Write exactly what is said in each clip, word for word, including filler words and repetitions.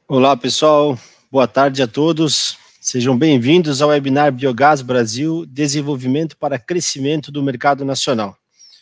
Olá, pessoal. Boa tarde a todos. Sejam bem-vindos ao webinar Biogás Brasil, Desenvolvimento para Crescimento do Mercado Nacional.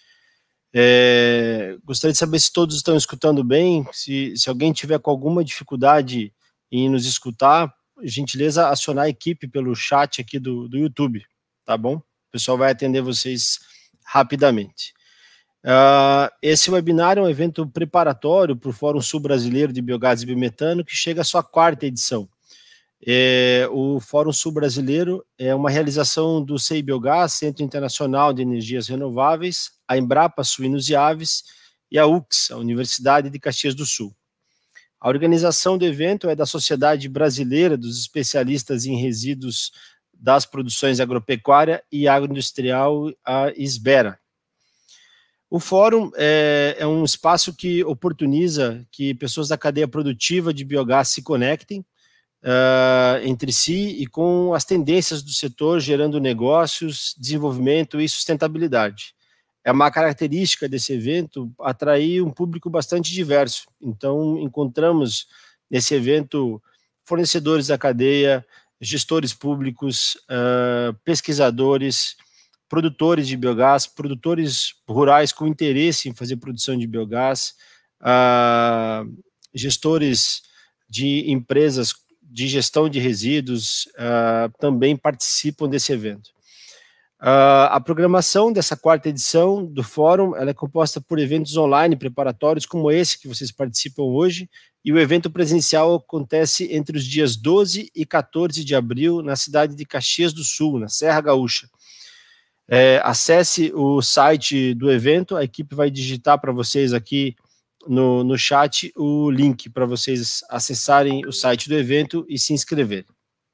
É, gostaria de saber se todos estão escutando bem. Se, se alguém tiver com alguma dificuldade em nos escutar, gentileza acionar a equipe pelo chat aqui do, do YouTube, tá bom? O pessoal vai atender vocês rapidamente. Uh, esse webinar é um evento preparatório para o Fórum Sul Brasileiro de Biogás e Biometano, que chega à sua quarta edição. É, o Fórum Sul Brasileiro é uma realização do C I Biogás, Centro Internacional de Energias Renováveis, a Embrapa Suínos e Aves e a U C S, a Universidade de Caxias do Sul. A organização do evento é da Sociedade Brasileira dos Especialistas em Resíduos das Produções Agropecuária e Agroindustrial, a SBERA. O fórum é, é um espaço que oportuniza que pessoas da cadeia produtiva de biogás se conectem uh, entre si e com as tendências do setor, gerando negócios, desenvolvimento e sustentabilidade. É uma característica desse evento atrair um público bastante diverso. Então, encontramos nesse evento fornecedores da cadeia, gestores públicos, uh, pesquisadores, produtores de biogás, produtores rurais com interesse em fazer produção de biogás, uh, gestores de empresas de gestão de resíduos uh, também participam desse evento. Uh, a programação dessa quarta edição do fórum ela é composta por eventos online preparatórios como esse que vocês participam hoje, e o evento presencial acontece entre os dias doze e quatorze de abril na cidade de Caxias do Sul, na Serra Gaúcha. É, acesse o site do evento, a equipe vai digitar para vocês aqui no, no chat o link para vocês acessarem o site do evento e se inscreverem.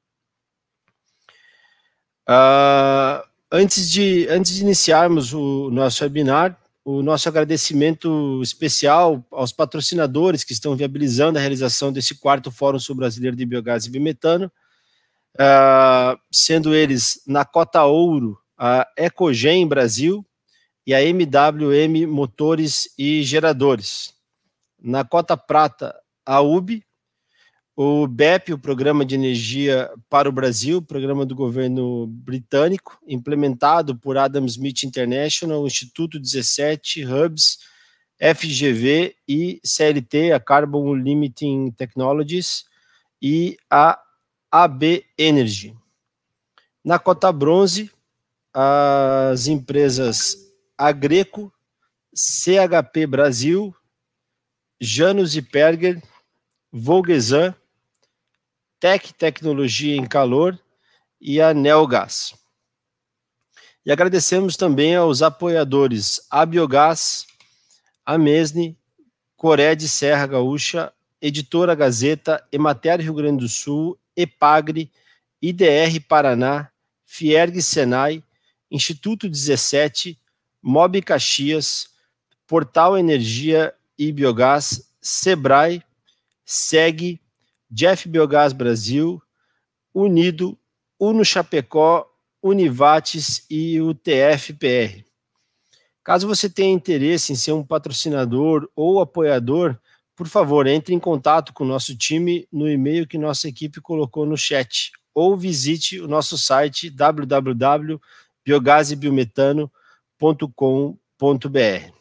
Uh, antes, de, antes de iniciarmos o nosso webinar, o nosso agradecimento especial aos patrocinadores que estão viabilizando a realização desse quarto Fórum Sul Brasileiro de Biogás e Biometano, uh, sendo eles na cota ouro, a Ecogen Brasil e a M W M Motores e Geradores. Na cota prata, a U B, o B E P, o Programa de Energia para o Brasil, programa do governo britânico, implementado por Adam Smith International, Instituto dezessete, Hubs, F G V e C L T, a Carbon Limiting Technologies, e a A B Energy. Na cota bronze, as empresas Agreco, C H P Brasil, Janus e Perger, Volgesan, Tec Tecnologia em Calor e a Neogás. E agradecemos também aos apoiadores A Biogás, a Mesne, Cored Serra Gaúcha, Editora Gazeta, Emater Rio Grande do Sul, Epagre, I D R Paraná, Fierg Senai, Instituto dezessete, Mob Caxias, Portal Energia e Biogás, Sebrae, SEG, Jeff Biogás Brasil, Unido, Uno Chapecó, Univates e o T F P R. Caso você tenha interesse em ser um patrocinador ou apoiador, por favor, entre em contato com o nosso time no e-mail que nossa equipe colocou no chat, ou visite o nosso site w w w ponto biogás e biometano ponto com ponto b r.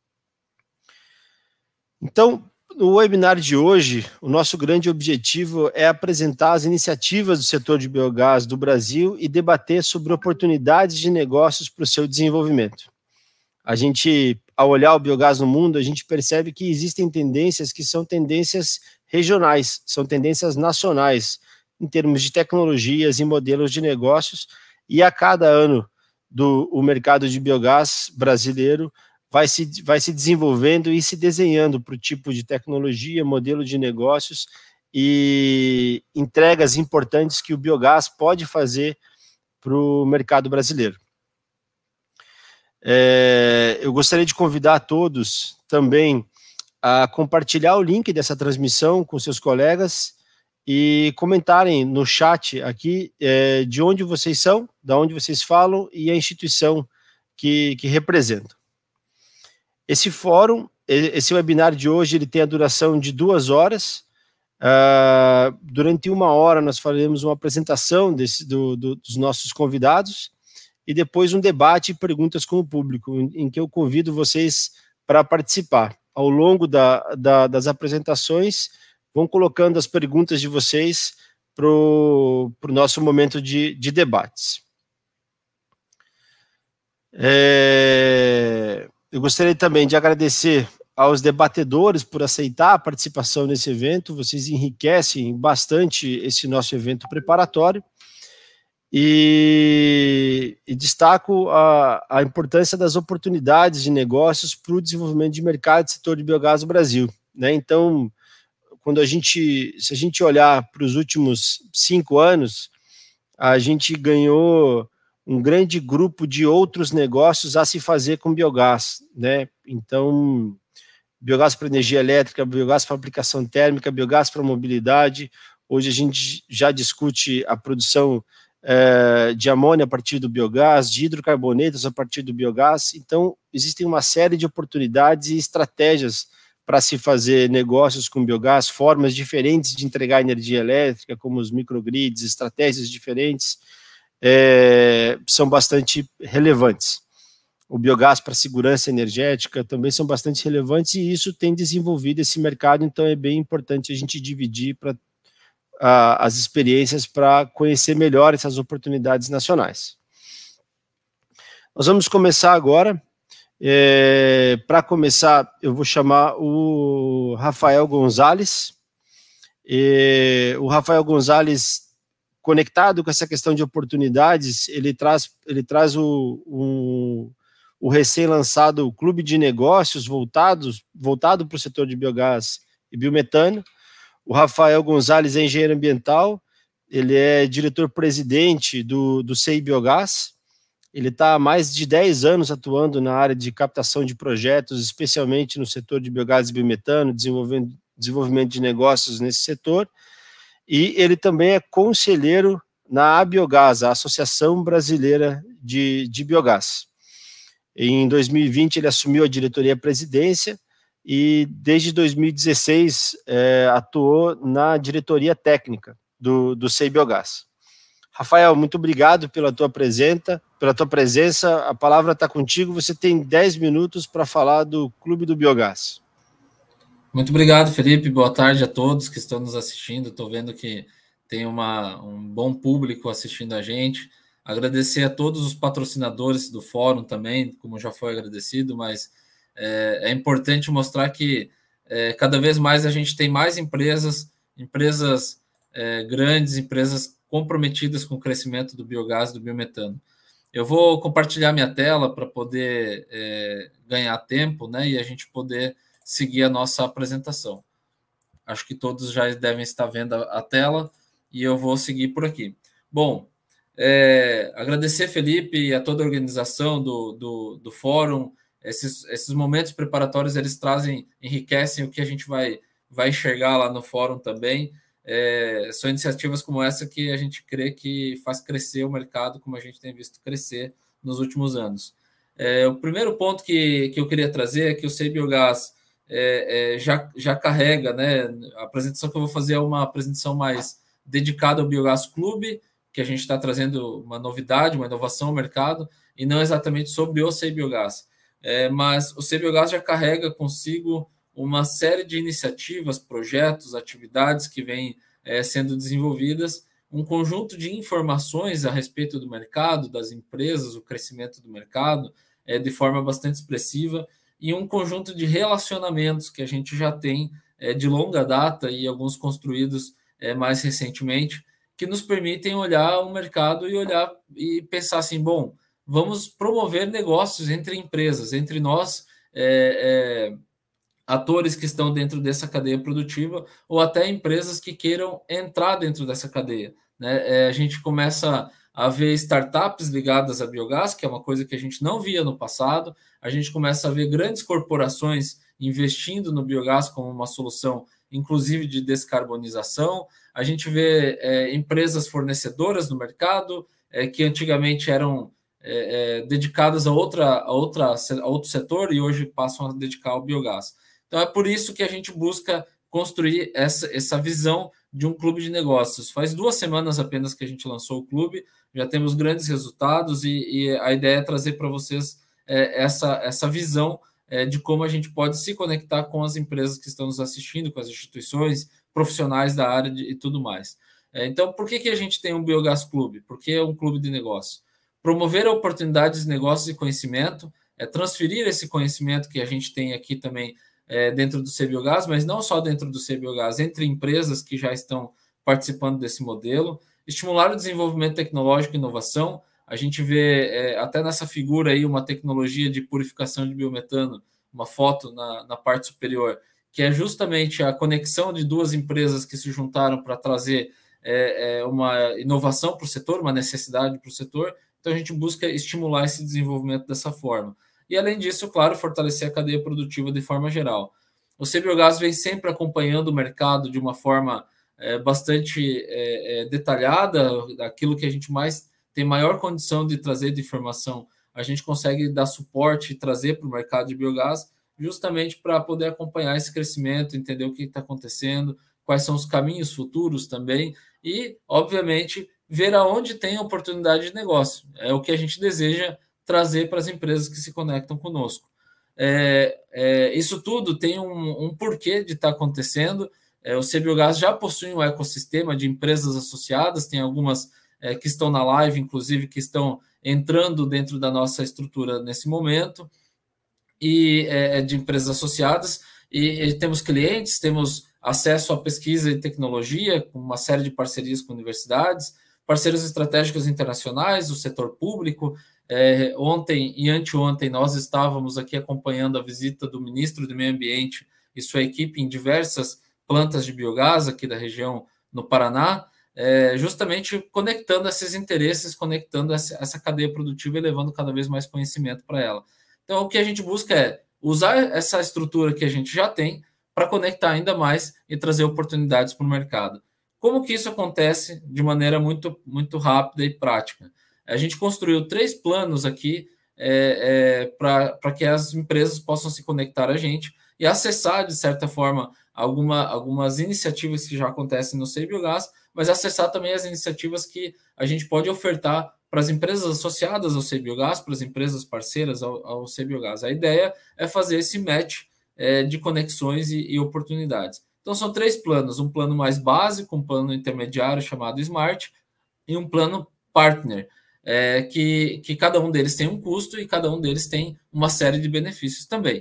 Então, no webinar de hoje, o nosso grande objetivo é apresentar as iniciativas do setor de biogás do Brasil e debater sobre oportunidades de negócios para o seu desenvolvimento. A gente, ao olhar o biogás no mundo, a gente percebe que existem tendências que são tendências regionais, são tendências nacionais, em termos de tecnologias e modelos de negócios, e a cada ano do o mercado de biogás brasileiro vai se, vai se desenvolvendo e se desenhando para o tipo de tecnologia, modelo de negócios e entregas importantes que o biogás pode fazer para o mercado brasileiro. É, eu gostaria de convidar a todos também a compartilhar o link dessa transmissão com seus colegas e comentarem no chat aqui é, de onde vocês são, de onde vocês falam e a instituição que, que representam. Esse fórum, esse webinar de hoje, ele tem a duração de duas horas. Uh, durante uma hora nós faremos uma apresentação desse, do, do, dos nossos convidados e depois um debate e perguntas com o público, em, em que eu convido vocês para participar. Ao longo da, da, das apresentações, vão colocando as perguntas de vocês para o nosso momento de, de debates. É, eu gostaria também de agradecer aos debatedores por aceitar a participação nesse evento. Vocês enriquecem bastante esse nosso evento preparatório. E, e destaco a, a importância das oportunidades de negócios para o desenvolvimento de mercado do setor de biogás no Brasil, né? Então, quando a gente, se a gente olhar para os últimos cinco anos, a gente ganhou um grande grupo de outros negócios a se fazer com biogás, né? Então, biogás para energia elétrica, biogás para aplicação térmica, biogás para mobilidade. Hoje a gente já discute a produção é, de amônia a partir do biogás, de hidrocarbonetos a partir do biogás. Então, existem uma série de oportunidades e estratégias para se fazer negócios com biogás, formas diferentes de entregar energia elétrica, como os microgrids, estratégias diferentes, é, são bastante relevantes. O biogás para segurança energética também são bastante relevantes e isso tem desenvolvido esse mercado, então é bem importante a gente dividir para as experiências para conhecer melhor essas oportunidades nacionais. Nós vamos começar agora. É, para começar, eu vou chamar o Rafael Gonzalez. É, o Rafael Gonzalez, conectado com essa questão de oportunidades, ele traz, ele traz o, o, o recém-lançado Clube de Negócios voltados, voltado para o setor de biogás e biometano. O Rafael Gonzalez é engenheiro ambiental, ele é diretor-presidente do, do C I Biogás. Ele está há mais de dez anos atuando na área de captação de projetos, especialmente no setor de biogás e biometano, desenvolvendo, desenvolvimento de negócios nesse setor. E ele também é conselheiro na Abiogás, a Associação Brasileira de, de Biogás. Em dois mil e vinte, ele assumiu a diretoria-presidência e, desde dois mil e dezesseis, é, atuou na diretoria técnica do, do C I Biogás. Rafael, muito obrigado pela tua presença, pela tua presença. A palavra está contigo. Você tem dez minutos para falar do Clube do Biogás. Muito obrigado, Felipe. Boa tarde a todos que estão nos assistindo. Estou vendo que tem uma, um bom público assistindo a gente. Agradecer a todos os patrocinadores do fórum também, como já foi agradecido, mas é, é importante mostrar que é, cada vez mais a gente tem mais empresas, empresas é, grandes, empresas comprometidas com o crescimento do biogás e do biometano. Eu vou compartilhar minha tela para poder é, ganhar tempo, né, e a gente poder seguir a nossa apresentação. Acho que todos já devem estar vendo a, a tela e eu vou seguir por aqui. Bom, é, agradecer, Felipe, e a toda a organização do, do, do fórum. Esses, esses momentos preparatórios, eles trazem, enriquecem o que a gente vai, vai enxergar lá no fórum também. É, são iniciativas como essa que a gente crê que faz crescer o mercado, como a gente tem visto crescer nos últimos anos. É, o primeiro ponto que, que eu queria trazer é que o C I Biogás é, é, já, já carrega, né, a apresentação que eu vou fazer é uma apresentação mais dedicada ao Biogás Clube, que a gente está trazendo uma novidade, uma inovação ao mercado, e não exatamente sobre o C I Biogás. É, mas o C I Biogás já carrega consigo uma série de iniciativas, projetos, atividades que vêm é, sendo desenvolvidas, um conjunto de informações a respeito do mercado, das empresas, o crescimento do mercado, é, de forma bastante expressiva, e um conjunto de relacionamentos que a gente já tem é, de longa data e alguns construídos é, mais recentemente, que nos permitem olhar o mercado e olhar e pensar assim, bom, vamos promover negócios entre empresas, entre nós, é, é, atores que estão dentro dessa cadeia produtiva ou até empresas que queiram entrar dentro dessa cadeia, né? É, a gente começa a ver startups ligadas a biogás, que é uma coisa que a gente não via no passado. A gente começa a ver grandes corporações investindo no biogás como uma solução, inclusive de descarbonização. A gente vê é, empresas fornecedoras no mercado é, que antigamente eram é, é, dedicadas a, outra, a, outra, a outro setor e hoje passam a dedicar ao biogás. Então, é por isso que a gente busca construir essa, essa visão de um clube de negócios. Faz duas semanas apenas que a gente lançou o clube, já temos grandes resultados e, e a ideia é trazer para vocês é, essa, essa visão é, de como a gente pode se conectar com as empresas que estão nos assistindo, com as instituições, profissionais da área de, e tudo mais. É, então, por que, que a gente tem um Biogás Clube? Porque é um clube de negócio. Promover oportunidades de negócios e conhecimento, é transferir esse conhecimento que a gente tem aqui também é, dentro do C-Biogás, mas não só dentro do C-Biogás, entre empresas que já estão participando desse modelo, estimular o desenvolvimento tecnológico e inovação. A gente vê é, até nessa figura aí uma tecnologia de purificação de biometano, uma foto na, na parte superior, que é justamente a conexão de duas empresas que se juntaram para trazer é, é, uma inovação para o setor, uma necessidade para o setor. Então, a gente busca estimular esse desenvolvimento dessa forma. E, além disso, claro, fortalecer a cadeia produtiva de forma geral. O C-Biogás vem sempre acompanhando o mercado de uma forma é, bastante é, é, detalhada, aquilo que a gente mais tem maior condição de trazer de informação, a gente consegue dar suporte e trazer para o mercado de biogás, justamente para poder acompanhar esse crescimento, entender o que está acontecendo, quais são os caminhos futuros também, e, obviamente, ver aonde tem oportunidade de negócio. É o que a gente deseja trazer para as empresas que se conectam conosco. É, é, isso tudo tem um, um porquê de estar tá acontecendo. É, o C-Biogás já possui um ecossistema de empresas associadas, tem algumas é, que estão na live, inclusive, que estão entrando dentro da nossa estrutura nesse momento, e é, de empresas associadas, e, e temos clientes, temos acesso à pesquisa e tecnologia, com uma série de parcerias com universidades, parceiros estratégicos internacionais, o setor público. É, ontem e anteontem nós estávamos aqui acompanhando a visita do ministro do Meio Ambiente e sua equipe em diversas plantas de biogás aqui da região no Paraná, é, justamente conectando esses interesses, conectando essa, essa cadeia produtiva e levando cada vez mais conhecimento para ela. Então, o que a gente busca é usar essa estrutura que a gente já tem para conectar ainda mais e trazer oportunidades para o mercado. Como que isso acontece de maneira muito, muito rápida e prática? A gente construiu três planos aqui é, é, para que as empresas possam se conectar a gente e acessar, de certa forma, alguma, algumas iniciativas que já acontecem no C-Biogás, mas acessar também as iniciativas que a gente pode ofertar para as empresas associadas ao C-Biogás, para as empresas parceiras ao, ao C-Biogás. A ideia é fazer esse match é, de conexões e, e oportunidades. Então, são três planos, um plano mais básico, um plano intermediário chamado Smart e um plano Partner, é, que, que cada um deles tem um custo e cada um deles tem uma série de benefícios também.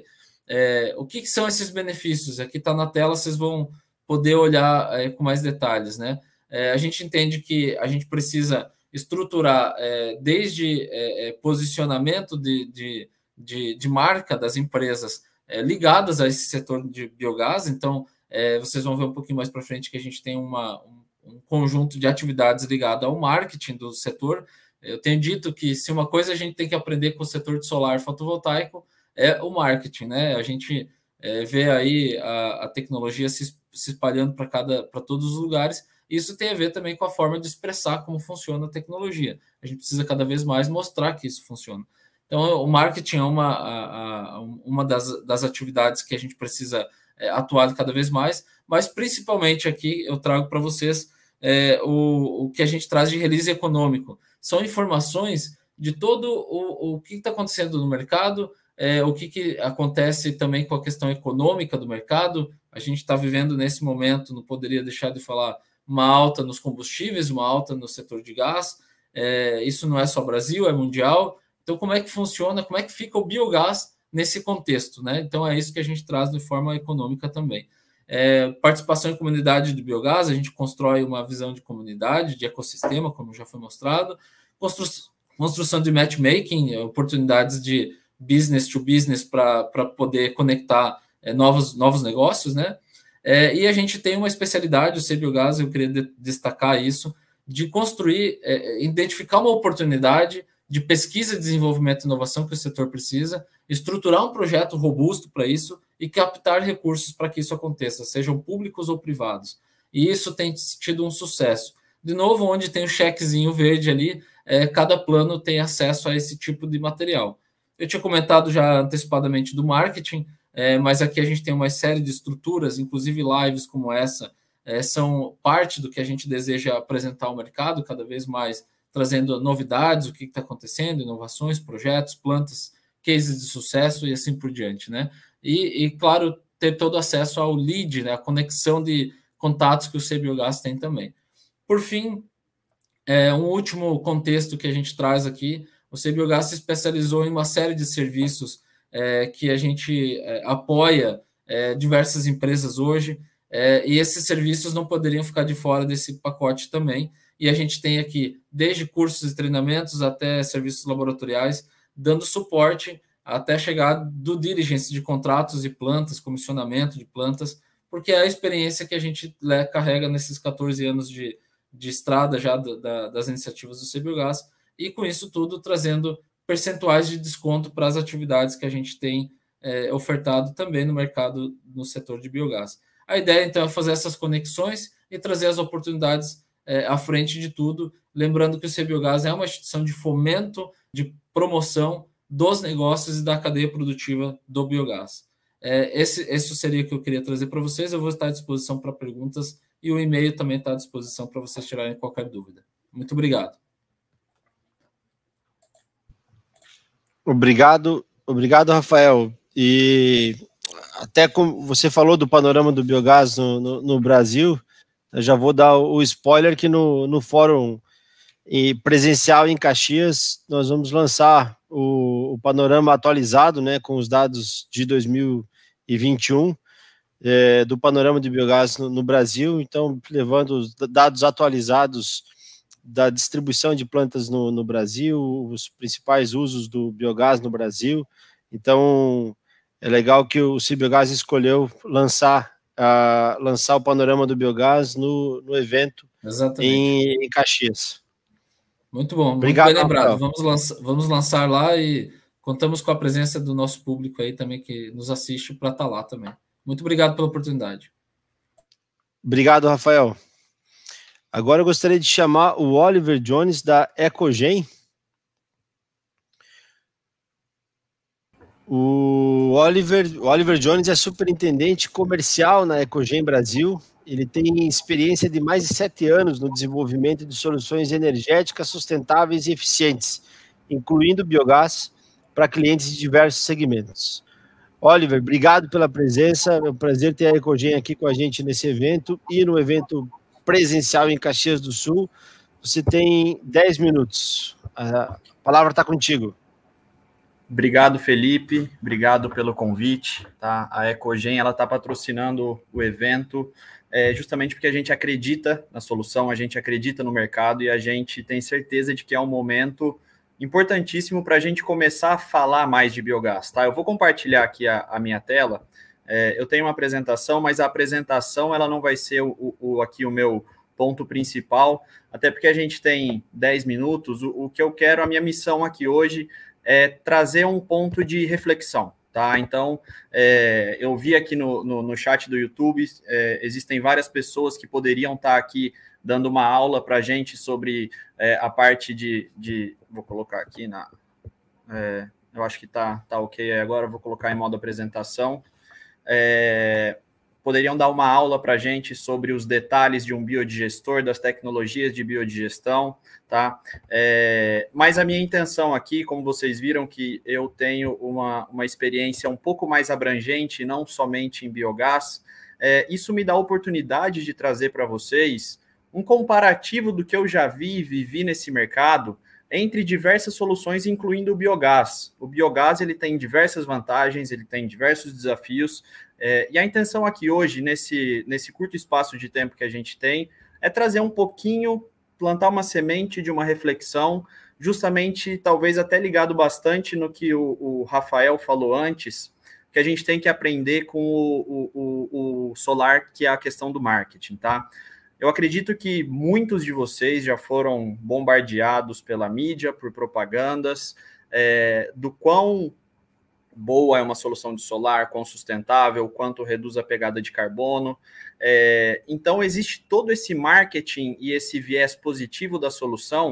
É, o que, que são esses benefícios? Aqui está na tela, vocês vão poder olhar é, com mais detalhes, né? É, a gente entende que a gente precisa estruturar é, desde é, posicionamento de, de, de, de marca das empresas é, ligadas a esse setor de biogás. Então, é, vocês vão ver um pouquinho mais para frente que a gente tem uma, um, um conjunto de atividades ligado ao marketing do setor. Eu tenho dito que se uma coisa a gente tem que aprender com o setor de solar fotovoltaico é o marketing, né? A gente é, vê aí a, a tecnologia se, se espalhando para cada para todos os lugares. Isso tem a ver também com a forma de expressar como funciona a tecnologia. A gente precisa cada vez mais mostrar que isso funciona. Então, o marketing é uma, a, a, uma das, das atividades que a gente precisa é, atuar cada vez mais, mas principalmente aqui eu trago para vocês é, o, o que a gente traz de release econômico. São informações de todo o, o que está acontecendo no mercado, é, o que, que acontece também com a questão econômica do mercado. A gente está vivendo nesse momento, não poderia deixar de falar, uma alta nos combustíveis, uma alta no setor de gás. É, isso não é só Brasil, é mundial. Então, como é que funciona, como é que fica o biogás nesse contexto, né? Então, é isso que a gente traz de forma econômica também. É, participação em comunidade de biogás, a gente constrói uma visão de comunidade, de ecossistema, como já foi mostrado. Constru construção de matchmaking, oportunidades de business to business para poder conectar é, novos, novos negócios, né? É, e a gente tem uma especialidade, o C-Biogás, eu queria de, destacar isso, de construir, é, identificar uma oportunidade de pesquisa, desenvolvimento e inovação que o setor precisa, estruturar um projeto robusto para isso e captar recursos para que isso aconteça, sejam públicos ou privados. E isso tem tido um sucesso. De novo, onde tem o chequezinho verde ali, é, cada plano tem acesso a esse tipo de material. Eu tinha comentado já antecipadamente do marketing. é, mas aqui a gente tem uma série de estruturas, inclusive lives como essa, é, são parte do que a gente deseja apresentar ao mercado, cada vez mais trazendo novidades, o que está acontecendo, inovações, projetos, plantas, cases de sucesso e assim por diante, né? E, e claro, ter todo acesso ao lead, né, a conexão de contatos que o CBiogás tem também. Por fim, é, um último contexto que a gente traz aqui, o CBiogás se especializou em uma série de serviços é, que a gente é, apoia é, diversas empresas hoje, é, e esses serviços não poderiam ficar de fora desse pacote também, e a gente tem aqui, desde cursos e treinamentos até serviços laboratoriais, dando suporte até chegar do diligence de contratos e plantas, comissionamento de plantas, porque é a experiência que a gente né, carrega nesses quatorze anos de, de estrada já da, da, das iniciativas do CBiogás, e com isso tudo trazendo percentuais de desconto para as atividades que a gente tem é, ofertado também no mercado, no setor de biogás. A ideia, então, é fazer essas conexões e trazer as oportunidades é, à frente de tudo, lembrando que o CBiogás é uma instituição de fomento, de promoção dos negócios e da cadeia produtiva do biogás. É, esse, esse seria o que eu queria trazer para vocês. Eu vou estar à disposição para perguntas e o e-mail também está à disposição para vocês tirarem qualquer dúvida. Muito obrigado. Obrigado, obrigado, Rafael. E até como você falou do panorama do biogás no, no, no Brasil, eu já vou dar o spoiler que no, no fórum presencial em Caxias nós vamos lançar o, o panorama atualizado, né, com os dados de dois mil e vinte e um é, do panorama de biogás no, no Brasil, então levando os dados atualizados da distribuição de plantas no, no Brasil, os principais usos do biogás no Brasil. Então é legal que o CBiogás escolheu lançar, uh, lançar o panorama do biogás no, no evento em, em Caxias. Muito bom, Obrigado, muito bem lembrado. Vamos lançar, vamos lançar lá e contamos com a presença do nosso público aí também que nos assiste para estar lá também. Muito obrigado pela oportunidade. Obrigado, Rafael. Agora eu gostaria de chamar o Oliver Jones da Ecogen. O Oliver, o Oliver Jones é superintendente comercial na Ecogen Brasil. Ele tem experiência de mais de sete anos no desenvolvimento de soluções energéticas sustentáveis e eficientes, incluindo biogás, para clientes de diversos segmentos. Oliver, obrigado pela presença. É um prazer ter a Ecogen aqui com a gente nesse evento e no evento presencial em Caxias do Sul. Você tem dez minutos. A palavra está contigo. Obrigado, Felipe. Obrigado pelo convite. Tá? A Ecogen está patrocinando o evento é, justamente porque a gente acredita na solução, a gente acredita no mercado e a gente tem certeza de que é um momento importantíssimo para a gente começar a falar mais de biogás. Tá? Eu vou compartilhar aqui a, a minha tela. É, eu tenho uma apresentação, mas a apresentação ela não vai ser o, o, aqui o meu ponto principal, até porque a gente tem dez minutos. O, o que eu quero, a minha missão aqui hoje é trazer um ponto de reflexão, tá? Então, é, eu vi aqui no, no, no chat do YouTube, é, existem várias pessoas que poderiam estar aqui dando uma aula para a gente sobre é, a parte de, de... Vou colocar aqui na... É, eu acho que tá, tá ok agora, vou colocar em modo apresentação. É, poderiam dar uma aula para a gente sobre os detalhes de um biodigestor, das tecnologias de biodigestão, tá? É, mas a minha intenção aqui, como vocês viram, que eu tenho uma, uma experiência um pouco mais abrangente, não somente em biogás, é, isso me dá a oportunidade de trazer para vocês um comparativo do que eu já vi e vivi nesse mercado entre diversas soluções, incluindo o biogás. O biogás ele tem diversas vantagens, ele tem diversos desafios, é, e a intenção aqui hoje, nesse, nesse curto espaço de tempo que a gente tem, é trazer um pouquinho, plantar uma semente de uma reflexão, justamente, talvez até ligado bastante no que o, o Rafael falou antes, que a gente tem que aprender com o, o, o solar, que é a questão do marketing, tá? Eu acredito que muitos de vocês já foram bombardeados pela mídia, por propagandas, é, do quão boa é uma solução de solar, quão sustentável, quanto reduz a pegada de carbono. É, então, existe todo esse marketing e esse viés positivo da solução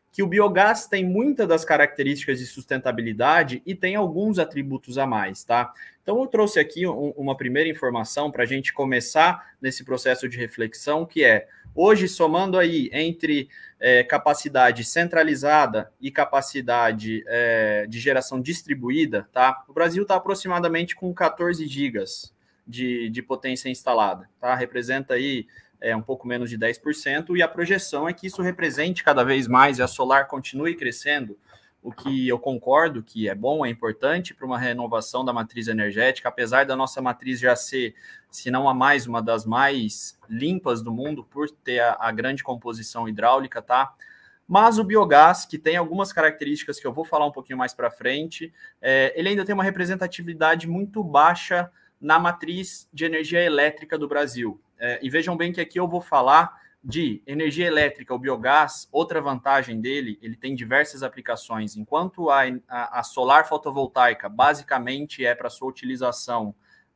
que o biogás tem muitas das características de sustentabilidade e tem alguns atributos a mais, tá? Então, eu trouxe aqui um, uma primeira informação para a gente começar nesse processo de reflexão, que é, hoje, somando aí entre é, capacidade centralizada e capacidade é, de geração distribuída, tá? O Brasil está aproximadamente com quatorze gigas de, de potência instalada, tá? Representa aí é um pouco menos de dez por cento, e a projeção é que isso represente cada vez mais e a solar continue crescendo, o que eu concordo que é bom, é importante para uma renovação da matriz energética, apesar da nossa matriz já ser, se não a mais, uma das mais limpas do mundo, por ter a, a grande composição hidráulica, tá? Mas o biogás, que tem algumas características que eu vou falar um pouquinho mais para frente, é, ele ainda tem uma representatividade muito baixa na matriz de energia elétrica do Brasil. É, e vejam bem que aqui eu vou falar de energia elétrica, o biogás. Outra vantagem dele, ele tem diversas aplicações. Enquanto a, a, a solar fotovoltaica basicamente é para sua utilização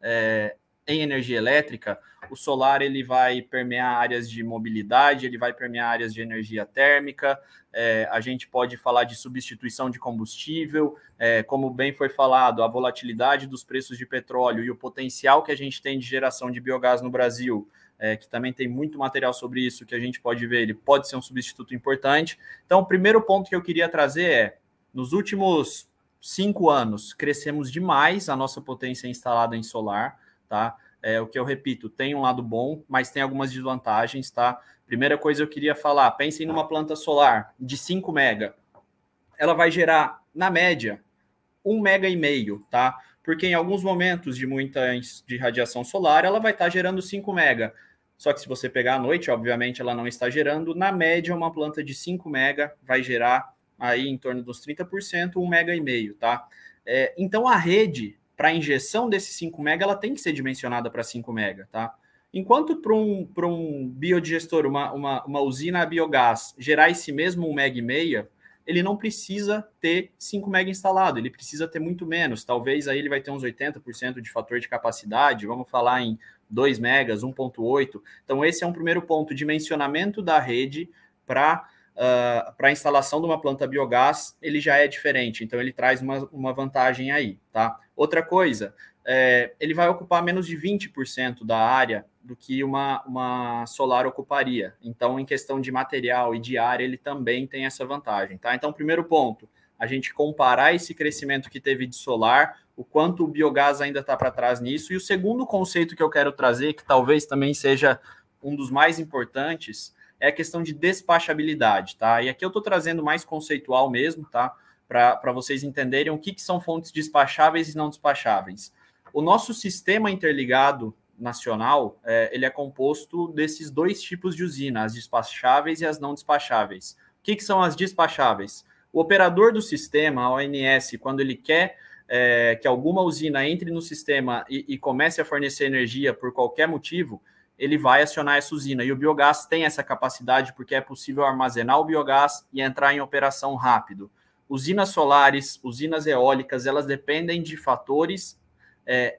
é, em energia elétrica, o solar ele vai permear áreas de mobilidade, ele vai permear áreas de energia térmica, é, a gente pode falar de substituição de combustível, é, como bem foi falado, a volatilidade dos preços de petróleo e o potencial que a gente tem de geração de biogás no Brasil, é, que também tem muito material sobre isso que a gente pode ver, ele pode ser um substituto importante. Então, o primeiro ponto que eu queria trazer é, nos últimos cinco anos, crescemos demais a nossa potência instalada em solar, tá? É, o que eu repito, tem um lado bom, mas tem algumas desvantagens, tá? Primeira coisa eu queria falar, pensem numa planta solar de cinco mega. Ela vai gerar, na média, um mega e meio, tá? Porque em alguns momentos de muita de radiação solar, ela vai estar gerando cinco mega. Só que se você pegar à noite, obviamente, ela não está gerando. Na média, uma planta de cinco mega vai gerar aí em torno dos trinta por cento, um mega e meio, tá? É, então, a rede, para a injeção desses cinco mega, ela tem que ser dimensionada para cinco mega, tá? Enquanto para um, para um biodigestor, uma, uma, uma usina a biogás, gerar esse mesmo um mega e meio, ele não precisa ter cinco mega instalado, ele precisa ter muito menos. Talvez aí ele vai ter uns oitenta por cento de fator de capacidade, vamos falar em dois megas, um ponto oito. Então, esse é um primeiro ponto, dimensionamento da rede para uh, para a instalação de uma planta biogás, ele já é diferente, então ele traz uma, uma vantagem aí, tá? Outra coisa, é, ele vai ocupar menos de vinte por cento da área do que uma, uma solar ocuparia. Então, em questão de material e de área, ele também tem essa vantagem, tá? Então, primeiro ponto, a gente comparar esse crescimento que teve de solar, o quanto o biogás ainda está para trás nisso. E o segundo conceito que eu quero trazer, que talvez também seja um dos mais importantes, é a questão de despachabilidade, tá? E aqui eu estou trazendo mais conceitual mesmo, tá? Para vocês entenderem o que, que são fontes despacháveis e não despacháveis. O nosso sistema interligado nacional, é, ele é composto desses dois tipos de usina, as despacháveis e as não despacháveis. O que, que são as despacháveis? O operador do sistema, a O N S, quando ele quer é, que alguma usina entre no sistema e, e comece a fornecer energia por qualquer motivo, ele vai acionar essa usina. E o biogás tem essa capacidade porque é possível armazenar o biogás e entrar em operação rápido. Usinas solares, usinas eólicas, elas dependem de fatores é,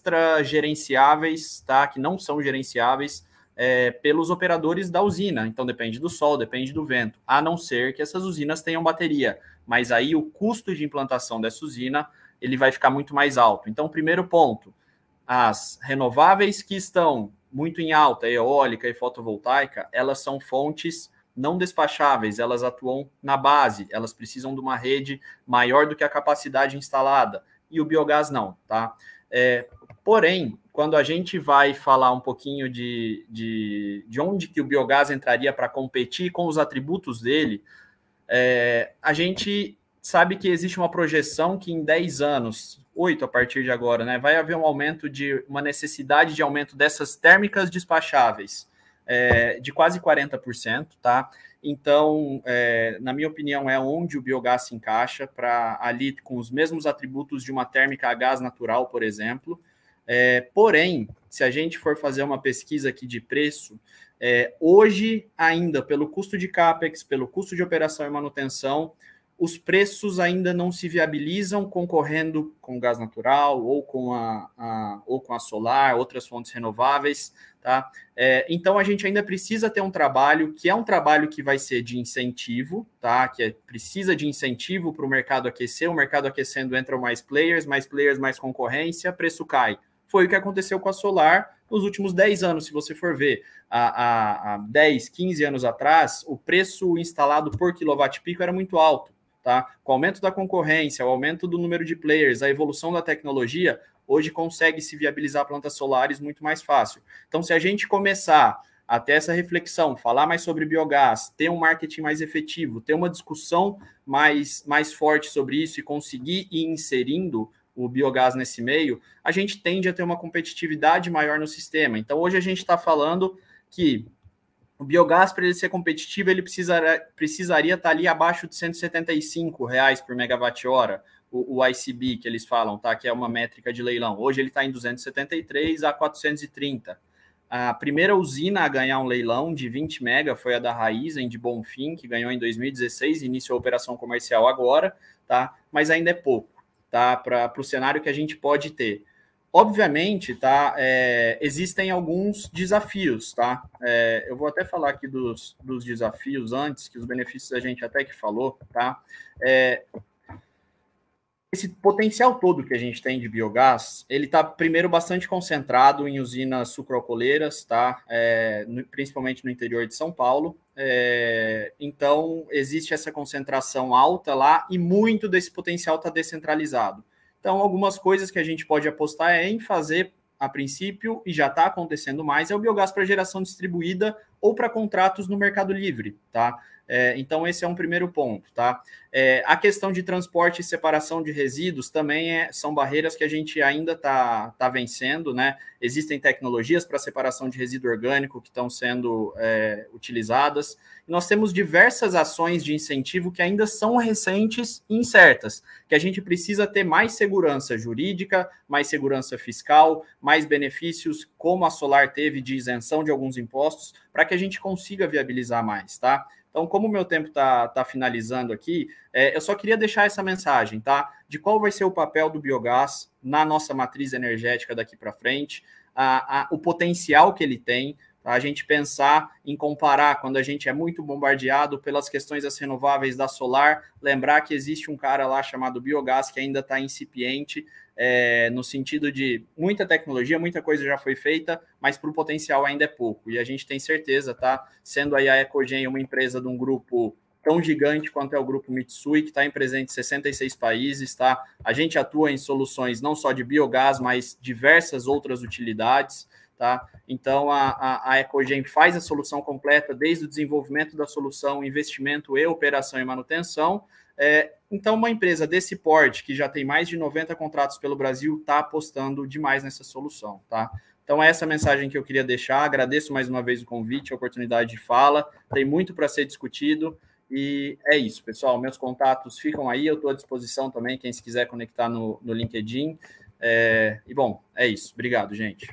extra-gerenciáveis, tá? Que não são gerenciáveis é, pelos operadores da usina. Então, depende do sol, depende do vento, a não ser que essas usinas tenham bateria. Mas aí o custo de implantação dessa usina ele vai ficar muito mais alto. Então, primeiro ponto, as renováveis que estão muito em alta, eólica e fotovoltaica, elas são fontes não despacháveis, elas atuam na base, elas precisam de uma rede maior do que a capacidade instalada, e o biogás não, tá? É, porém, quando a gente vai falar um pouquinho de, de, de onde que o biogás entraria para competir com os atributos dele, é, a gente sabe que existe uma projeção que em dez anos, oito a partir de agora, né, vai haver um aumento de uma necessidade de aumento dessas térmicas despacháveis é, de quase quarenta por cento, tá? Então, é, na minha opinião, é onde o biogás se encaixa para ali com os mesmos atributos de uma térmica a gás natural, por exemplo. É, porém, se a gente for fazer uma pesquisa aqui de preço, é, hoje ainda, pelo custo de CAPEX, pelo custo de operação e manutenção, os preços ainda não se viabilizam concorrendo com gás natural ou com a, a, ou com a solar, outras fontes renováveis, Tá? É, então, a gente ainda precisa ter um trabalho que é um trabalho que vai ser de incentivo, tá? Que é, precisa de incentivo para o mercado aquecer, o mercado aquecendo entram mais players, mais players, mais concorrência, preço cai. Foi o que aconteceu com a solar nos últimos dez anos, se você for ver. Há, há, há dez, quinze anos atrás, o preço instalado por quilowatt-pico era muito alto. Tá? Com o aumento da concorrência, o aumento do número de players, a evolução da tecnologia, hoje consegue se viabilizar plantas solares muito mais fácil. Então, se a gente começar a ter essa reflexão, falar mais sobre biogás, ter um marketing mais efetivo, ter uma discussão mais, mais forte sobre isso e conseguir ir inserindo o biogás nesse meio, a gente tende a ter uma competitividade maior no sistema. Então, hoje a gente está falando que o biogás, para ele ser competitivo, ele precisaria, precisaria estar ali abaixo de cento e setenta e cinco reais por megawatt-hora, o, o I C B que eles falam, tá? Que é uma métrica de leilão. Hoje ele está em duzentos e setenta e três a quatrocentos e trinta. A primeira usina a ganhar um leilão de vinte mega foi a da Raizen, de Bonfim, que ganhou em dois mil e dezesseis, iniciou a operação comercial agora, tá? Mas ainda é pouco, tá? Para o cenário que a gente pode ter. Obviamente, tá, é, existem alguns desafios, tá? É, eu vou até falar aqui dos, dos desafios antes, que os benefícios a gente até que falou, tá? É, esse potencial todo que a gente tem de biogás, ele está, primeiro, bastante concentrado em usinas sucroalcooleiras, tá? É, no, principalmente no interior de São Paulo. É, então, existe essa concentração alta lá e muito desse potencial está descentralizado. Então, algumas coisas que a gente pode apostar é em fazer, a princípio, e já está acontecendo mais, é o biogás para geração distribuída ou para contratos no Mercado Livre, tá? É, então, esse é um primeiro ponto, tá? É, a questão de transporte e separação de resíduos também é, são barreiras que a gente ainda está tá vencendo, né? Existem tecnologias para separação de resíduo orgânico que estão sendo é, utilizadas. E nós temos diversas ações de incentivo que ainda são recentes e incertas, que a gente precisa ter mais segurança jurídica, mais segurança fiscal, mais benefícios, como a Solar teve de isenção de alguns impostos, para que a gente consiga viabilizar mais, tá? Então, como o meu tempo está tá finalizando aqui, é, eu só queria deixar essa mensagem, tá? De qual vai ser o papel do biogás na nossa matriz energética daqui para frente, a, a, o potencial que ele tem, tá? A gente pensar em comparar, quando a gente é muito bombardeado pelas questões das renováveis da solar, lembrar que existe um cara lá chamado biogás que ainda está incipiente, É, no sentido de muita tecnologia, muita coisa já foi feita, mas para o potencial ainda é pouco. E a gente tem certeza, tá? Sendo aí a Ecogen uma empresa de um grupo tão gigante quanto é o grupo Mitsui, que está em presente em sessenta e seis países, tá? A gente atua em soluções não só de biogás, mas diversas outras utilidades, tá? Então, a, a, a Ecogen faz a solução completa, desde o desenvolvimento da solução, investimento e operação e manutenção. É, então, uma empresa desse porte, que já tem mais de noventa contratos pelo Brasil, está apostando demais nessa solução, tá? Então, é essa mensagem que eu queria deixar. Agradeço mais uma vez o convite, a oportunidade de fala. Tem muito para ser discutido. E é isso, pessoal. Meus contatos ficam aí. Eu estou à disposição também, quem se quiser conectar no, no LinkedIn. É, e, bom, é isso. Obrigado, gente.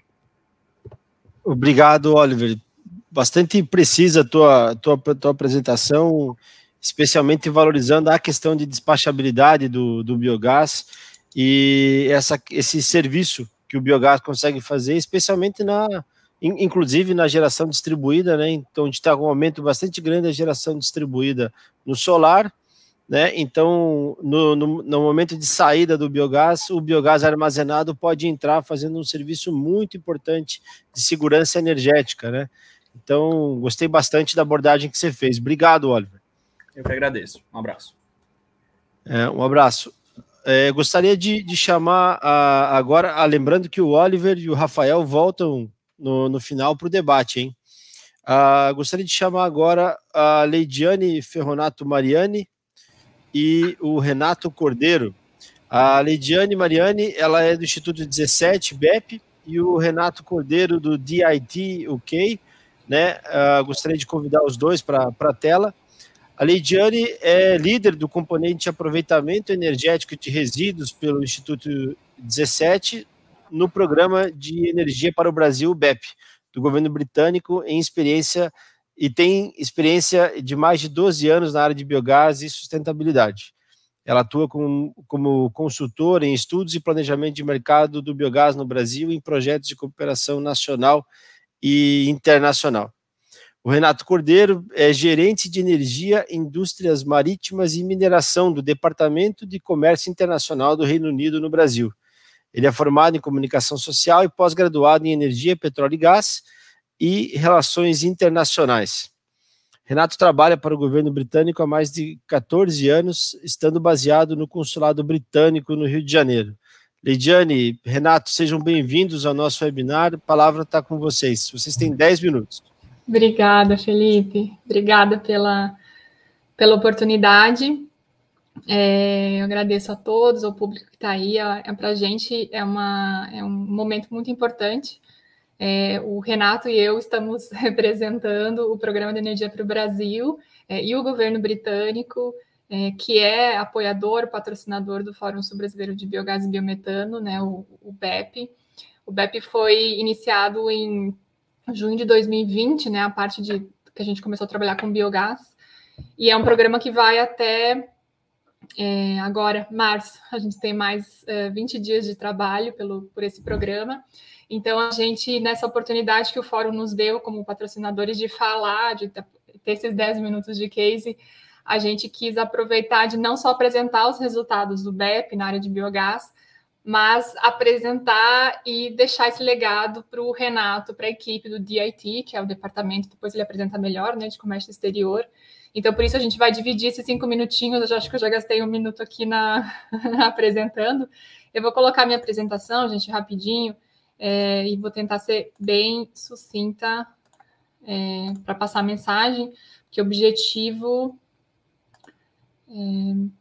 Obrigado, Oliver. Bastante precisa a tua, tua, tua apresentação, especialmente valorizando a questão de despachabilidade do, do biogás e essa, esse serviço que o biogás consegue fazer, especialmente na, inclusive na geração distribuída, né? Então a gente está com um aumento bastante grande da geração distribuída no solar, né? Então no, no, no momento de saída do biogás, o biogás armazenado pode entrar fazendo um serviço muito importante de segurança energética, né? Então gostei bastante da abordagem que você fez. Obrigado, Oliver. Eu que agradeço. Um abraço. É, um abraço. É, gostaria de, de chamar a, agora, a, lembrando que o Oliver e o Rafael voltam no, no final para o debate, hein? A, gostaria de chamar agora a Leidiane Ferronato Mariani e o Renato Cordeiro. A Leidiane Mariani, ela é do Instituto dezessete, B E P, e o Renato Cordeiro do D I T U K, né? A, gostaria de convidar os dois para a tela. A Leidiane é líder do componente de aproveitamento energético de resíduos pelo Instituto dezessete no Programa de Energia para o Brasil, B E P, do governo britânico, em experiência e tem experiência de mais de doze anos na área de biogás e sustentabilidade. Ela atua com, como consultora em estudos e planejamento de mercado do biogás no Brasil em projetos de cooperação nacional e internacional. O Renato Cordeiro é gerente de energia, indústrias marítimas e mineração do Departamento de Comércio Internacional do Reino Unido no Brasil. Ele é formado em comunicação social e pós-graduado em energia, petróleo e gás e relações internacionais. Renato trabalha para o governo britânico há mais de quatorze anos, estando baseado no consulado britânico no Rio de Janeiro. Leidiane, Renato, sejam bem-vindos ao nosso webinar. A palavra está com vocês. Vocês têm dez minutos. Obrigada, Felipe. Obrigada pela, pela oportunidade. É, eu agradeço a todos, ao público que está aí. É, é para a gente é, uma, é um momento muito importante. É, o Renato e eu estamos representando o Programa de Energia para o Brasil é, e o governo britânico, é, que é apoiador, patrocinador do Fórum Sul-Brasileiro de Biogás e Biometano, né, o, o B E P. O B E P foi iniciado em junho de dois mil e vinte, né, a parte de que a gente começou a trabalhar com biogás, e é um programa que vai até é, agora, março. A gente tem mais é, vinte dias de trabalho pelo, por esse programa. Então, a gente, nessa oportunidade que o Fórum nos deu como patrocinadores de falar, de ter esses dez minutos de case, a gente quis aproveitar de não só apresentar os resultados do B E P na área de biogás, mas apresentar e deixar esse legado para o Renato, para a equipe do D I T, que é o departamento, depois ele apresenta melhor, né, de comércio exterior. Então, por isso a gente vai dividir esses cinco minutinhos. Eu já acho que eu já gastei um minuto aqui na apresentando. Eu vou colocar minha apresentação, gente, rapidinho, é, e vou tentar ser bem sucinta é, para passar a mensagem, que o objetivo... É,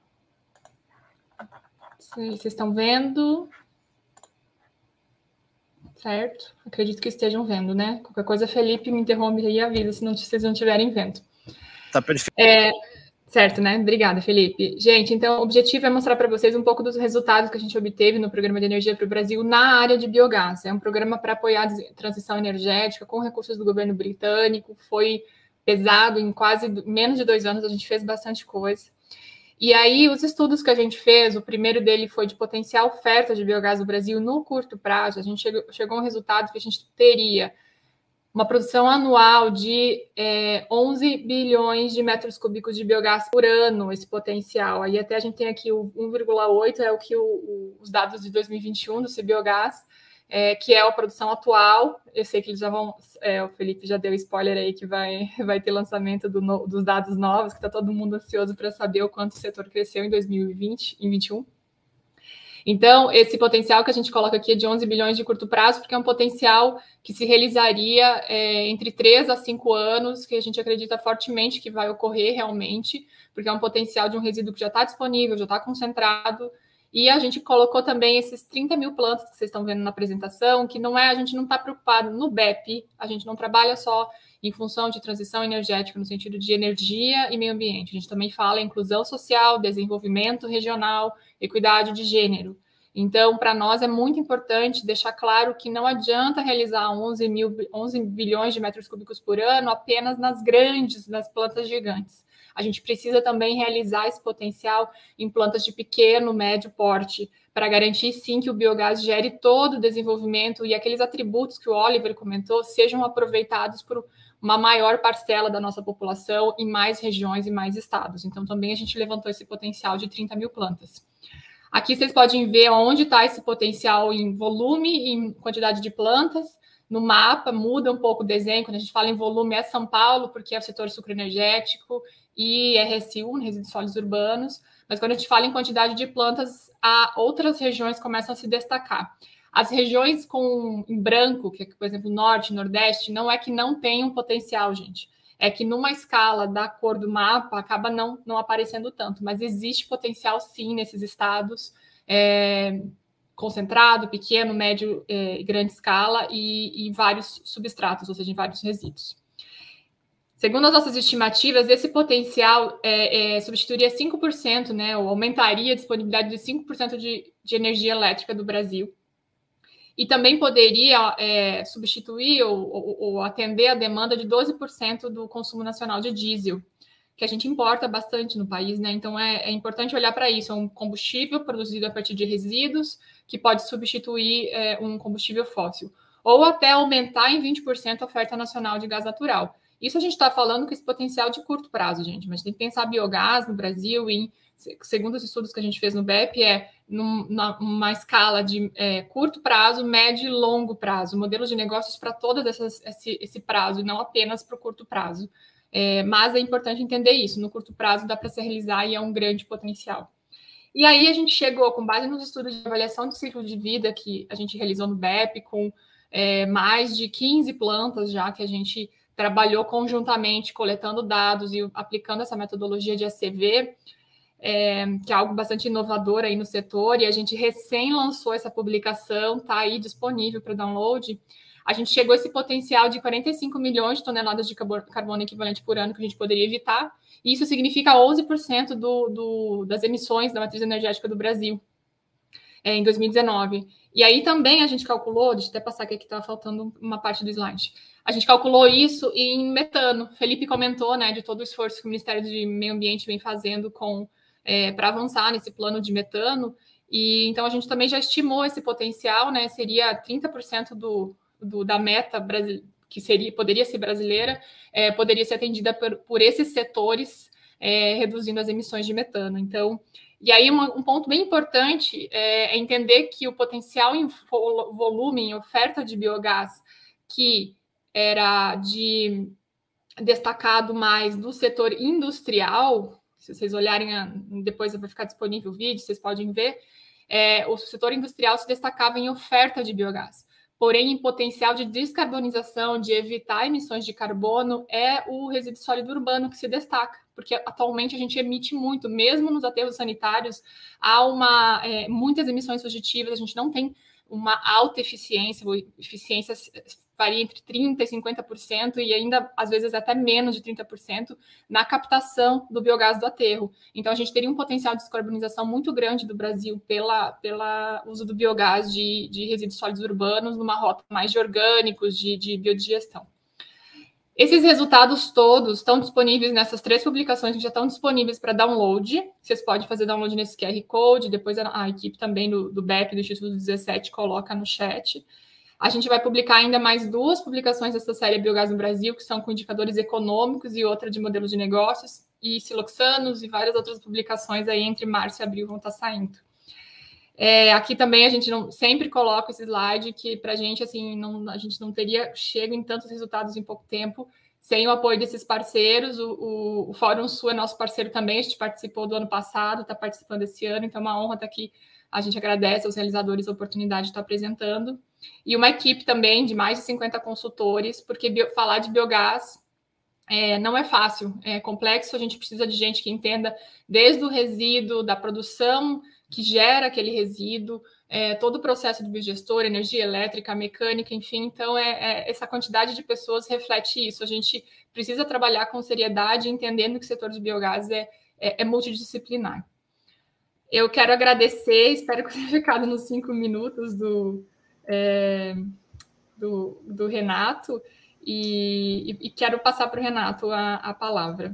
vocês estão vendo? Certo? Acredito que estejam vendo, né? Qualquer coisa, Felipe me interrompe e avisa se, não, se vocês não estiverem vendo. Tá perfeito. É, certo, né? Obrigada, Felipe. Gente, então, o objetivo é mostrar para vocês um pouco dos resultados que a gente obteve no Programa de Energia para o Brasil na área de biogás. É um programa para apoiar a transição energética com recursos do governo britânico. Foi pesado, em quase menos de dois anos a gente fez bastante coisa. E aí, os estudos que a gente fez, o primeiro dele foi de potencial oferta de biogás no Brasil no curto prazo. A gente chegou, chegou a um resultado que a gente teria uma produção anual de é, onze bilhões de metros cúbicos de biogás por ano, esse potencial. Aí até a gente tem aqui o um vírgula oito, é o que o, o, os dados de dois mil e vinte e um do Cibiogás, é, que é a produção atual. Eu sei que eles já vão... É, o Felipe já deu spoiler aí que vai, vai ter lançamento do no, dos dados novos, que está todo mundo ansioso para saber o quanto o setor cresceu em dois mil e vinte, em vinte e um. Então, esse potencial que a gente coloca aqui é de onze bilhões de curto prazo, porque é um potencial que se realizaria é, entre três a cinco anos, que a gente acredita fortemente que vai ocorrer realmente, porque é um potencial de um resíduo que já está disponível, já está concentrado. E a gente colocou também esses trinta mil plantas que vocês estão vendo na apresentação, que não é, a gente não está preocupado no B E P, a gente não trabalha só em função de transição energética, no sentido de energia e meio ambiente. A gente também fala em inclusão social, desenvolvimento regional, equidade de gênero. Então, para nós é muito importante deixar claro que não adianta realizar onze bilhões de metros cúbicos por ano apenas nas grandes, nas plantas gigantes. A gente precisa também realizar esse potencial em plantas de pequeno, médio porte, para garantir, sim, que o biogás gere todo o desenvolvimento e aqueles atributos que o Oliver comentou sejam aproveitados por uma maior parcela da nossa população em mais regiões e mais estados. Então, também a gente levantou esse potencial de trinta mil plantas. Aqui vocês podem ver onde está esse potencial em volume e em quantidade de plantas. No mapa, muda um pouco o desenho. Quando a gente fala em volume, é São Paulo, porque é o setor sucroenergético, e R S U, resíduos sólidos urbanos. Mas quando a gente fala em quantidade de plantas, a outras regiões começam a se destacar. As regiões com, em branco, que é, por exemplo, Norte, Nordeste, não é que não tenham potencial, gente. É que numa escala da cor do mapa acaba não, não aparecendo tanto, mas existe potencial sim nesses estados, é, concentrado, pequeno, médio e é, grande escala e, e vários substratos, ou seja, em vários resíduos. Segundo as nossas estimativas, esse potencial é, é, substituiria cinco por cento, né, ou aumentaria a disponibilidade de cinco por cento de, de energia elétrica do Brasil. E também poderia é, substituir ou, ou, ou atender a demanda de doze por cento do consumo nacional de diesel, que a gente importa bastante no país, né? Então, é, é importante olhar para isso. É um combustível produzido a partir de resíduos que pode substituir é, um combustível fóssil. ou até aumentar em vinte por cento a oferta nacional de gás natural. Isso a gente está falando com esse potencial de curto prazo, gente, mas tem que pensar biogás no Brasil e, segundo os estudos que a gente fez no B E P, é num, numa escala de é, curto prazo, médio e longo prazo, modelos de negócios para todo essas, esse, esse prazo, e não apenas para o curto prazo. É, mas é importante entender isso, no curto prazo dá para se realizar e é um grande potencial. E aí a gente chegou, com base nos estudos de avaliação de ciclo de vida que a gente realizou no B E P, com é, mais de quinze plantas já que a gente trabalhou conjuntamente, coletando dados e aplicando essa metodologia de A C V, é, que é algo bastante inovador aí no setor, e a gente recém lançou essa publicação, está aí disponível para download. A gente chegou a esse potencial de quarenta e cinco milhões de toneladas de carbono equivalente por ano que a gente poderia evitar, e isso significa onze por cento do, do, das emissões da matriz energética do Brasil é, em dois mil e dezenove. E aí também a gente calculou, deixa eu até passar aqui que estava faltando uma parte do slide, a gente calculou isso em metano. Felipe comentou, né, de todo o esforço que o Ministério do Meio Ambiente vem fazendo com é, para avançar nesse plano de metano, e então a gente também já estimou esse potencial, né, seria trinta por cento do, do, da meta brasile... que seria, poderia ser brasileira, é, poderia ser atendida por, por esses setores, é, reduzindo as emissões de metano. Então, e aí uma, um ponto bem importante é, é entender que o potencial em volume, em oferta de biogás, que era de destacado mais do setor industrial, se vocês olharem, depois vai ficar disponível o vídeo, vocês podem ver, é, o setor industrial se destacava em oferta de biogás. Porém, em potencial de descarbonização, de evitar emissões de carbono, é o resíduo sólido urbano que se destaca, porque atualmente a gente emite muito, mesmo nos aterros sanitários, há uma, é, muitas emissões fugitivas, a gente não tem uma alta eficiência, eficiência varia entre trinta por cento e cinquenta por cento e ainda, às vezes, até menos de trinta por cento na captação do biogás do aterro. Então, a gente teria um potencial de descarbonização muito grande do Brasil pela, pela uso do biogás de, de resíduos sólidos urbanos numa rota mais de orgânicos, de, de biodigestão. Esses resultados todos estão disponíveis nessas três publicações que já estão disponíveis para download. Vocês podem fazer download nesse Q R Code, depois a, a equipe também do, do B E P, do Instituto dezessete, coloca no chat. A gente vai publicar ainda mais duas publicações dessa série Biogás no Brasil, que são com indicadores econômicos e outra de modelos de negócios, e siloxanos e várias outras publicações aí entre março e abril vão estar saindo. É, aqui também a gente não, sempre coloca esse slide que para a gente, assim, não, a gente não teria chego em tantos resultados em pouco tempo sem o apoio desses parceiros. O, o, o Fórum Sul é nosso parceiro também, a gente participou do ano passado, está participando esse ano, então é uma honra estar aqui. A gente agradece aos realizadores a oportunidade de estar apresentando. E uma equipe também de mais de cinquenta consultores, porque bio, falar de biogás é, não é fácil, é complexo, a gente precisa de gente que entenda desde o resíduo, da produção que gera aquele resíduo, é, todo o processo do biogestor, energia elétrica, mecânica, enfim. Então, é, é, essa quantidade de pessoas reflete isso. A gente precisa trabalhar com seriedade, entendendo que o setor de biogás é, é, é multidisciplinar. Eu quero agradecer, espero que tenha ficado nos cinco minutos do, é, do, do Renato, e, e quero passar para o Renato a, a palavra.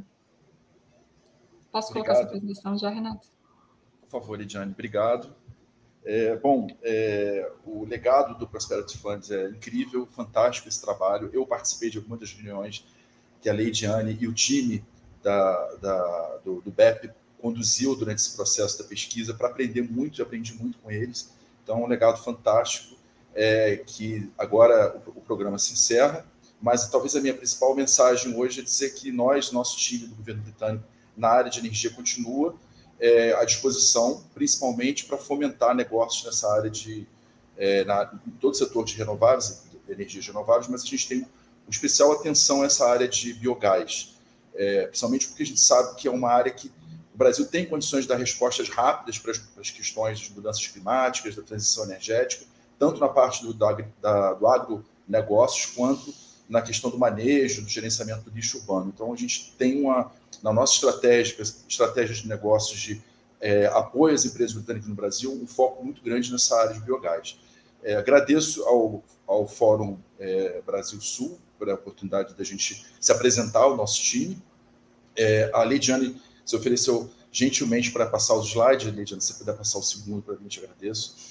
Posso Obrigado. Colocar essa apresentação já, Renato? Por favor, Lidiane, obrigado. É, bom, é, o legado do Prosperity Funds é incrível, fantástico esse trabalho. Eu participei de algumas das reuniões que a Lidiane e o time da, da, do, do B E P conduziu durante esse processo da pesquisa para aprender muito, eu aprendi muito com eles. Então, é um legado fantástico, é, que agora o, o programa se encerra, mas talvez a minha principal mensagem hoje é dizer que nós, nosso time do governo britânico, na área de energia, continua é, à disposição, principalmente para fomentar negócios nessa área de, é, na, em todo o setor de renováveis, de energias renováveis, mas a gente tem uma especial atenção a essa área de biogás, é, principalmente porque a gente sabe que é uma área que o Brasil tem condições de dar respostas rápidas para as, para as questões de mudanças climáticas, da transição energética, tanto na parte do, da, da, do agronegócios, quanto na questão do manejo, do gerenciamento do lixo urbano. Então, a gente tem uma, na nossa estratégia, estratégia de negócios de é, apoio às empresas britânicas no Brasil, um foco muito grande nessa área de biogás. É, agradeço ao, ao Fórum é, Brasil Sul por a oportunidade da gente se apresentar ao nosso time. É, a Lidiane se ofereceu gentilmente para passar os slides. Lidiane, se você puder passar o segundo para mim, te agradeço.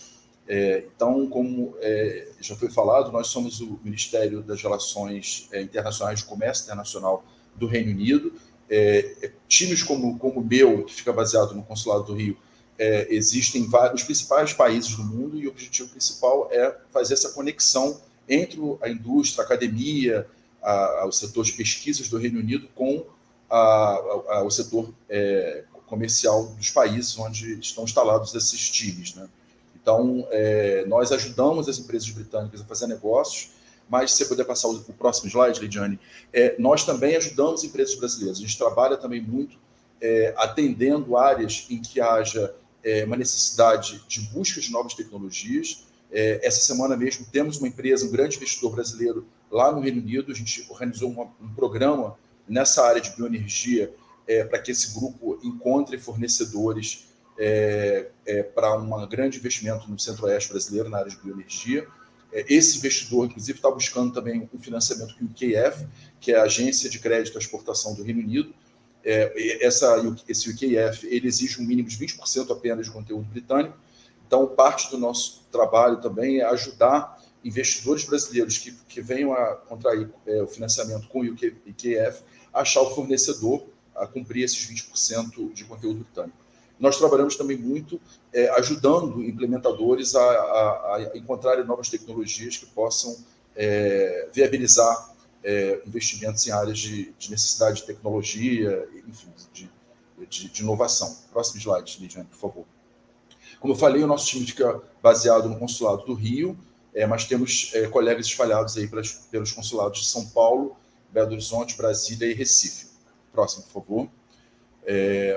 É, então, como é, já foi falado, nós somos o Ministério das Relações é, Internacionais de Comércio Internacional do Reino Unido. É, é, times como, como o meu, que fica baseado no Consulado do Rio, é, existem em vários principais países do mundo, e o objetivo principal é fazer essa conexão entre a indústria, a academia, a, a, o setor de pesquisas do Reino Unido com a, a, a, o setor é, comercial dos países onde estão instalados esses times, né? Então, é, nós ajudamos as empresas britânicas a fazer negócios, mas se você puder passar o, o próximo slide, Lidiane, é, nós também ajudamos empresas brasileiras. A gente trabalha também muito é, atendendo áreas em que haja é, uma necessidade de busca de novas tecnologias. É, essa semana mesmo temos uma empresa, um grande investidor brasileiro lá no Reino Unido. A gente organizou uma, um programa nessa área de bioenergia é, para que esse grupo encontre fornecedores É, é, para um grande investimento no Centro-Oeste brasileiro, na área de bioenergia. É, esse investidor, inclusive, está buscando também um financiamento com o U K F, que é a Agência de Crédito à Exportação do Reino Unido. É, essa, esse U K F ele exige um mínimo de vinte por cento apenas de conteúdo britânico. Então, parte do nosso trabalho também é ajudar investidores brasileiros que, que venham a contrair é, o financiamento com o U K F a achar o fornecedor a cumprir esses vinte por cento de conteúdo britânico. Nós trabalhamos também muito é, ajudando implementadores a, a, a encontrarem novas tecnologias que possam é, viabilizar é, investimentos em áreas de, de necessidade de tecnologia, enfim, de, de, de inovação. Próximo slide, Lidiane, por favor. Como eu falei, o nosso time fica baseado no Consulado do Rio, é, mas temos é, colegas espalhados aí pelas, pelos consulados de São Paulo, Belo Horizonte, Brasília e Recife. Próximo, por favor. É,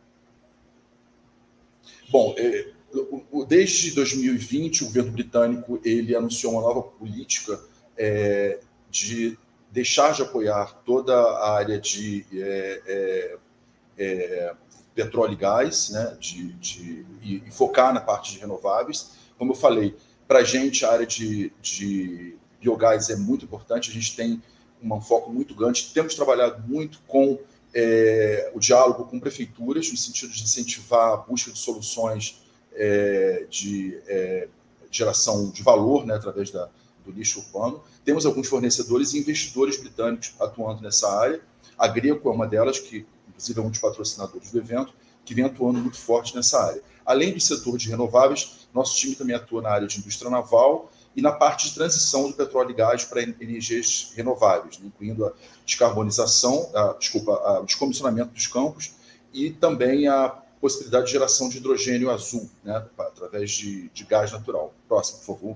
Bom, desde dois mil e vinte, o governo britânico ele anunciou uma nova política é, de deixar de apoiar toda a área de é, é, é, petróleo e gás, né, de, de, e, e focar na parte de renováveis. Como eu falei, para a gente a área de, de biogás é muito importante, a gente tem um foco muito grande, temos trabalhado muito com É, o diálogo com prefeituras, no sentido de incentivar a busca de soluções é, de é, geração de valor, né, através da, do lixo urbano. Temos alguns fornecedores e investidores britânicos atuando nessa área. A Greco é uma delas, que inclusive é um dos patrocinadores do evento, que vem atuando muito forte nessa área. Além do setor de renováveis, nosso time também atua na área de indústria naval e na parte de transição do petróleo e gás para energias renováveis, né, incluindo a descarbonização, a, desculpa, a, o descomissionamento dos campos e também a possibilidade de geração de hidrogênio azul, né, através de, de gás natural. Próximo, por favor.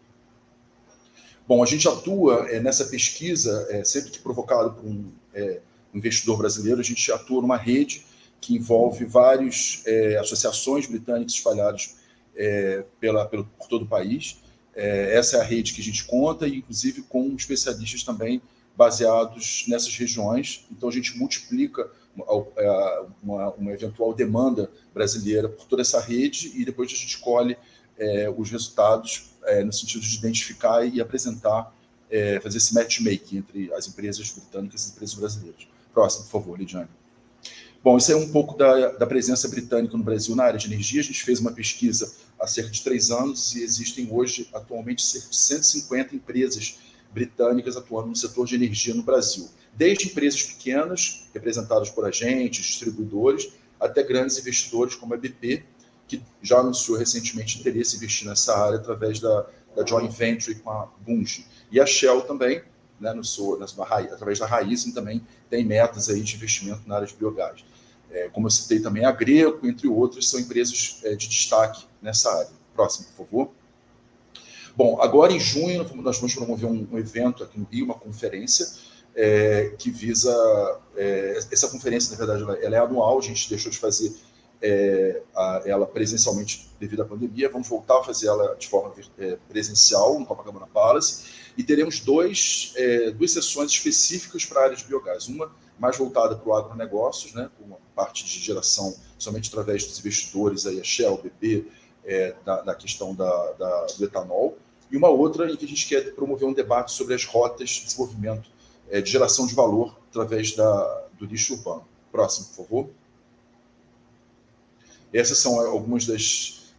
Bom, a gente atua é, nessa pesquisa, é, sempre que provocado por um é, investidor brasileiro, a gente atua numa rede que envolve várias é, associações britânicas espalhadas é, pela, pelo, por todo o país. É, essa é a rede que a gente conta, e inclusive com especialistas também baseados nessas regiões. Então, a gente multiplica uma, uma, uma eventual demanda brasileira por toda essa rede e depois a gente colhe é, os resultados é, no sentido de identificar e apresentar, é, fazer esse matchmaking entre as empresas britânicas e as empresas brasileiras. Próximo, por favor, Lidiane. Bom, isso é um pouco da, da presença britânica no Brasil na área de energia. A gente fez uma pesquisa há cerca de três anos e existem hoje, atualmente, cerca de cento e cinquenta empresas britânicas atuando no setor de energia no Brasil. Desde empresas pequenas, representadas por agentes, distribuidores, até grandes investidores como a B P, que já anunciou recentemente interesse em investir nessa área através da, da joint venture com a Bunge. E a Shell também, né, no seu, na, através da Raizen, também tem metas aí de investimento na área de biogás. É, como eu citei também, a Greco, entre outros, são empresas é, de destaque nessa área. Próximo, por favor. Bom, agora em junho nós vamos promover um, um evento aqui no Rio, uma conferência é, que visa... É, essa conferência, na verdade, ela, ela é anual, a gente deixou de fazer é, a, ela presencialmente devido à pandemia, vamos voltar a fazer ela de forma é, presencial no Copacabana Palace, e teremos dois, é, duas sessões específicas para a área de biogás. Uma mais voltada para o agronegócios, né, com uma parte de geração somente através dos investidores, aí, a Shell, B P, é, da, da questão da, da, do etanol, e uma outra em que a gente quer promover um debate sobre as rotas de desenvolvimento é, de geração de valor através da, do lixo urbano. Próximo, por favor. Essas são algumas das,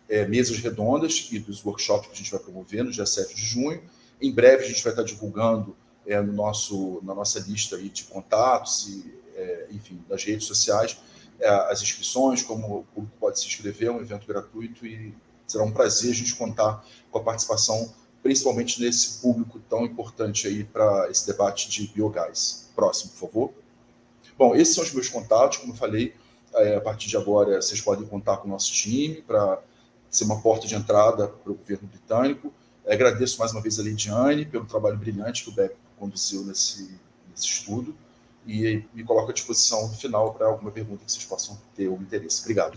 é, mesas redondas e dos workshops que a gente vai promover no dia sete de junho. Em breve a gente vai estar divulgando é, no nosso, na nossa lista aí de contatos e, é, enfim, das redes sociais, é, as inscrições, como o público pode se inscrever, é um evento gratuito e será um prazer a gente contar com a participação, principalmente nesse público tão importante aí para esse debate de biogás. Próximo, por favor. Bom, esses são os meus contatos, como eu falei, é, a partir de agora vocês podem contar com o nosso time para ser uma porta de entrada para o governo britânico. É, agradeço mais uma vez a Leidiane pelo trabalho brilhante que o B E P conduziu nesse, nesse estudo e me coloco à disposição no final para alguma pergunta que vocês possam ter algum interesse. Obrigado.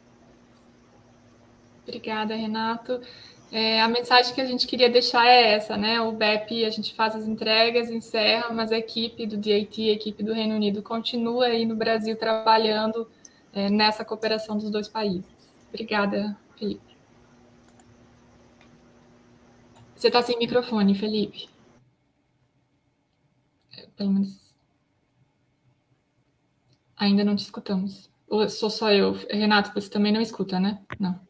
Obrigada, Renato. É, a mensagem que a gente queria deixar é essa, né? O B E P, a gente faz as entregas, encerra, mas a equipe do D A T, a equipe do Reino Unido, continua aí no Brasil trabalhando é, nessa cooperação dos dois países. Obrigada, Felipe. Você está sem microfone, Felipe. Pelo menos... Ainda não te escutamos. Ou sou só eu? Renato, você também não escuta, né? Não.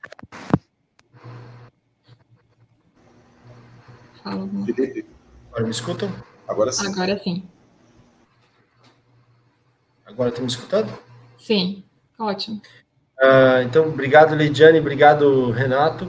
Fala alguma coisa. Agora me escutam? Agora sim. Agora sim. Agora estão me escutando? Sim, ótimo. Uh, então, obrigado, Leidiane, obrigado, Renato.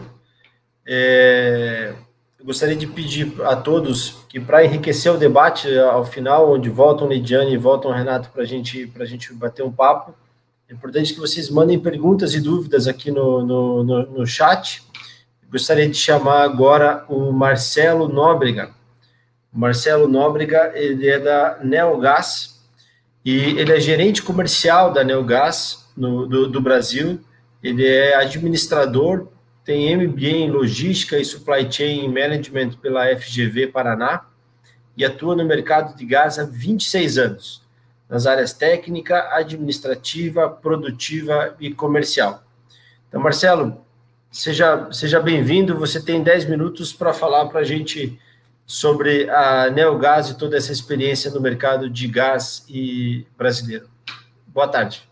É, eu gostaria de pedir a todos que, para enriquecer o debate ao final, onde voltam Leidiane e voltam Renato para gente, a gente bater um papo, é importante que vocês mandem perguntas e dúvidas aqui no, no, no, no chat. Gostaria de chamar agora o Marcelo Nóbrega. O Marcelo Nóbrega, ele é da Neogás, e ele é gerente comercial da Neogás no, do, do Brasil. Ele é administrador, tem M B A em Logística e Supply Chain Management pela F G V Paraná e atua no mercado de gás há vinte e seis anos, nas áreas técnica, administrativa, produtiva e comercial. Então, Marcelo, seja, seja bem-vindo. Você tem dez minutos para falar para a gente sobre a Neogás e toda essa experiência no mercado de gás e brasileiro. Boa tarde.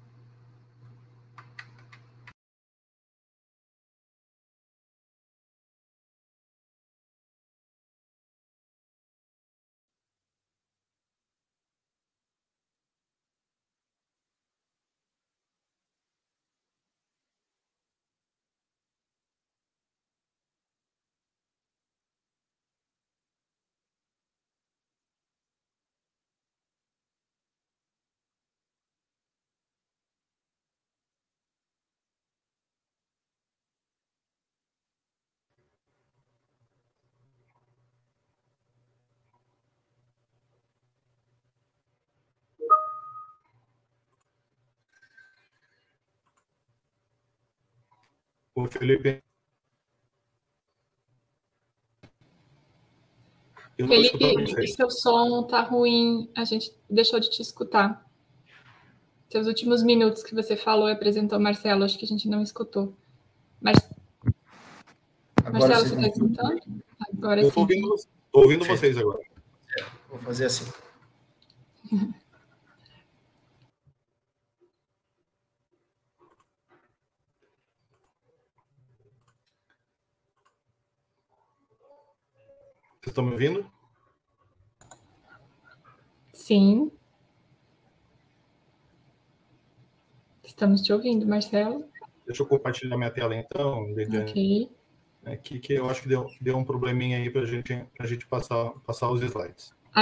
Ô, Felipe. Eu não Felipe, seu som tá ruim, a gente deixou de te escutar. Seus últimos minutos que você falou e apresentou, Marcelo, acho que a gente não escutou. Mar... Marcelo, você está escutando? Agora eu sim. Estou ouvindo, ouvindo vocês agora. É, vou fazer assim. Vocês estão me ouvindo? Sim. Estamos te ouvindo, Marcelo. Deixa eu compartilhar minha tela, então. Ok. Aqui que eu acho que deu, deu um probleminha aí para gente, a gente passar, passar os slides. A...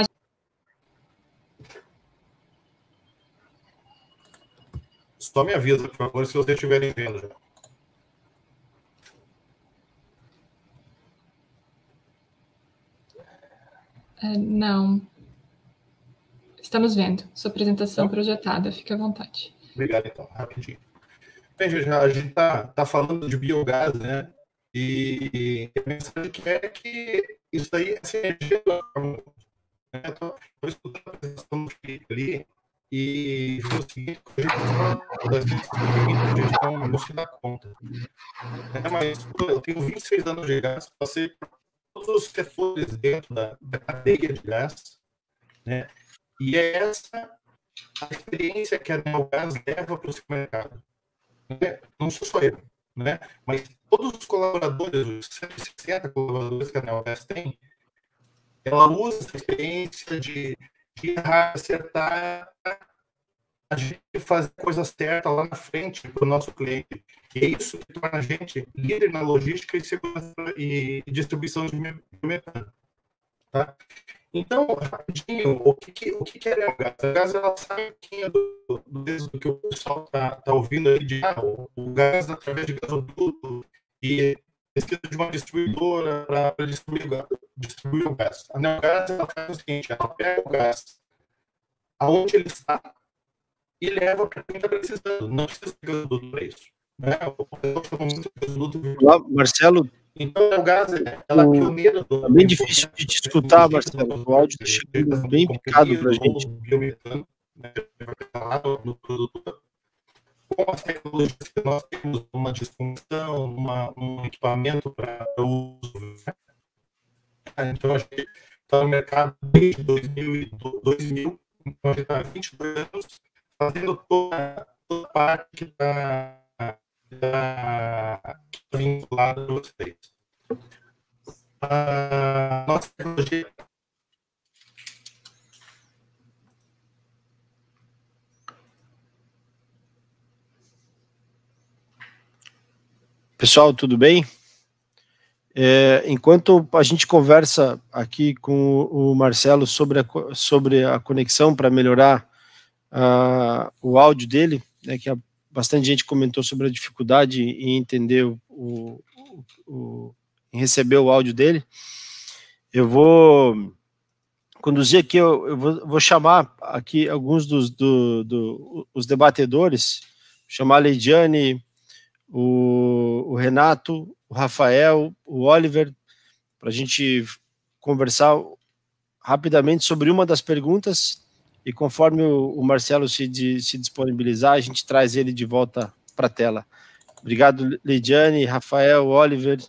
Só me avisa, por favor, se vocês estiverem vendo já. Uh, não. Estamos vendo. Sua apresentação Não. projetada. Fique à vontade. Obrigado, então. Rapidinho. Bem, já, a gente está tá falando de biogás, né? E a mensagem que é que isso daí é sinergia. Estou escutando a apresentação do Felipe ali e viu o seguinte, a gente fala das gestão não se dá conta. É, mas pô, eu tenho vinte e seis anos de gás, passei por todos os setores dentro da, da cadeia de gás, né? E é essa a experiência que a Neogás leva para o seu mercado. Não sou só eu. né? Mas todos os colaboradores, os cento e sessenta colaboradores que a Neogás tem, ela usa essa experiência de, de errar, acertar, a gente fazer a coisa certa lá na frente para o nosso cliente. E é isso que torna a gente líder na logística e segurança e distribuição de metano. Tá? Então, rapidinho, o que, que, o que é a Neogás? A Neogás, ela sai um pouquinho do, do, do que o pessoal está tá ouvindo aí de ah, o, o gás através de gasoduto e pesquisa de uma distribuidora para distribuir, distribuir o gás. A Neogás, ela faz o seguinte, ela pega o gás aonde ele está e leva para quem está precisando. Não precisa de gasoduto para isso. Né? Olá, Marcelo. Então, a Neogás, ela é pioneira do... É bem difícil de te escutar, Marcelo. O áudio está chegando bem picado para a gente. Biometano, né? No produto. Com as tecnologias que nós temos, uma disfunção, uma, um equipamento para uso. Então, a gente está no mercado desde dois mil, então a gente está há vinte e dois anos fazendo toda, toda a parte da, da vinculada a vocês. A nossa tecnologia. Pessoal, tudo bem? É, enquanto a gente conversa aqui com o Marcelo sobre a, sobre a conexão para melhorar uh, o áudio dele, né, que a, bastante gente comentou sobre a dificuldade em entender o, o, o em receber o áudio dele, eu vou conduzir aqui, eu, eu vou, vou chamar aqui alguns dos do, do, os debatedores, chamar a Leidiane, o, o Renato, o Rafael, o Oliver, para a gente conversar rapidamente sobre uma das perguntas e conforme o, o Marcelo se, de, se disponibilizar, a gente traz ele de volta para a tela. Obrigado, Leidiane, Rafael, Oliver.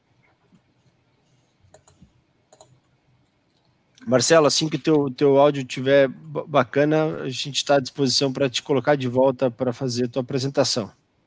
Marcelo, assim que o teu, teu áudio estiver bacana, a gente está à disposição para te colocar de volta para fazer a tua apresentação.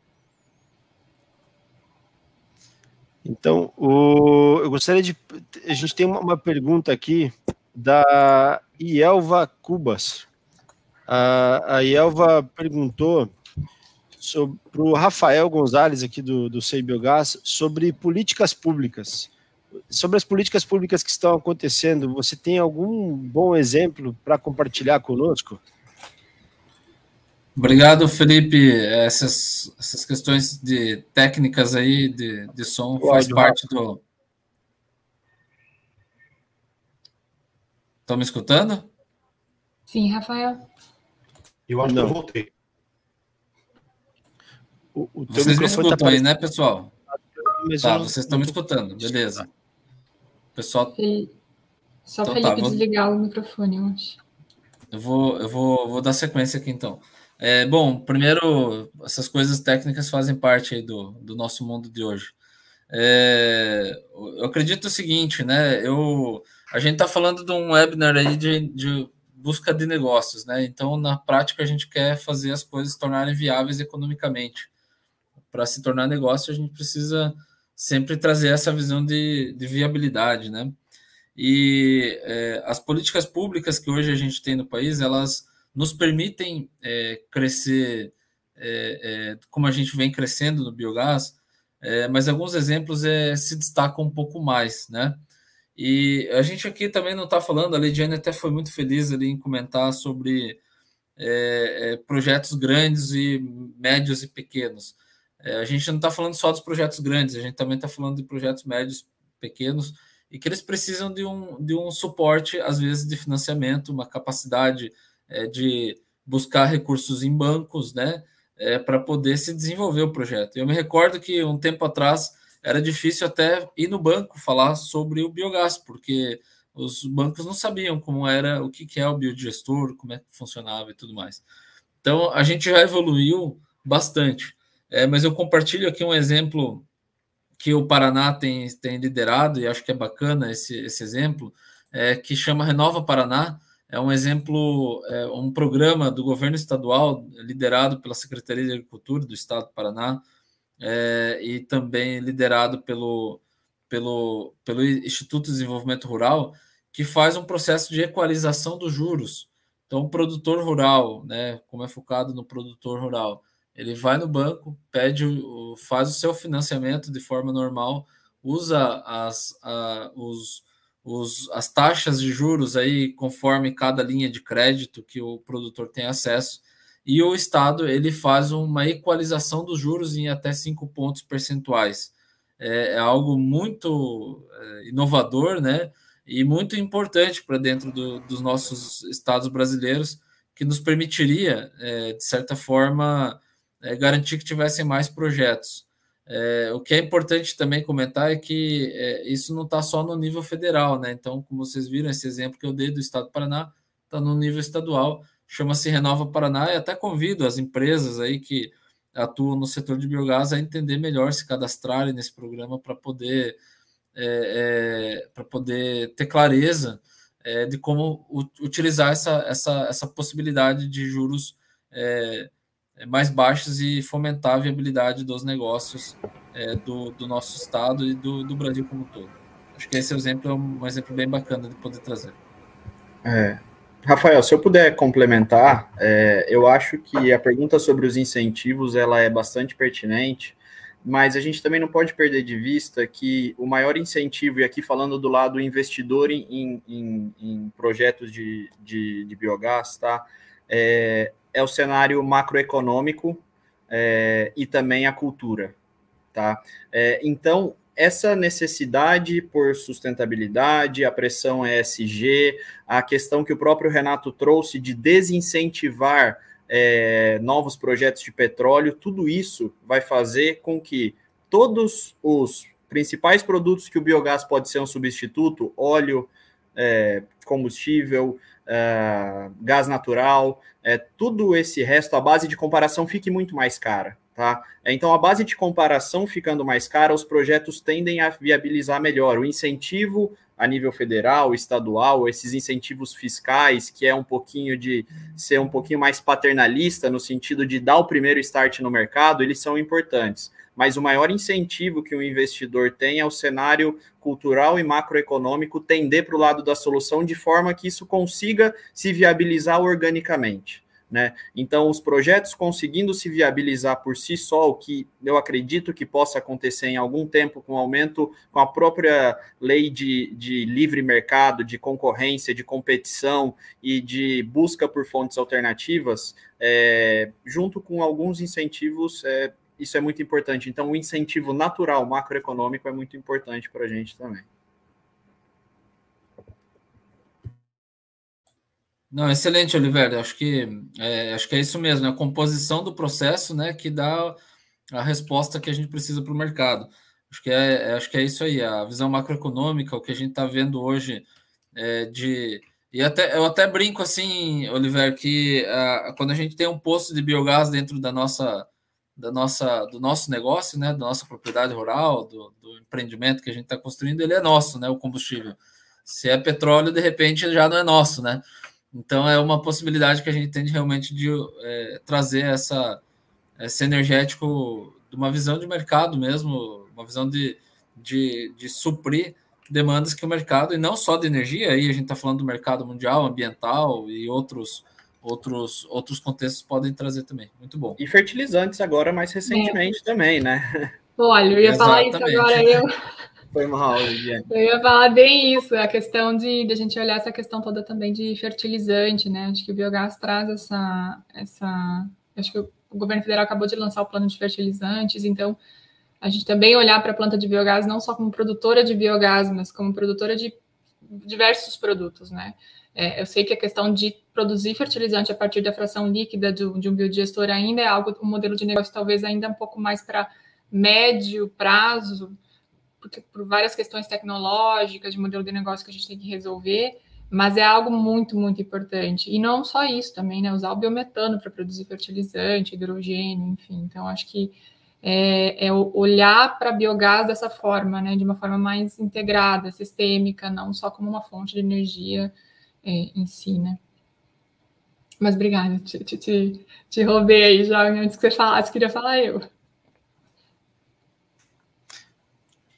Então, o, eu gostaria de... A gente tem uma, uma pergunta aqui da Ielva Cubas. A, a Ielva perguntou para o Rafael Gonzalez, aqui do, do Sei Biogás, sobre políticas públicas. Sobre as políticas públicas que estão acontecendo, você tem algum bom exemplo para compartilhar conosco? Obrigado, Felipe. Essas, essas questões de técnicas aí de, de som Pode, faz parte Rafa. do... Estão me escutando? Sim, Rafael. Eu acho Não. que eu voltei. O, o vocês me escutam tá aí, né, pessoal? Tá, vocês estão me escutando, beleza. Pessoal... Só então, Felipe tá, vou... desligar o microfone, eu acho. Eu vou, eu vou, vou dar sequência aqui, então. É, bom, primeiro, essas coisas técnicas fazem parte aí do, do nosso mundo de hoje. É, eu acredito o seguinte, né? Eu, a gente está falando de um webinar aí de, de busca de negócios, né? Então, na prática, a gente quer fazer as coisas se tornarem viáveis economicamente. Para se tornar negócio, a gente precisa sempre trazer essa visão de, de viabilidade, né? E é, as políticas públicas que hoje a gente tem no país, elas nos permitem é, crescer é, é, como a gente vem crescendo no biogás, é, mas alguns exemplos é, se destacam um pouco mais, né? E a gente aqui também não está falando, a Leidiane até foi muito feliz ali em comentar sobre é, é, projetos grandes e médios e pequenos. É, a gente não está falando só dos projetos grandes, a gente também está falando de projetos médios, pequenos, e que eles precisam de um, de um suporte, às vezes, de financiamento, uma capacidade É, de buscar recursos em bancos, né, é, para poder se desenvolver o projeto. Eu me recordo que um tempo atrás era difícil até ir no banco falar sobre o biogás, porque os bancos não sabiam como era, o que, que é o biodigestor, como é que funcionava e tudo mais. Então, a gente já evoluiu bastante. É, mas eu compartilho aqui um exemplo que o Paraná tem, tem liderado, e acho que é bacana esse, esse exemplo, é, que chama Renova Paraná. É um exemplo, é um programa do governo estadual liderado pela Secretaria de Agricultura do Estado do Paraná, é, e também liderado pelo, pelo, pelo Instituto de Desenvolvimento Rural, que faz um processo de equalização dos juros. Então, o produtor rural, né, como é focado no produtor rural, ele vai no banco, pede, o, faz o seu financiamento de forma normal, usa as, a, os, os, as taxas de juros aí conforme cada linha de crédito que o produtor tem acesso, e o Estado ele faz uma equalização dos juros em até cinco pontos percentuais. É, é algo muito é, inovador, né? E muito importante para dentro do, dos nossos estados brasileiros, que nos permitiria, é, de certa forma, é, garantir que tivessem mais projetos. É, o que é importante também comentar é que é, isso não está só no nível federal, né? Então, como vocês viram, esse exemplo que eu dei do estado do Paraná está no nível estadual, chama-se Renova Paraná, e até convido as empresas aí que atuam no setor de biogás a entender melhor, se cadastrarem nesse programa para poder, é, é, para poder ter clareza é, de como utilizar essa, essa, essa possibilidade de juros é, mais baixos e fomentar a viabilidade dos negócios é, do, do nosso estado e do, do Brasil como um todo. Acho que esse exemplo é um exemplo bem bacana de poder trazer. É. Rafael, se eu puder complementar, é, eu acho que a pergunta sobre os incentivos ela é bastante pertinente, mas a gente também não pode perder de vista que o maior incentivo, e aqui falando do lado investidor em, em, em projetos de, de, de biogás, tá? É, é o cenário macroeconômico é, e também a cultura, tá? É, então, essa necessidade por sustentabilidade, a pressão E S G, a questão que o próprio Renato trouxe de desincentivar é, novos projetos de petróleo, tudo isso vai fazer com que todos os principais produtos que o biogás pode ser um substituto, óleo, é, combustível, é, gás natural, é, tudo esse resto, a base de comparação fique muito mais cara. Tá? Então, a base de comparação ficando mais cara, os projetos tendem a viabilizar melhor. O incentivo a nível federal, estadual, esses incentivos fiscais, que é um pouquinho de ser um pouquinho mais paternalista, no sentido de dar o primeiro start no mercado, eles são importantes. Mas o maior incentivo que um investidor tem é o cenário cultural e macroeconômico tender para o lado da solução, de forma que isso consiga se viabilizar organicamente. Né? Então, os projetos conseguindo se viabilizar por si só, o que eu acredito que possa acontecer em algum tempo com o aumento, com a própria lei de, de livre mercado, de concorrência, de competição e de busca por fontes alternativas, é, junto com alguns incentivos, é, isso é muito importante. Então, o incentivo natural macroeconômico é muito importante para a gente também. Não, excelente, Oliveira. Acho que é, acho que é isso mesmo, né? A composição do processo, né, que dá a resposta que a gente precisa para o mercado. Acho que é, acho que é isso aí, a visão macroeconômica, o que a gente está vendo hoje é, de e até eu até brinco assim, Oliveira, que a, quando a gente tem um posto de biogás dentro da nossa da nossa do nosso negócio, né, da nossa propriedade rural, do, do empreendimento que a gente está construindo, ele é nosso, né, o combustível. Se é petróleo, de repente já não é nosso, né? Então, é uma possibilidade que a gente tem de realmente de é, trazer essa, esse energético de uma visão de mercado mesmo, uma visão de, de, de suprir demandas que o mercado, e não só de energia, aí a gente está falando do mercado mundial, ambiental e outros, outros, outros contextos podem trazer também. Muito bom. E fertilizantes agora, mais recentemente, é. também, né? Olha, eu ia Exatamente. falar isso agora, eu... Foi mal, Lidiane. Eu ia falar bem isso, a questão de, de a gente olhar essa questão toda também de fertilizante, né? Acho que o biogás traz essa, essa... Acho que o governo federal acabou de lançar o plano de fertilizantes, então a gente também olhar para a planta de biogás não só como produtora de biogás, mas como produtora de diversos produtos, né? É, eu sei que a questão de produzir fertilizante a partir da fração líquida de, de um biodigestor ainda é algo, um modelo de negócio talvez ainda um pouco mais para médio prazo, porque por várias questões tecnológicas, de modelo de negócio que a gente tem que resolver, mas é algo muito, muito importante. E não só isso também, né? Usar o biometano para produzir fertilizante, hidrogênio, enfim. Então, acho que é, é olhar para biogás dessa forma, né? De uma forma mais integrada, sistêmica, não só como uma fonte de energia é, em si, né? Mas obrigada, te, te, te, te roubei aí já antes que você falasse, queria falar eu.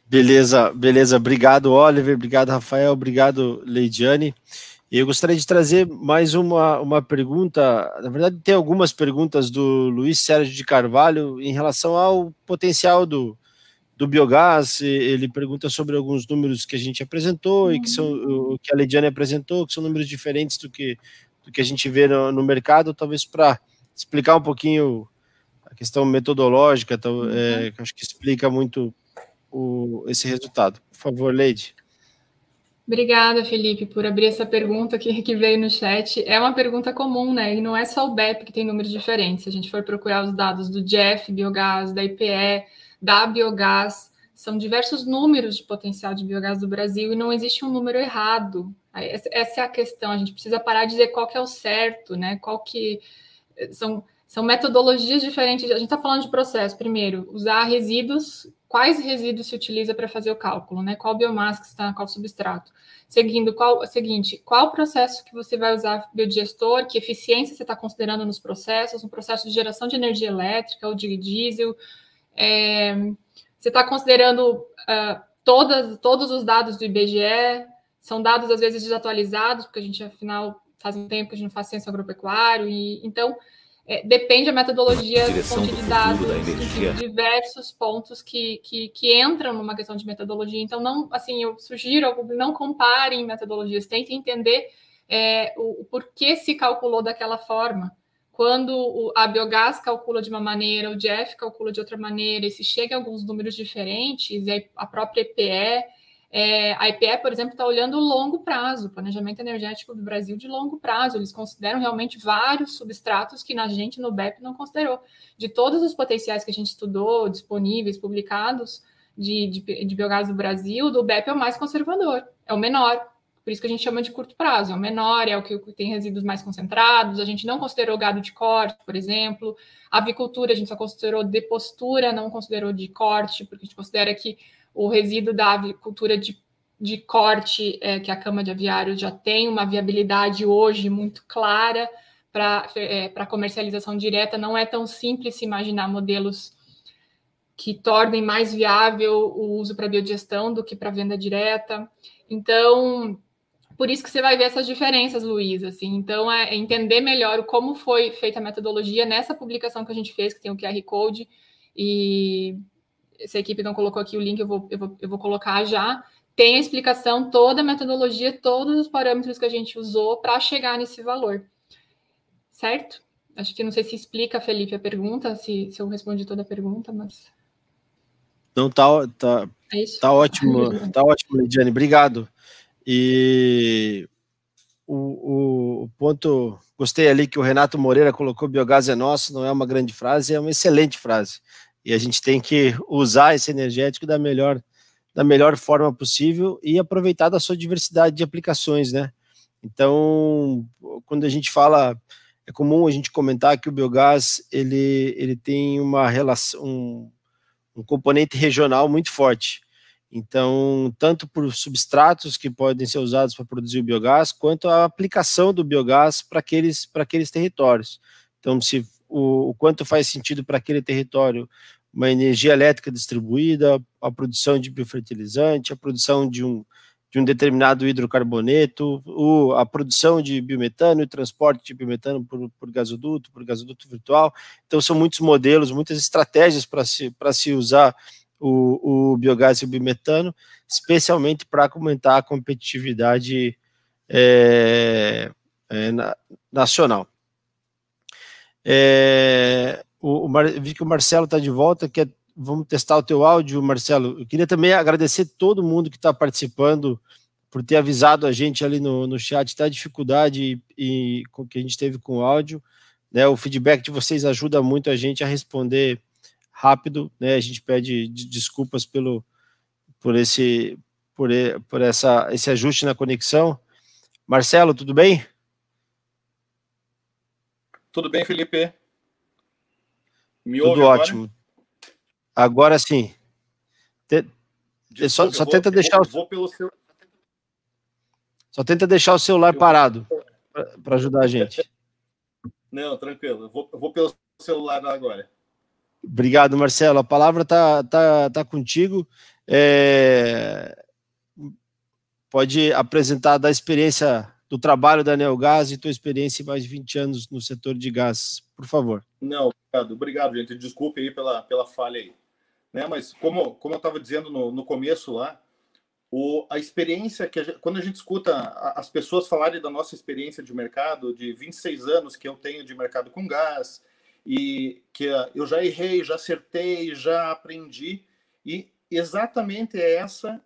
Beleza, beleza. Obrigado, Oliver. Obrigado, Rafael. Obrigado, Leidiane. Eu gostaria de trazer mais uma, uma pergunta. Na verdade, tem algumas perguntas do Luiz Sérgio de Carvalho em relação ao potencial do, do biogás. Ele pergunta sobre alguns números que a gente apresentou e que são o que a Leidiane apresentou, que são números diferentes do que, do que a gente vê no, no mercado, talvez para explicar um pouquinho a questão metodológica, então, é, que acho que explica muito o, esse resultado. Por favor, Leide. Obrigada, Felipe, por abrir essa pergunta que, que veio no chat. É uma pergunta comum, né? E não é só o B E P que tem números diferentes. Se a gente for procurar os dados do Jeff Biogás, da I P E, da Biogás, são diversos números de potencial de biogás do Brasil e não existe um número errado. Essa é a questão. A gente precisa parar de dizer qual que é o certo, né? Qual que são, são metodologias diferentes. A gente está falando de processo. Primeiro, usar resíduos. Quais resíduos se utiliza para fazer o cálculo, né? Qual biomassa que está, qual substrato? Seguindo, qual, seguinte, qual processo que você vai usar biodigestor, que eficiência você está considerando nos processos, no processo de geração de energia elétrica ou de diesel, é, você está considerando uh, todas, todos os dados do I B G E, são dados às vezes desatualizados, porque a gente, afinal, faz um tempo que a gente não faz ciência agropecuário, e então... É, depende da metodologia, fonte de dados, de diversos pontos que, que, que entram numa questão de metodologia. Então, não, assim, eu sugiro, não comparem metodologias, tentem entender é, o, o porquê se calculou daquela forma. Quando o, a Biogás calcula de uma maneira, o Jeff calcula de outra maneira, e se chega a alguns números diferentes, e a própria I P E... É, a I P E, por exemplo, está olhando o longo prazo, o planejamento energético do Brasil de longo prazo. Eles consideram realmente vários substratos que a gente no B E P não considerou. De todos os potenciais que a gente estudou, disponíveis, publicados, de, de, de biogás do Brasil, do B E P é o mais conservador, é o menor. Por isso que a gente chama de curto prazo, é o menor, é o que tem resíduos mais concentrados. A gente não considerou gado de corte, por exemplo. A avicultura a gente só considerou de postura, não considerou de corte, porque a gente considera que o resíduo da avicultura de, de corte, é, que a Câmara de Aviários já tem uma viabilidade hoje muito clara para é, para comercialização direta. Não é tão simples se imaginar modelos que tornem mais viável o uso para biodigestão do que para venda direta. Então, por isso que você vai ver essas diferenças, Luiz. Assim. Então, é entender melhor como foi feita a metodologia nessa publicação que a gente fez, que tem o Q R Code, e... se a equipe não colocou aqui o link, eu vou, eu vou, eu vou colocar já. Tem a explicação, toda a metodologia, todos os parâmetros que a gente usou para chegar nesse valor. Certo? Acho que não sei se explica, Felipe, a pergunta, se, se eu respondi toda a pergunta, mas... Não, tá, tá, é isso? tá ótimo, tá ótimo, Leidiane, obrigado. E o, o, o ponto... Gostei ali que o Renato Moreira colocou biogás é nosso, não é uma grande frase, é uma excelente frase. E a gente tem que usar esse energético da melhor, da melhor forma possível e aproveitar da sua diversidade de aplicações, né? Então, quando a gente fala, é comum a gente comentar que o biogás, ele, ele tem uma relação, um, um componente regional muito forte. Então, tanto por substratos que podem ser usados para produzir o biogás, quanto a aplicação do biogás para aqueles, para aqueles territórios. Então, se o, o quanto faz sentido para aquele território uma energia elétrica distribuída, a produção de biofertilizante, a produção de um, de um determinado hidrocarboneto, o, a produção de biometano e o transporte de biometano por, por gasoduto, por gasoduto virtual. Então, são muitos modelos, muitas estratégias para se, para se usar o, o biogás e o biometano, especialmente para aumentar a competitividade é, é, na, nacional. É, o, o Mar, vi que o Marcelo está de volta, que é, vamos testar o teu áudio, Marcelo. Eu queria também agradecer todo mundo que está participando por ter avisado a gente ali no, no chat da dificuldade e, e, com que a gente teve com o áudio, né? O feedback de vocês ajuda muito a gente a responder rápido, né? A gente pede desculpas pelo por esse por, por essa esse ajuste na conexão. Marcelo, tudo bem? Tudo bem, Felipe? Me Tudo ótimo. Agora, agora sim. Te, Desculpa, só só vou, tenta deixar vou, o vou seu... só tenta deixar o celular eu parado para ajudar a gente. Não, tranquilo. Eu vou, eu vou pelo celular agora. Obrigado, Marcelo. A palavra tá tá tá contigo. É, pode apresentar da experiência do trabalho da Neogás e tua experiência em mais de vinte anos no setor de gás, por favor. Não, obrigado, obrigado, gente. Desculpe aí pela, pela falha aí. Né? Mas como, como eu estava dizendo no, no começo lá, o, a experiência que a gente, quando a gente escuta as pessoas falarem da nossa experiência de mercado, de vinte e seis anos que eu tenho de mercado com gás, e que eu já errei, já acertei, já aprendi, e exatamente é essa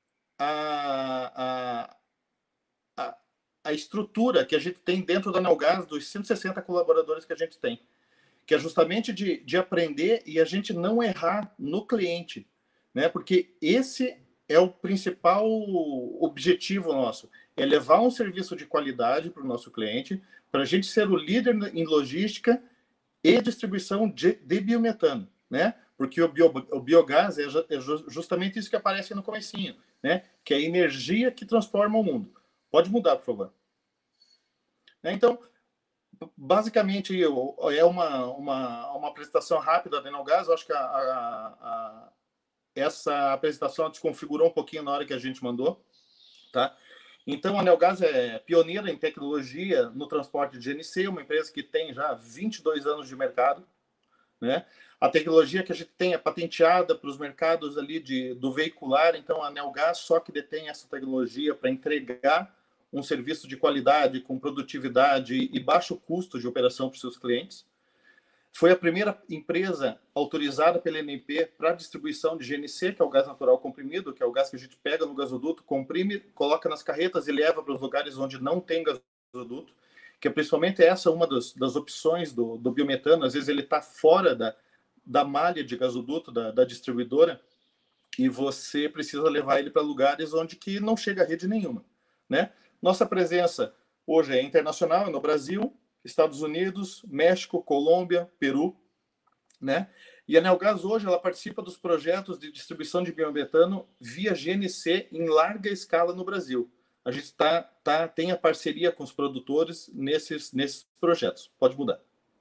a, a, a, a estrutura que a gente tem dentro da Neogás, dos cento e sessenta colaboradores que a gente tem, que é justamente de, de aprender e a gente não errar no cliente, né? Porque esse é o principal objetivo nosso, é levar um serviço de qualidade para o nosso cliente, para a gente ser o líder em logística e distribuição de, de biometano, né? Porque o, bio, o biogás é, é justamente isso que aparece no comecinho, né? Que é a energia que transforma o mundo. Pode mudar, por favor. Então, basicamente, é uma, uma, uma apresentação rápida da Neogás. Eu acho que a, a, a, essa apresentação desconfigurou um pouquinho na hora que a gente mandou, tá? Então, a Neogás é pioneira em tecnologia no transporte de G N C, uma empresa que tem já vinte e dois anos de mercado, né? A tecnologia que a gente tem é patenteada para os mercados ali de, do veicular, então a Neogás só que detém essa tecnologia para entregar um serviço de qualidade, com produtividade e baixo custo de operação para os seus clientes. Foi a primeira empresa autorizada pela A N P para distribuição de G N C, que é o gás natural comprimido, que é o gás que a gente pega no gasoduto, comprime, coloca nas carretas e leva para os lugares onde não tem gasoduto, que é principalmente essa uma das, das opções do, do biometano. Às vezes ele está fora da, da malha de gasoduto da, da distribuidora e você precisa levar ele para lugares onde que não chega a rede nenhuma, né? Nossa presença hoje é internacional, é no Brasil, Estados Unidos, México, Colômbia, Peru, né? E a Neogás hoje ela participa dos projetos de distribuição de biometano via G N C em larga escala no Brasil. A gente tá, tá, tem a parceria com os produtores nesses, nesses projetos. Pode mudar.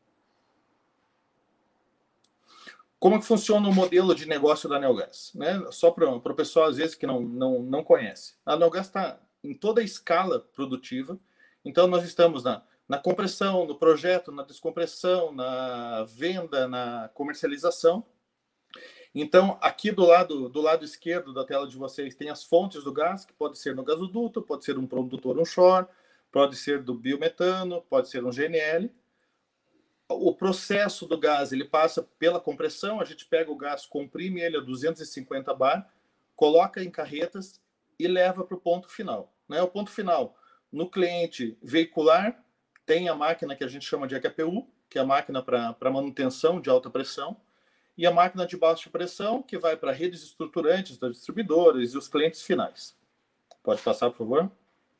Como que funciona o modelo de negócio da Neogás? Né? Só para o pessoal, às vezes, que não, não, não conhece. A Neogás está em toda a escala produtiva. Então, nós estamos na, na compressão, no projeto, na descompressão, na venda, na comercialização. Então, aqui do lado, do lado esquerdo da tela de vocês tem as fontes do gás, que pode ser no gasoduto, pode ser um produtor onshore, pode ser do biometano, pode ser um G N L. O processo do gás, ele passa pela compressão, a gente pega o gás, comprime ele a duzentos e cinquenta bar, coloca em carretas e leva para o ponto final. Né? O ponto final, no cliente veicular, tem a máquina que a gente chama de H P U, que é a máquina para manutenção de alta pressão, e a máquina de baixa pressão, que vai para redes estruturantes das distribuidoras e os clientes finais. Pode passar, por favor.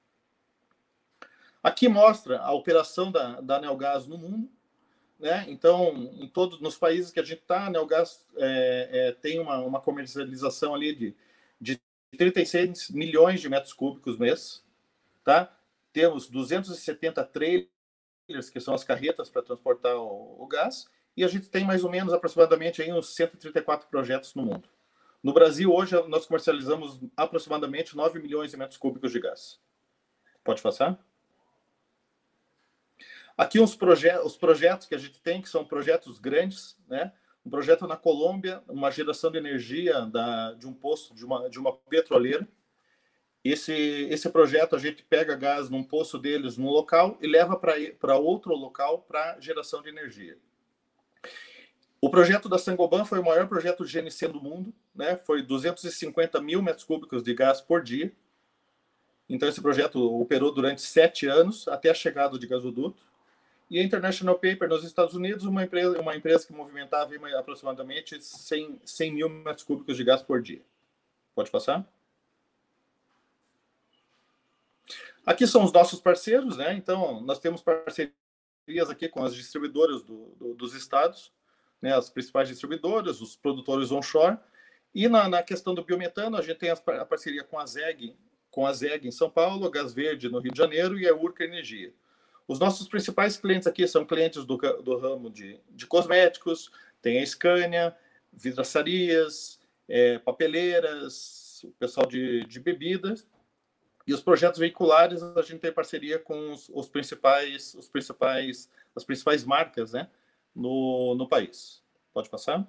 Aqui mostra a operação da, da Neogás no mundo. Né? Então, em todos nos países que a gente está, a Neogás é, é, tem uma, uma comercialização ali de, de trinta e seis milhões de metros cúbicos mês. Tá? Temos duzentos e setenta trailers, que são as carretas para transportar o, o gás, e a gente tem mais ou menos aproximadamente aí uns cento e trinta e quatro projetos no mundo. No Brasil, hoje, nós comercializamos aproximadamente nove milhões de metros cúbicos de gás. Pode passar? Aqui os, proje os projetos que a gente tem, que são projetos grandes, né? Um projeto na Colômbia, uma geração de energia da, de um poço, de uma, de uma petroleira. Esse, esse projeto, a gente pega gás num poço deles num local e leva para outro local para geração de energia. O projeto da Saint-Gobain foi o maior projeto de G N C do mundo, né? Foi duzentos e cinquenta mil metros cúbicos de gás por dia. Então, esse projeto operou durante sete anos, até a chegada de gasoduto. E a International Paper, nos Estados Unidos, uma empresa, uma empresa que movimentava aproximadamente cem, cem mil metros cúbicos de gás por dia. Pode passar? Aqui são os nossos parceiros, né? Então, nós temos parcerias aqui com as distribuidoras do, do, dos estados, né? As principais distribuidoras, os produtores onshore. E na, na questão do biometano, a gente tem a parceria com a ZEG, com a ZEG em São Paulo, a Gás Verde no Rio de Janeiro e a Urca Energia. Os nossos principais clientes aqui são clientes do, do ramo de, de cosméticos, tem a Scania, vidraçarias, é, papeleiras, o pessoal de, de bebidas, e os projetos veiculares a gente tem parceria com os, os principais, os principais, as principais marcas, né, no, no país. Pode passar?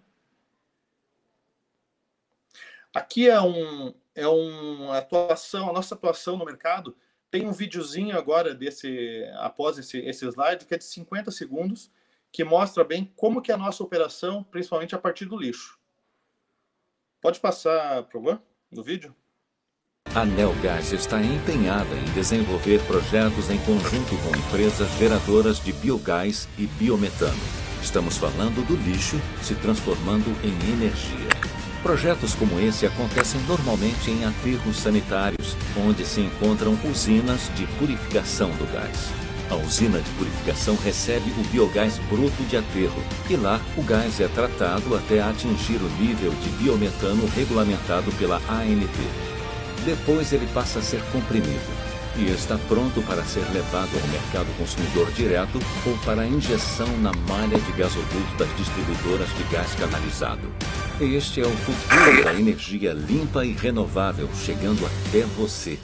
Aqui é um é uma atuação, a nossa atuação no mercado. Tem um videozinho agora desse após esse, esse slide que é de cinquenta segundos, que mostra bem como que é a nossa operação, principalmente a partir do lixo. Pode passar, por favor, no vídeo? A Neogás está empenhada em desenvolver projetos em conjunto com empresas geradoras de biogás e biometano. Estamos falando do lixo se transformando em energia. Projetos como esse acontecem normalmente em aterros sanitários, onde se encontram usinas de purificação do gás. A usina de purificação recebe o biogás bruto de aterro, e lá o gás é tratado até atingir o nível de biometano regulamentado pela A N P. Depois ele passa a ser comprimido e está pronto para ser levado ao mercado consumidor direto ou para injeção na malha de gasoduto das distribuidoras de gás canalizado. Este é o futuro da energia limpa e renovável, chegando até você.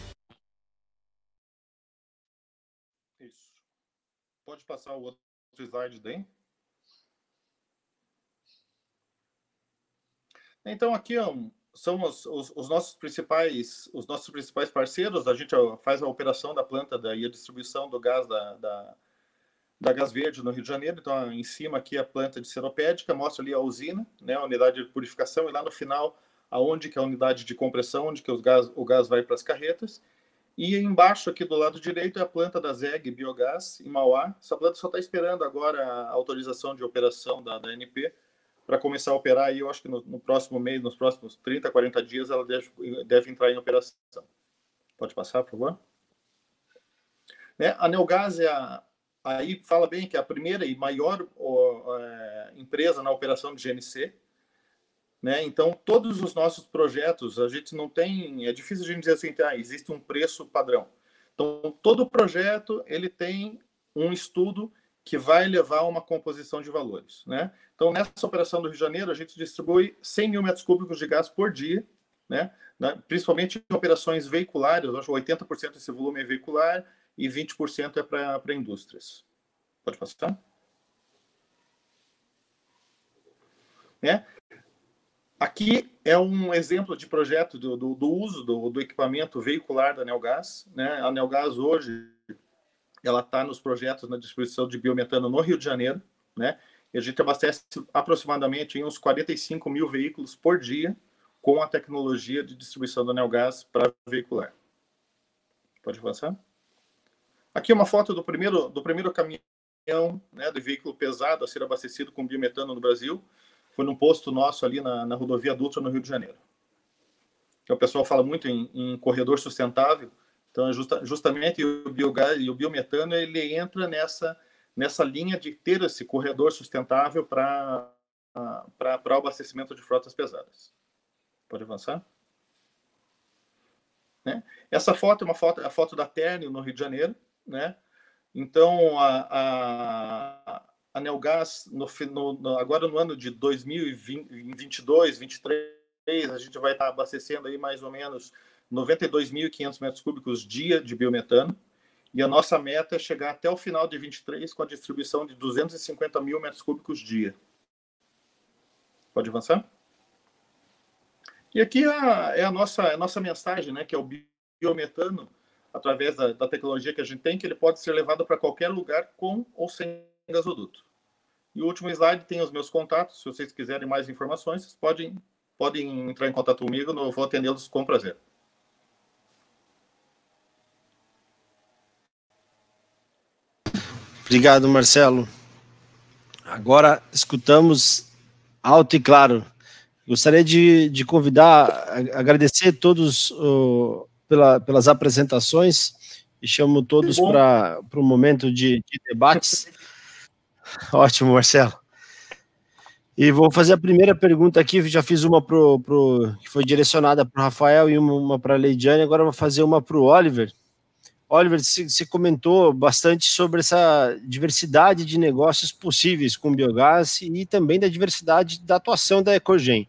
Isso. Pode passar o outro slide daí? Então, aqui é um... são os, os, os nossos principais os nossos principais parceiros. A gente faz a operação da planta da, e a distribuição do gás da, da, da Gás Verde no Rio de Janeiro. Então, em cima aqui a planta de Seropédica, mostra ali a usina, né, a unidade de purificação, e lá no final aonde que é a unidade de compressão, onde que os gás, o gás vai para as carretas. E embaixo aqui do lado direito é a planta da Z E G Biogás em Mauá. Essa planta só está esperando agora a autorização de operação da, da A N P para começar a operar, e eu acho que no, no próximo mês, nos próximos trinta, quarenta dias, ela deve, deve entrar em operação. Pode passar, por favor? Né? A Neogás é a, aí fala bem que é a primeira e maior ó, é, empresa na operação de G N C. Né? Então, todos os nossos projetos, a gente não tem... É difícil a gente dizer assim, ah, existe um preço padrão. Então, todo projeto ele tem um estudo que vai levar a uma composição de valores, né? Então, nessa operação do Rio de Janeiro, a gente distribui cem mil metros cúbicos de gás por dia, né? Principalmente em operações veiculares. Eu acho que oitenta por cento desse volume é veicular e vinte por cento é para indústrias. Pode passar? Né? Aqui é um exemplo de projeto do, do, do uso do, do equipamento veicular da Neogás, né? A Neogás hoje ela está nos projetos na distribuição de biometano no Rio de Janeiro, né? E a gente abastece aproximadamente em uns quarenta e cinco mil veículos por dia com a tecnologia de distribuição da Neogás para veicular. Pode avançar? Aqui é uma foto do primeiro, do primeiro caminhão, né, do veículo pesado a ser abastecido com biometano no Brasil. Foi num posto nosso ali na, na rodovia Dutra, no Rio de Janeiro. Então, o pessoal fala muito em, em corredor sustentável. Então, justa, justamente o biogás e o biometano, ele entra nessa, nessa linha de ter esse corredor sustentável para para o abastecimento de frotas pesadas. Pode avançar? Né? Essa foto é uma foto, a foto da Ternium, no Rio de Janeiro. Né? Então, a, a, a Neogás, no, no, agora no ano de dois mil e vinte e dois, vinte e três, a gente vai estar abastecendo aí mais ou menos noventa e dois mil e quinhentos metros cúbicos dia de biometano, e a nossa meta é chegar até o final de vinte e três com a distribuição de duzentos e cinquenta mil metros cúbicos dia. Pode avançar? E aqui é a, é a, nossa, é a nossa mensagem, né, que é o biometano, através da, da tecnologia que a gente tem, que ele pode ser levado para qualquer lugar com ou sem gasoduto. E o último slide tem os meus contatos. Se vocês quiserem mais informações, vocês podem, podem entrar em contato comigo, eu vou atendê-los com prazer. Obrigado, Marcelo. Agora escutamos alto e claro. Gostaria de, de convidar, agradecer a todos uh, pela, pelas apresentações e chamo todos para o momento de, de debates. Ótimo, Marcelo. E vou fazer a primeira pergunta aqui, já fiz uma pro, pro, que foi direcionada para o Rafael e uma, uma para a Leidiane, agora vou fazer uma para o Oliver. Oliver, você comentou bastante sobre essa diversidade de negócios possíveis com biogás e também da diversidade da atuação da Ecogen.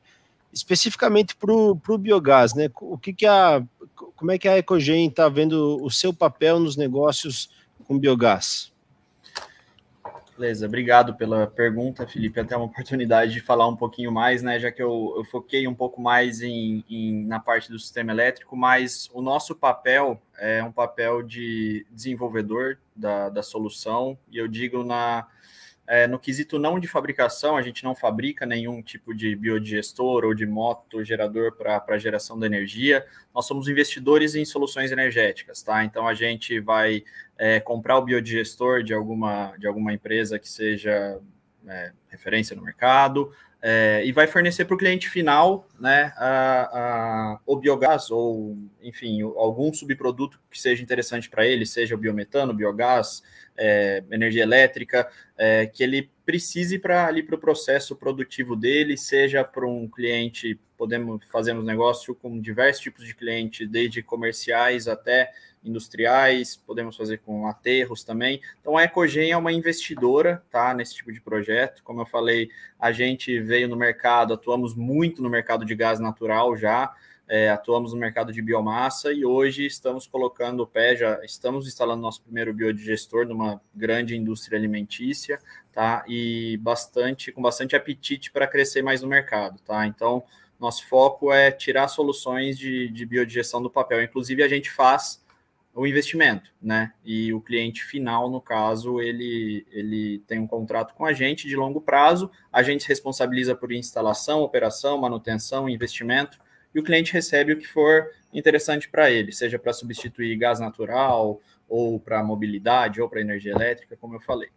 especificamente para o biogás, né? O que que a, como é que a Ecogen está vendo o seu papel nos negócios com biogás? Beleza, obrigado pela pergunta, Felipe. Até uma oportunidade de falar um pouquinho mais, né? Já que eu, eu foquei um pouco mais em, em, na parte do sistema elétrico, mas o nosso papel é um papel de desenvolvedor da, da solução, e eu digo na, é, no quesito não de fabricação, a gente não fabrica nenhum tipo de biodigestor ou de moto gerador para geração de energia. Nós somos investidores em soluções energéticas, tá? Então a gente vai É, comprar o biodigestor de alguma, de alguma empresa que seja é, referência no mercado, é, e vai fornecer para o cliente final, né, a, a, o biogás ou, enfim, algum subproduto que seja interessante para ele, seja o biometano, biogás, é, energia elétrica, é, que ele precise para ali para o processo produtivo dele, seja para um cliente, podemos fazermos negócio com diversos tipos de clientes, desde comerciais até industriais, podemos fazer com aterros também. Então, a Ecogen é uma investidora, tá, nesse tipo de projeto. Como eu falei, a gente veio no mercado, atuamos muito no mercado de gás natural já, é, atuamos no mercado de biomassa e hoje estamos colocando o pé, já estamos instalando nosso primeiro biodigestor numa grande indústria alimentícia, tá, e bastante, com bastante apetite para crescer mais no mercado, tá. Então, nosso foco é tirar soluções de, de biodigestão do papel. Inclusive, a gente faz o investimento, né? E o cliente final, no caso, ele, ele tem um contrato com a gente de longo prazo, a gente se responsabiliza por instalação, operação, manutenção, investimento, e o cliente recebe o que for interessante para ele, seja para substituir gás natural, ou para mobilidade, ou para energia elétrica, como eu falei.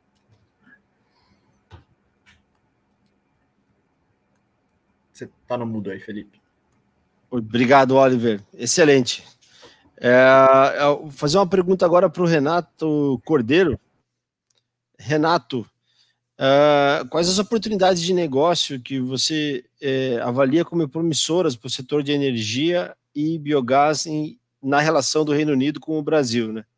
Você está no mudo aí, Felipe. Obrigado, Oliver. Excelente. É, vou fazer uma pergunta agora para o Renato Cordeiro. Renato, é, quais as oportunidades de negócio que você é, avalia como promissoras para o setor de energia e biogás em, na relação do Reino Unido com o Brasil, né?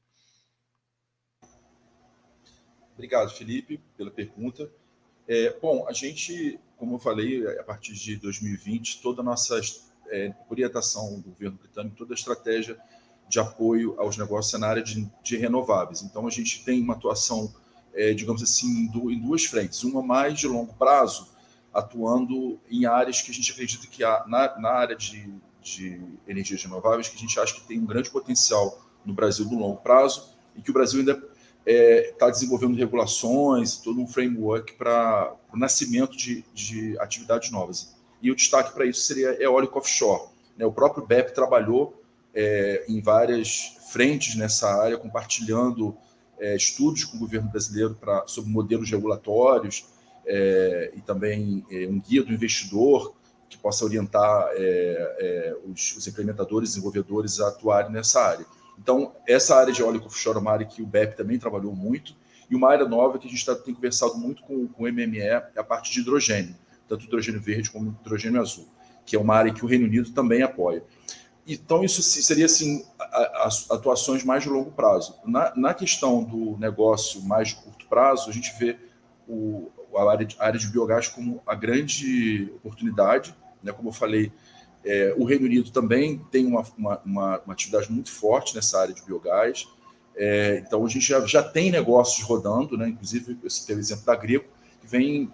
Obrigado, Felipe, pela pergunta. É, bom, a gente, como eu falei, a partir de dois mil e vinte, toda a nossa é, orientação do governo britânico, toda a estratégia de apoio aos negócios na área de, de renováveis. Então, a gente tem uma atuação, é, digamos assim, em, du em duas frentes. Uma mais de longo prazo, atuando em áreas que a gente acredita que há, na, na área de, de energias renováveis, que a gente acha que tem um grande potencial no Brasil no longo prazo, e que o Brasil ainda está é, desenvolvendo regulações, todo um framework para o nascimento de, de atividades novas. E o destaque para isso seria eólico offshore, né? O próprio B E P trabalhou É, em várias frentes nessa área, compartilhando é, estudos com o governo brasileiro pra, sobre modelos regulatórios é, e também é, um guia do investidor que possa orientar é, é, os, os implementadores, desenvolvedores a atuarem nessa área. Então, essa área de eólico offshore é uma área que o B E P também trabalhou muito, e uma área nova que a gente tá, tem conversado muito com, com o M M E é a parte de hidrogênio, tanto hidrogênio verde como hidrogênio azul, que é uma área que o Reino Unido também apoia. Então, isso seria, assim, as atuações mais de longo prazo. Na, na questão do negócio mais de curto prazo, a gente vê o, a, área de, a área de biogás como a grande oportunidade, né? Como eu falei, é, o Reino Unido também tem uma, uma, uma, uma atividade muito forte nessa área de biogás. É, então, a gente já, já tem negócios rodando, né? Inclusive, eu citei o exemplo da Greco, que vem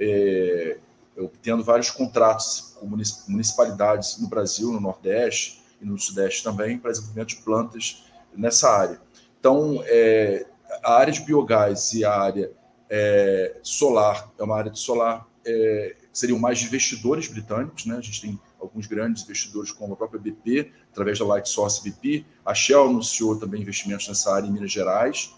é, obtendo vários contratos com municipalidades no Brasil, no Nordeste, e no Sudeste também, para desenvolvimento de plantas nessa área. Então, é, a área de biogás e a área é, solar, é uma área de solar, é, seriam mais investidores britânicos, né? A gente tem alguns grandes investidores, como a própria B P, através da Lightsource B P. A Shell anunciou também investimentos nessa área em Minas Gerais.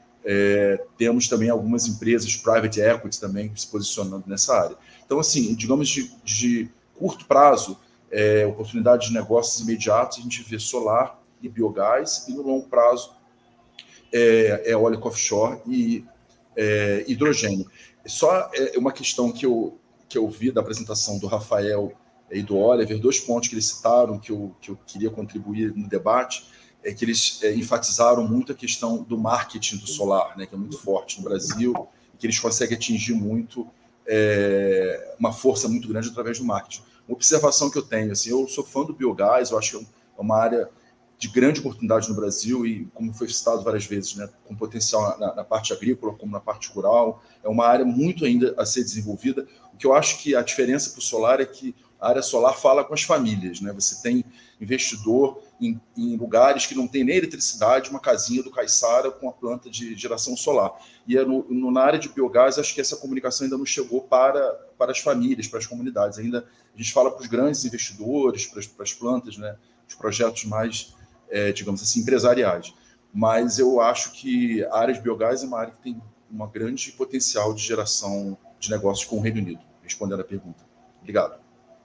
É, temos também algumas empresas, private equity também, se posicionando nessa área. Então, assim, digamos de, de curto prazo, É, oportunidade de negócios imediatos, a gente vê solar e biogás, e no longo prazo é, eólico offshore e é, hidrogênio. Só é uma questão que eu, que eu vi da apresentação do Rafael e do Oliver, dois pontos que eles citaram que eu, que eu queria contribuir no debate, é que eles é, enfatizaram muito a questão do marketing do solar, né, que é muito forte no Brasil, e que eles conseguem atingir muito é, uma força muito grande através do marketing. Uma observação que eu tenho, assim, eu sou fã do biogás, eu acho que é uma área de grande oportunidade no Brasil e, como foi citado várias vezes, né, com potencial na, na parte agrícola como na parte rural, é uma área muito ainda a ser desenvolvida. O que eu acho que a diferença para o solar é que a área solar fala com as famílias, né? Você tem investidor em, em lugares que não tem nem eletricidade, uma casinha do Caiçara com a planta de geração solar. E é no, no, na área de biogás, acho que essa comunicação ainda não chegou para, para as famílias, para as comunidades. Ainda a gente fala para os grandes investidores, para as, para as plantas, né? Os projetos mais, é, digamos assim, empresariais. Mas eu acho que a área de biogás é uma área que tem um grande potencial de geração de negócios com o Reino Unido, respondendo a pergunta. Obrigado.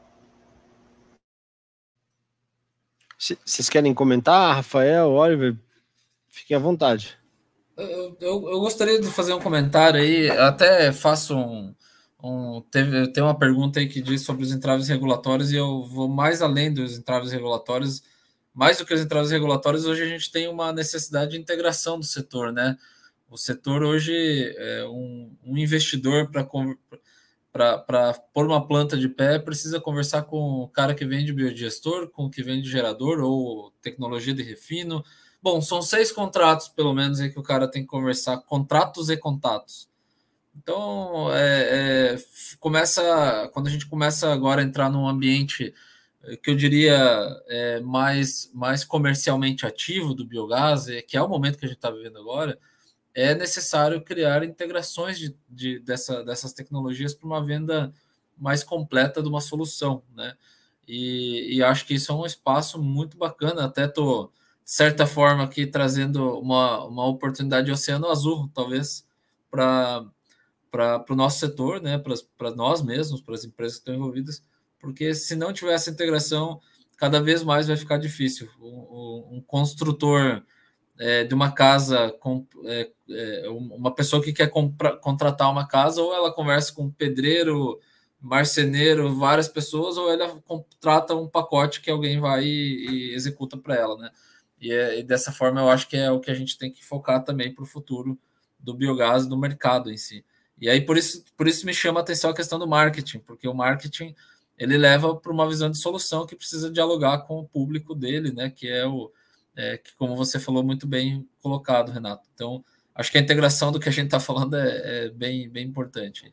Vocês querem comentar, Rafael, Oliver? Fiquem à vontade. Eu, eu, eu gostaria de fazer um comentário aí, até faço um... um teve, tem uma pergunta aí que diz sobre os entraves regulatórios, e eu vou mais além dos entraves regulatórios. Mais do que os entraves regulatórios, hoje a gente tem uma necessidade de integração do setor, né? O setor hoje, é um, um investidor para para pôr uma planta de pé, precisa conversar com o cara que vende biodigestor, com o que vende gerador ou tecnologia de refino. Bom, são seis contratos, pelo menos, aí que o cara tem que conversar, contratos e contatos. Então, é, é, começa, quando a gente começa agora a entrar num ambiente que eu diria é, mais, mais comercialmente ativo do biogás, que é o momento que a gente está vivendo agora, é necessário criar integrações de, de, dessa, dessas tecnologias para uma venda mais completa de uma solução, né? E, e acho que isso é um espaço muito bacana. Até estou, de certa forma, aqui trazendo uma, uma oportunidade de oceano azul, talvez, para o nosso setor, né? Para nós mesmos, para as empresas que estão envolvidas, porque se não tiver essa integração, cada vez mais vai ficar difícil. Um, um construtor é, de uma casa, com, é, é, uma pessoa que quer compra, contratar uma casa, ou ela conversa com um pedreiro, marceneiro, várias pessoas, ou ela contrata um pacote que alguém vai e, e executa para ela, né? E, é, e dessa forma eu acho que é o que a gente tem que focar também para o futuro do biogás, do mercado em si. E aí por isso, por isso me chama a atenção a questão do marketing, porque o marketing ele leva para uma visão de solução que precisa dialogar com o público dele, né? Que é o é, que, como você falou muito bem colocado, Renato. Então, acho que a integração do que a gente está falando é, é bem, bem importante.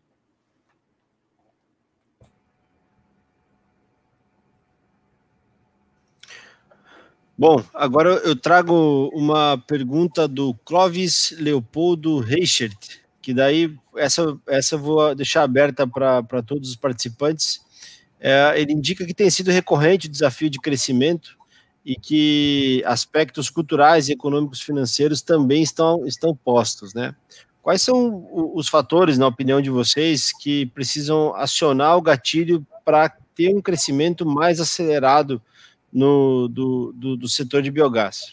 Bom, agora eu trago uma pergunta do Clóvis Leopoldo Reichert, que daí essa, essa eu vou deixar aberta para todos os participantes. É, ele indica que tem sido recorrente o desafio de crescimento e que aspectos culturais e econômicos financeiros também estão, estão postos, né? Quais são os fatores, na opinião de vocês, que precisam acionar o gatilho para ter um crescimento mais acelerado no, do, do, do setor de biogás?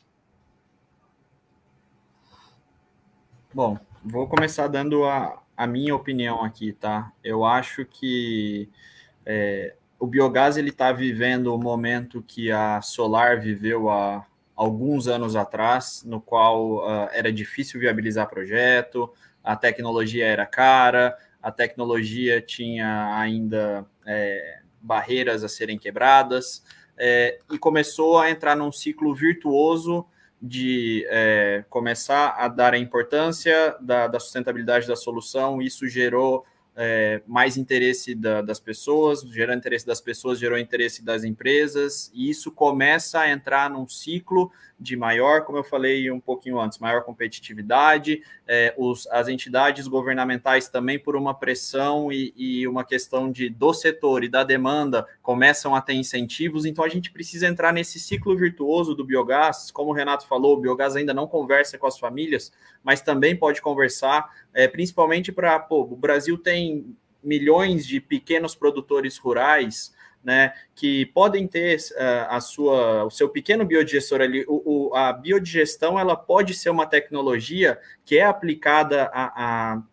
Bom, vou começar dando a, a minha opinião aqui, tá? Eu acho que é, o biogás ele está vivendo o momento que a solar viveu há alguns anos atrás, no qual uh, era difícil viabilizar projeto, a tecnologia era cara, a tecnologia tinha ainda é, barreiras a serem quebradas, é, e começou a entrar num ciclo virtuoso de é, começar a dar a importância da, da sustentabilidade da solução. Isso gerou É, mais interesse da, das pessoas, gerou interesse das pessoas, gerou interesse das empresas, e isso começa a entrar num ciclo de maior, como eu falei um pouquinho antes, maior competitividade, é, os, as entidades governamentais também por uma pressão e, e uma questão de, do setor e da demanda começam a ter incentivos, então a gente precisa entrar nesse ciclo virtuoso do biogás. Como o Renato falou, o biogás ainda não conversa com as famílias, mas também pode conversar, é, principalmente para, pô, o Brasil tem milhões de pequenos produtores rurais, né, que podem ter uh, a sua, o seu pequeno biodigestor ali. O, o, a biodigestão ela pode ser uma tecnologia que é aplicada a, a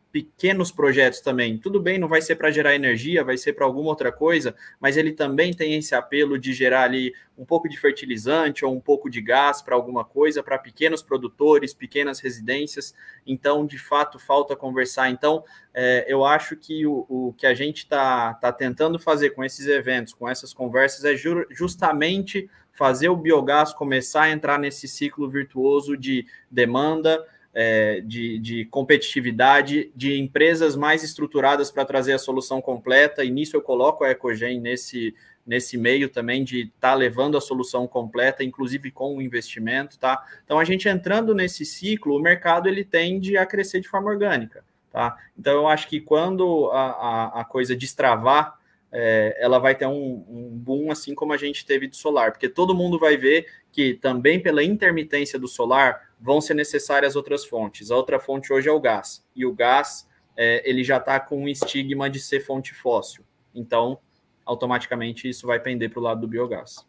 pequenos projetos também. Tudo bem, não vai ser para gerar energia, vai ser para alguma outra coisa, mas ele também tem esse apelo de gerar ali um pouco de fertilizante ou um pouco de gás para alguma coisa, para pequenos produtores, pequenas residências. Então, de fato, falta conversar. Então, é, eu acho que o, o que a gente está tá tentando fazer com esses eventos, com essas conversas, é ju justamente fazer o biogás começar a entrar nesse ciclo virtuoso de demanda, É, de, de competitividade, de empresas mais estruturadas para trazer a solução completa, e nisso eu coloco a Ecogen nesse, nesse meio também de estar tá levando a solução completa, inclusive com o investimento, tá? Então, a gente entrando nesse ciclo, o mercado ele tende a crescer de forma orgânica, tá? Então, eu acho que quando a, a, a coisa destravar, é, ela vai ter um, um boom, assim como a gente teve do solar, porque todo mundo vai ver que também pela intermitência do solar vão ser necessárias outras fontes. A outra fonte hoje é o gás, e o gás é, ele já está com um estigma de ser fonte fóssil, então automaticamente isso vai pender para o lado do biogás.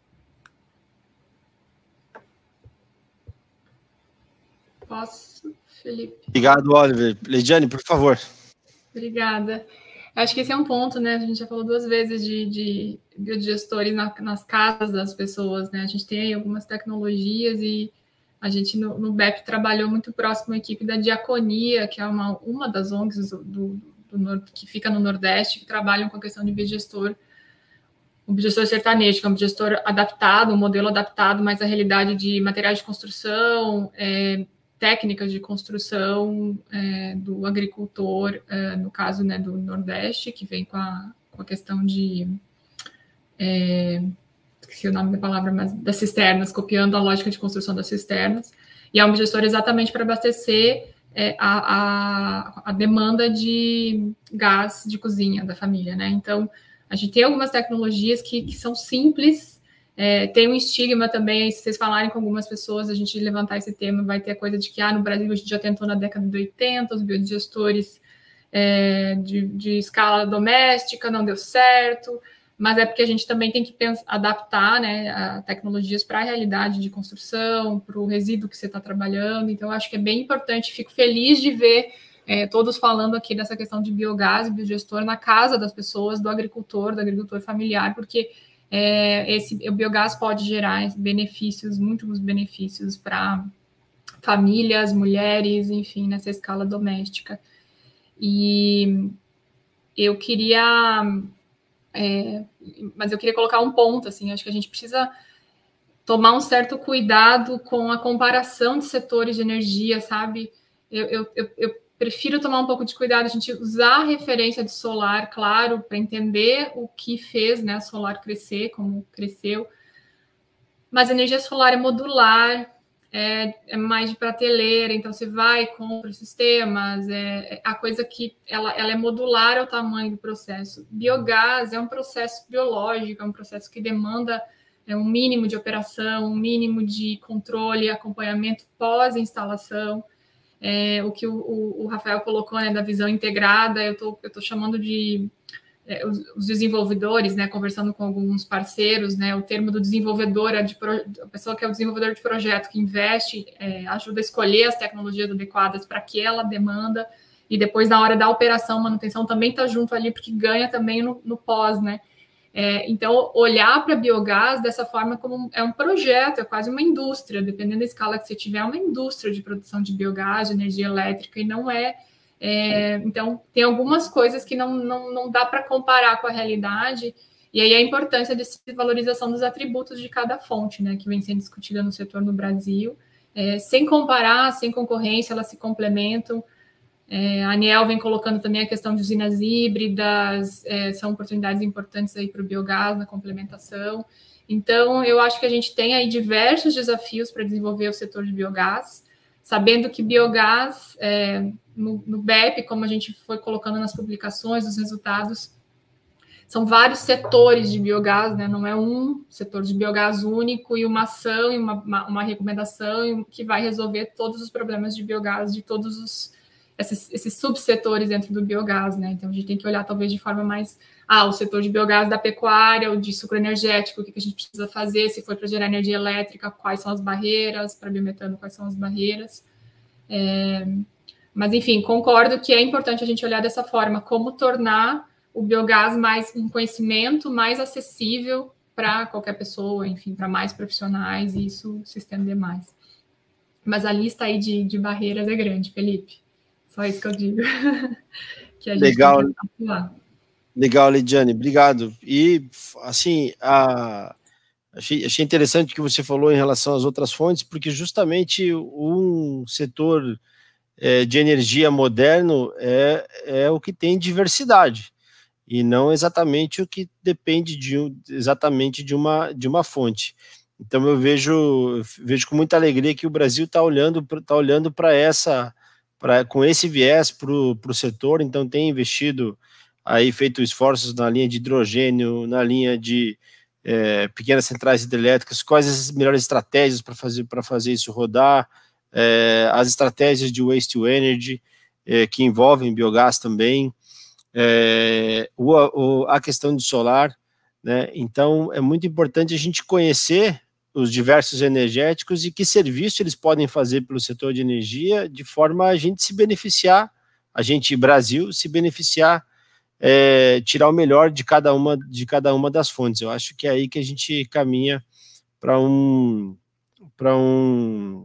Posso, Felipe? Obrigado, Oliver. Leidiane, por favor. Obrigada. Acho que esse é um ponto, né? A gente já falou duas vezes de, de biodigestores na, nas casas das pessoas, né? A gente tem aí algumas tecnologias e a gente no, no B E P trabalhou muito próximo à equipe da Diaconia, que é uma, uma das O N Gs do, do, do, que fica no Nordeste, que trabalham com a questão de biodigestor, o biodigestor sertanejo, que é um biodigestor adaptado, um modelo adaptado, mas a realidade de materiais de construção, é, técnicas de construção é, do agricultor, é, no caso, né, do Nordeste, que vem com a, com a questão de... É, esqueci o nome da palavra, mas das cisternas, copiando a lógica de construção das cisternas, e é um biodigestor exatamente para abastecer é, a, a, a demanda de gás de cozinha da família, né? Então, a gente tem algumas tecnologias que, que são simples. É, tem um estigma também, se vocês falarem com algumas pessoas, a gente levantar esse tema, vai ter a coisa de que, ah, no Brasil a gente já tentou na década de oitenta, os biodigestores é, de, de escala doméstica, não deu certo, mas é porque a gente também tem que pensar, adaptar, né, a tecnologias para a realidade de construção, para o resíduo que você está trabalhando, então eu acho que é bem importante, fico feliz de ver é, todos falando aqui dessa questão de biogás e biodigestor na casa das pessoas, do agricultor, do agricultor familiar, porque É, esse, o biogás pode gerar benefícios, muitos benefícios para famílias, mulheres, enfim, nessa escala doméstica. E eu queria, é, mas eu queria colocar um ponto, assim, acho que a gente precisa tomar um certo cuidado com a comparação de setores de energia, sabe? Eu, eu, eu, eu prefiro tomar um pouco de cuidado, a gente usar a referência de solar, claro, para entender o que fez, né, a solar crescer, como cresceu. Mas a energia solar é modular, é, é mais de prateleira, então você vai, compra sistemas, é, é a coisa que ela, ela é modular ao tamanho do processo. Biogás é um processo biológico, é um processo que demanda é, um mínimo de operação, um mínimo de controle e acompanhamento pós-instalação. É, o que o, o, o Rafael colocou, né, da visão integrada, eu tô, eu tô chamando de é, os, os desenvolvedores, né, conversando com alguns parceiros, né, o termo do desenvolvedor, é de pro, a pessoa que é o desenvolvedor de projeto, que investe, é, ajuda a escolher as tecnologias adequadas para aquela demanda, e depois na hora da operação, manutenção, também está junto ali, porque ganha também no, no pós, né. É, então, olhar para biogás dessa forma como é um projeto, é quase uma indústria, dependendo da escala que você tiver, é uma indústria de produção de biogás, de energia elétrica, e não é... é então, tem algumas coisas que não, não, não dá para comparar com a realidade, e aí a importância de valorização dos atributos de cada fonte, né, que vem sendo discutida no setor no Brasil, é, sem comparar, sem concorrência, elas se complementam. É, a ANEEL vem colocando também a questão de usinas híbridas, é, são oportunidades importantes aí para o biogás na complementação. Então, eu acho que a gente tem aí diversos desafios para desenvolver o setor de biogás, sabendo que biogás, é, no, no B E P, como a gente foi colocando nas publicações, os resultados, são vários setores de biogás, né? Não é um setor de biogás único e uma ação e uma, uma, uma recomendação que vai resolver todos os problemas de biogás de todos os Esses, esses subsetores dentro do biogás, né? Então, a gente tem que olhar, talvez, de forma mais... Ah, o setor de biogás da pecuária, o de sucro energético, o que a gente precisa fazer, se for para gerar energia elétrica, quais são as barreiras, para biometano, quais são as barreiras. É, Mas, enfim, concordo que é importante a gente olhar dessa forma, como tornar o biogás mais um conhecimento mais acessível para qualquer pessoa, enfim, para mais profissionais, e isso se estender mais. Mas a lista aí de, de barreiras é grande, Felipe. Só isso que eu digo. Que a gente Legal. tem que atuar. Legal, Lidiane, obrigado. E, assim, a... achei, achei interessante o que você falou em relação às outras fontes, porque justamente um setor é, de energia moderno é, é o que tem diversidade, e não exatamente o que depende de, exatamente de uma, de uma fonte. Então eu vejo, vejo com muita alegria que o Brasil está olhando, tá olhando para essa, pra, com esse viés para o setor, então tem investido aí, feito esforços na linha de hidrogênio, na linha de é, pequenas centrais hidrelétricas, quais as melhores estratégias para fazer, para fazer isso rodar, é, as estratégias de waste to energy, é, que envolvem biogás também, é, o, o, a questão de solar, né? Então é muito importante a gente conhecer os diversos energéticos e que serviço eles podem fazer pelo setor de energia, de forma a gente se beneficiar, a gente, Brasil, se beneficiar, É, tirar o melhor de cada uma de cada uma das fontes. Eu acho que é aí que a gente caminha para um para um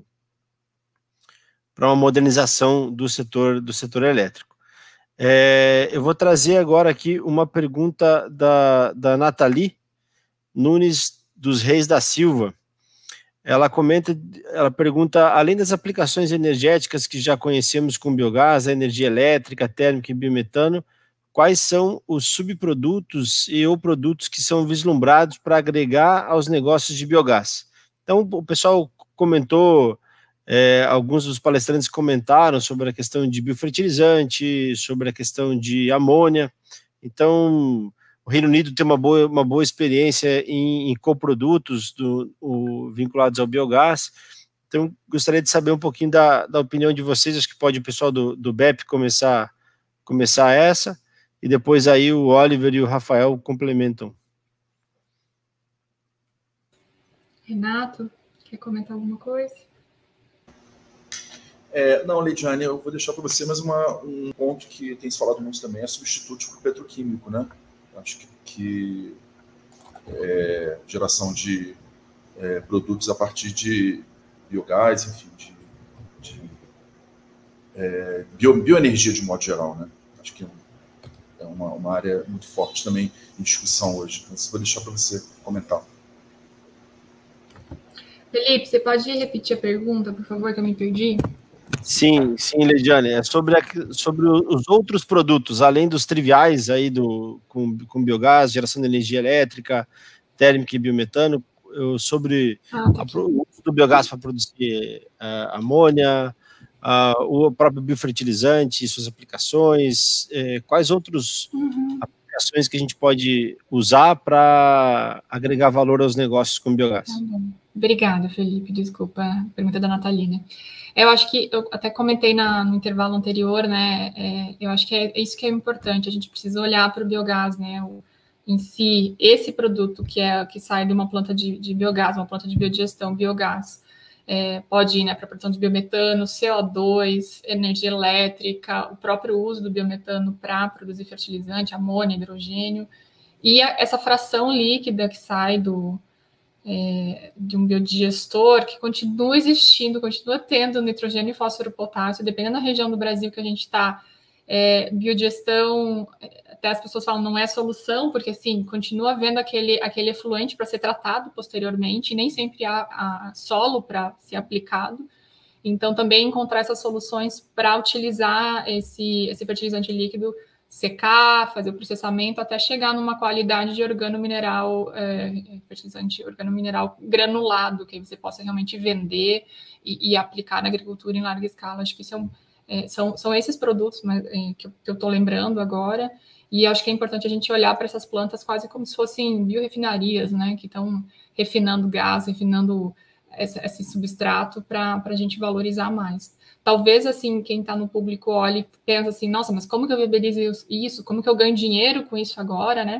para uma modernização do setor do setor elétrico. É, eu vou trazer agora aqui uma pergunta da, da Nathalie Nunes dos Reis da Silva. Ela comenta, ela pergunta, além das aplicações energéticas que já conhecemos com biogás, a energia elétrica, térmica e biometano, quais são os subprodutos e ou produtos que são vislumbrados para agregar aos negócios de biogás? Então, o pessoal comentou, é, alguns dos palestrantes comentaram sobre a questão de biofertilizante, sobre a questão de amônia. Então, o Reino Unido tem uma boa, uma boa experiência em, em coprodutos do, o, vinculados ao biogás. Então, gostaria de saber um pouquinho da, da opinião de vocês. Acho que pode o pessoal do, do B E P começar, começar essa. E depois aí o Oliver e o Rafael complementam. Renato, quer comentar alguma coisa? É, não, Lidiane, eu vou deixar para você mais uma, um ponto que tem se falado muito também, é substitutos para o petroquímico, né? Acho que, que é, geração de é, produtos a partir de biogás, enfim, de, de é, bio, bioenergia de modo geral, né? Acho que é uma, uma área muito forte também em discussão hoje. Então, vou deixar para você comentar. Felipe, você pode repetir a pergunta, por favor, que eu me perdi? Sim, sim, Lidiane. É sobre, a, sobre os outros produtos, além dos triviais aí do, com, com biogás, geração de energia elétrica, térmica e biometano, eu, sobre ah, tá a, o uso do biogás para produzir uh, amônia, Uh, o próprio biofertilizante e suas aplicações, eh, quais outras uhum. aplicações que a gente pode usar para agregar valor aos negócios com biogás? Tá bom. Obrigada, Felipe, desculpa, a pergunta da Natalina. Eu acho que, eu até comentei na, no intervalo anterior, né, é, eu acho que é isso que é importante, a gente precisa olhar para o biogás, né, o, em si, esse produto que, é, que sai de uma planta de, de biogás, uma planta de biodigestão, biogás, É, pode ir, né, para a produção de biometano, C O dois, energia elétrica, o próprio uso do biometano para produzir fertilizante, amônia, hidrogênio, e a, essa fração líquida que sai do, é, de um biodigestor, que continua existindo, continua tendo nitrogênio, fósforo, potássio, dependendo da região do Brasil que a gente está, é, biodigestão, até as pessoas falam, não é solução, porque, assim, continua havendo aquele, aquele efluente para ser tratado posteriormente, e nem sempre há, há solo para ser aplicado. Então, também encontrar essas soluções para utilizar esse, esse fertilizante líquido, secar, fazer o processamento, até chegar numa qualidade de organomineral, é, fertilizante organomineral granulado, que você possa realmente vender e, e aplicar na agricultura em larga escala. Acho que isso é um, é, são, são esses produtos, mas, é, que eu estou lembrando agora. E acho que é importante a gente olhar para essas plantas quase como se fossem biorefinarias, né, que estão refinando gás, refinando esse, esse substrato para a gente valorizar mais. Talvez, assim, quem está no público olhe e pensa assim, nossa, mas como que eu viabilizo isso? Como que eu ganho dinheiro com isso agora, né?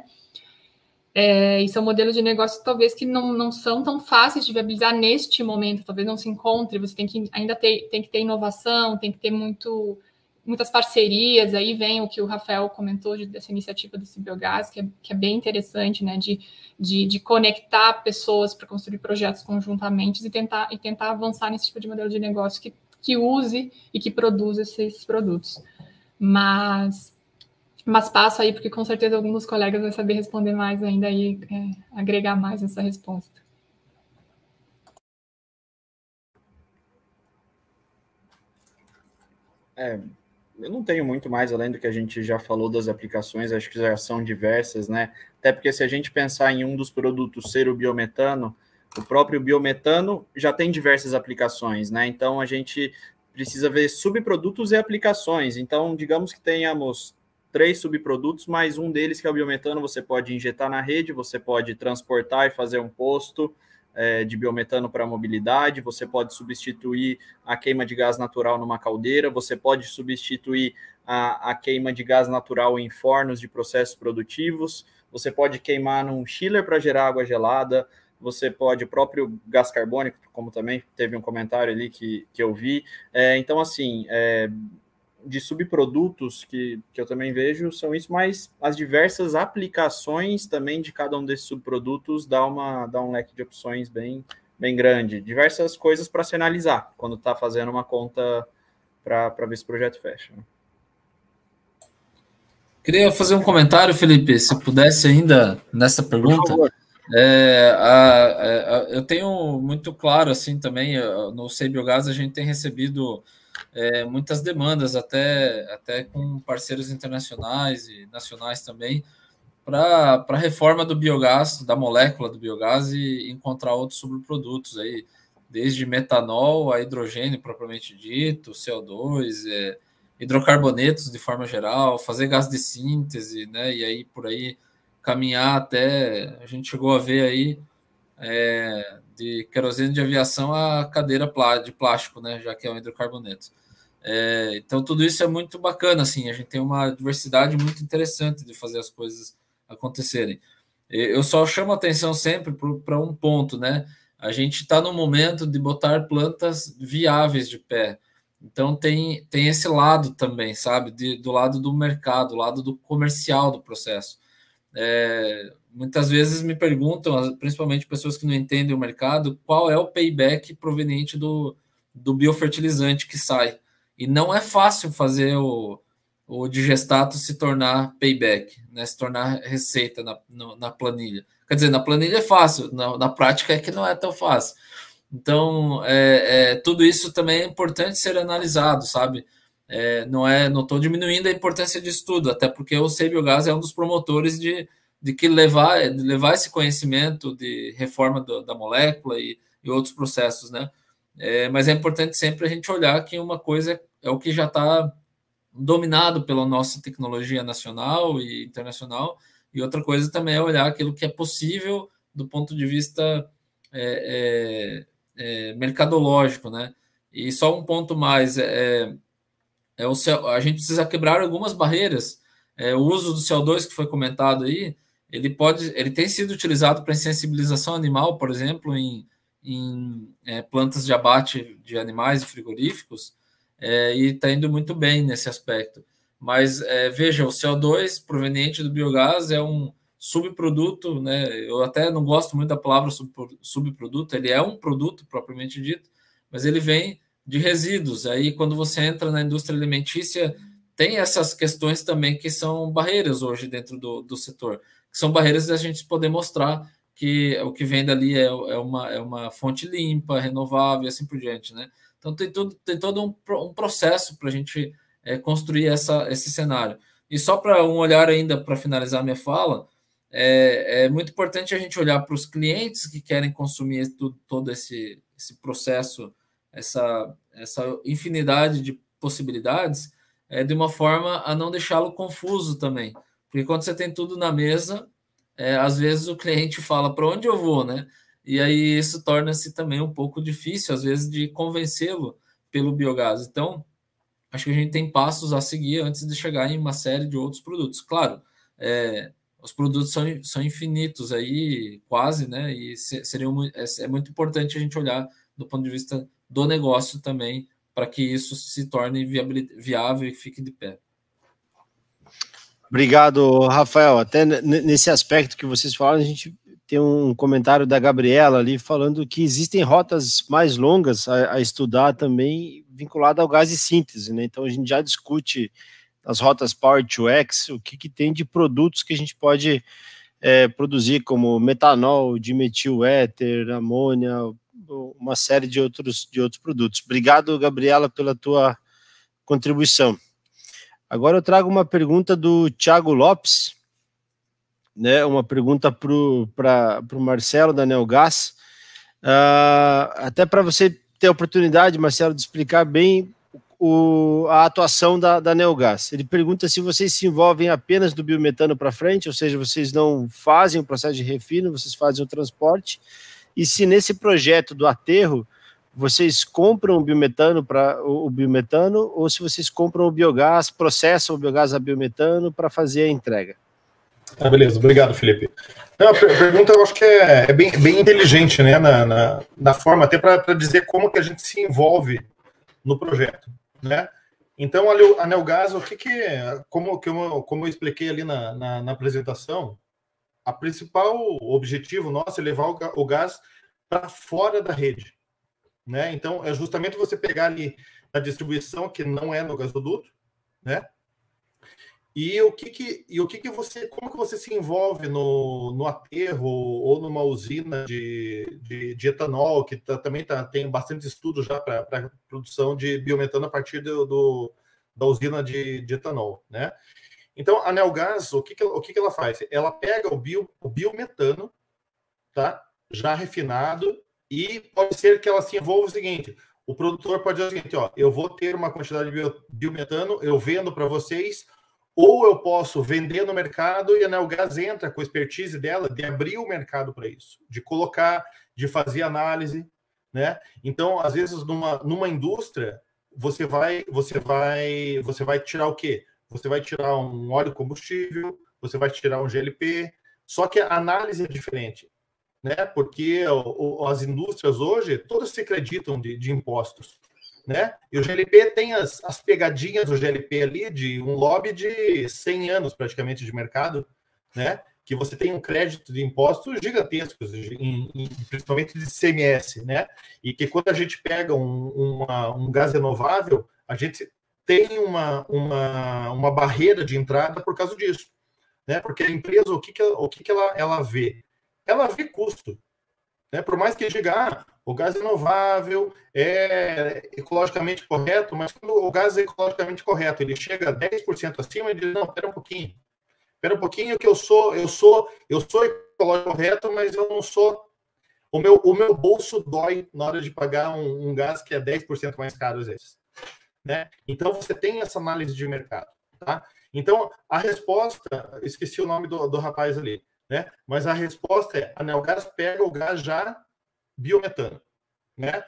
É, e são modelos de negócio, talvez, que não, não são tão fáceis de viabilizar neste momento, talvez não se encontre, você tem que ainda ter, tem que ter inovação, tem que ter muito... muitas parcerias, aí vem o que o Rafael comentou de, dessa iniciativa do Biogás, que é, que é bem interessante, né, de, de, de conectar pessoas para construir projetos conjuntamente e tentar, e tentar avançar nesse tipo de modelo de negócio que, que use e que produza esses produtos. Mas, mas passo aí, porque com certeza alguns dos colegas vão saber responder mais ainda e é, agregar mais nessa resposta. É, eu não tenho muito mais além do que a gente já falou das aplicações, acho que já são diversas, né? Até porque se a gente pensar em um dos produtos ser o biometano, o próprio biometano já tem diversas aplicações, né? Então a gente precisa ver subprodutos e aplicações. Então, digamos que tenhamos três subprodutos, mais um deles que é o biometano, você pode injetar na rede, você pode transportar e fazer um posto de biometano para mobilidade, você pode substituir a queima de gás natural numa caldeira, você pode substituir a, a queima de gás natural em fornos de processos produtivos, você pode queimar num chiller para gerar água gelada, você pode, o próprio gás carbônico, como também teve um comentário ali que, que eu vi. É, então, assim, é, de subprodutos que, que eu também vejo são isso, mas as diversas aplicações também de cada um desses subprodutos dá, uma, dá um leque de opções bem, bem grande. Diversas coisas para se analisar quando está fazendo uma conta para ver se o projeto fecha. Queria fazer um comentário, Felipe, se pudesse ainda nessa pergunta. Por favor. É, a, a, eu tenho muito claro, assim, também, no Sei Biogás a gente tem recebido É, muitas demandas, até, até com parceiros internacionais e nacionais também, para a reforma do biogás, da molécula do biogás e encontrar outros subprodutos aí, desde metanol a hidrogênio propriamente dito, C O dois, é, hidrocarbonetos de forma geral, fazer gás de síntese, né? E aí por aí caminhar até, a gente chegou a ver aí é, de querosene de aviação a cadeira de plástico, né? Já que é um hidrocarboneto. É, então tudo isso é muito bacana, assim, a gente tem uma diversidade muito interessante de fazer as coisas acontecerem. Eu só chamo a atenção sempre para um ponto, né? A gente está no momento de botar plantas viáveis de pé. Então tem, tem esse lado também, sabe? De, do lado do mercado, do lado do comercial do processo. É, muitas vezes me perguntam, principalmente pessoas que não entendem o mercado, qual é o payback proveniente do, do biofertilizante que sai. E não é fácil fazer o, o digestato se tornar payback, né? Se tornar receita na, no, na planilha. Quer dizer, na planilha é fácil, na, na prática é que não é tão fácil. Então, é, é, tudo isso também é importante ser analisado, sabe? É, não é, não estou diminuindo a importância disso tudo, até porque o Sei Biogás é um dos promotores de, de que levar, de levar esse conhecimento de reforma do, da molécula e, e outros processos, né? É, mas é importante sempre a gente olhar que uma coisa é o que já está dominado pela nossa tecnologia nacional e internacional, e outra coisa também é olhar aquilo que é possível do ponto de vista é, é, é, mercadológico, né? E só um ponto mais, é, é o, a gente precisa quebrar algumas barreiras. É, o uso do C O dois que foi comentado aí, ele, pode, ele tem sido utilizado para sensibilização animal, por exemplo, em em é, plantas de abate de animais e frigoríficos, é, e está indo muito bem nesse aspecto. Mas, é, veja, o C O dois proveniente do biogás é um subproduto, né? Eu até não gosto muito da palavra subproduto, ele é um produto propriamente dito, mas ele vem de resíduos. Aí, quando você entra na indústria alimentícia, tem essas questões também que são barreiras hoje dentro do, do setor, que são barreiras da gente poder mostrar que o que vem dali é, é, uma, é uma fonte limpa, renovável e assim por diante, né? Então tem, tudo, tem todo um, um processo para a gente é, construir essa, esse cenário. E só para um olhar ainda, para finalizar minha fala, é, é muito importante a gente olhar para os clientes que querem consumir tudo, todo esse, esse processo, essa, essa infinidade de possibilidades, é, de uma forma a não deixá-lo confuso também. Porque quando você tem tudo na mesa, É, às vezes o cliente fala para onde eu vou, né? E aí isso torna-se também um pouco difícil, às vezes, de convencê-lo pelo biogás. Então, acho que a gente tem passos a seguir antes de chegar em uma série de outros produtos. Claro, é, os produtos são, são infinitos aí, quase, né? E seriam, é, é muito importante a gente olhar do ponto de vista do negócio também para que isso se torne viável e fique de pé. Obrigado, Rafael. Até nesse aspecto que vocês falaram, a gente tem um comentário da Gabriela ali falando que existem rotas mais longas a, a estudar também vinculada ao gás de síntese, né? Então a gente já discute as rotas Power to X, o que, que tem de produtos que a gente pode é, produzir, como metanol, dimetil éter, amônia, uma série de outros, de outros produtos. Obrigado, Gabriela, pela tua contribuição. Agora eu trago uma pergunta do Thiago Lopes, né, uma pergunta para o Marcelo da Neogás, uh, até para você ter a oportunidade, Marcelo, de explicar bem o, a atuação da, da Neogás. Ele pergunta se vocês se envolvem apenas do biometano para frente, ou seja, vocês não fazem o processo de refino, vocês fazem o transporte, e se nesse projeto do aterro vocês compram o biometano para o biometano, ou se vocês compram o biogás, processam o biogás a biometano para fazer a entrega. Ah, beleza, obrigado, Felipe. Não, a pergunta eu acho que é, é bem, bem inteligente, né, na, na, na forma, até para dizer como que a gente se envolve no projeto, né? Então, a Neogás, o que que, como, que eu, como eu expliquei ali na, na, na apresentação, a principal objetivo nosso é levar o, o gás para fora da rede, né? Então, é justamente você pegar ali a distribuição que não é no gasoduto, né? E o que que, e o que que você, como que você se envolve no, no aterro ou numa usina de, de, de etanol, que tá, também tá, tem bastante estudo já para produção de biometano a partir do, do, da usina de, de etanol, né? Então, a Neogás, o que que, o que que ela faz? Ela pega o, bio, o biometano, tá? Já refinado, e pode ser que ela se envolva o seguinte: o produtor pode dizer o seguinte, ó, eu vou ter uma quantidade de biometano, eu vendo para vocês, ou eu posso vender no mercado e a Neogás entra com a expertise dela de abrir o mercado para isso, de colocar, de fazer análise, né? Então, às vezes, numa, numa indústria, você vai, você vai, você vai tirar o quê? Você vai tirar um óleo combustível, você vai tirar um G L P, só que a análise é diferente, né? Porque o, o, as indústrias hoje, todas se acreditam de, de impostos, né? E o G L P tem as, as pegadinhas do G L P ali de um lobby de cem anos praticamente de mercado, né? Que você tem um crédito de impostos gigantescos, em, em, principalmente de I C M S, né? E que quando a gente pega um, uma, um gás renovável, a gente tem uma, uma, uma barreira de entrada por causa disso, né? Porque a empresa, o que, que, o que, que ela, ela vê? Ela vê custo, né? Por mais que diga, ah, o gás renovável é ecologicamente correto, mas quando o gás é ecologicamente correto, ele chega a dez por cento acima, ele diz, não, espera um pouquinho, espera um pouquinho que eu sou, eu sou, eu sou ecológico correto, mas eu não sou, o meu, o meu bolso dói na hora de pagar um, um gás que é dez por cento mais caro às vezes, né? Então você tem essa análise de mercado, tá? Então a resposta, esqueci o nome do, do rapaz ali, né? Mas a resposta é, a Neogás pega o gás já biometano, né?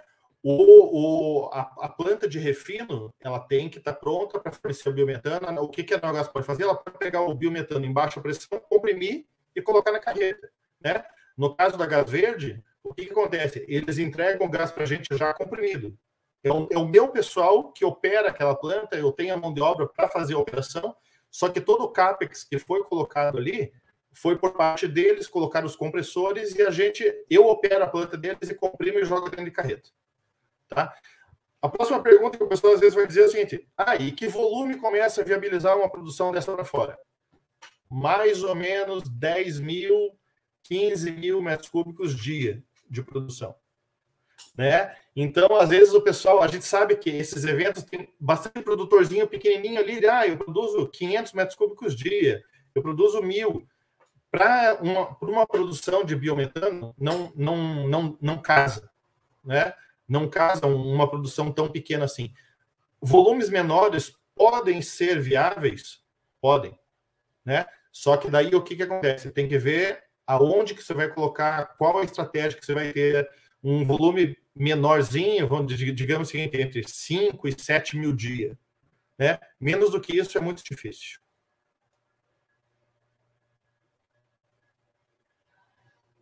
O, o, a, a planta de refino, ela tem que estar tá pronta para fornecer o biometano. O que, que a Neogás pode fazer? Ela pode pegar o biometano em baixa pressão, comprimir e colocar na carreta, né? No caso da Gás Verde, o que, que acontece? Eles entregam o gás para a gente já comprimido. É o, é o meu pessoal que opera aquela planta, eu tenho a mão de obra para fazer a operação, só que todo o CAPEX que foi colocado ali foi por parte deles, colocar os compressores e a gente, eu opero a planta deles e comprimo e jogo dentro de carreta. Tá? A próxima pergunta que o pessoal às vezes vai dizer é o seguinte, ah, e que volume começa a viabilizar uma produção dessa para fora? Mais ou menos dez mil, quinze mil metros cúbicos dia de produção. Né? Então, às vezes o pessoal, a gente sabe que esses eventos tem bastante produtorzinho pequenininho ali, ah, eu produzo quinhentos metros cúbicos dia, eu produzo mil. Para uma, uma produção de biometano, não, não, não, não casa, né? Não casa uma produção tão pequena assim. Volumes menores podem ser viáveis? Podem, né? Só que daí o que, que acontece? Tem que ver aonde que você vai colocar, qual a estratégia que você vai ter. Um volume menorzinho, vamos, digamos o seguinte, entre cinco e sete mil dias, né? Menos do que isso é muito difícil.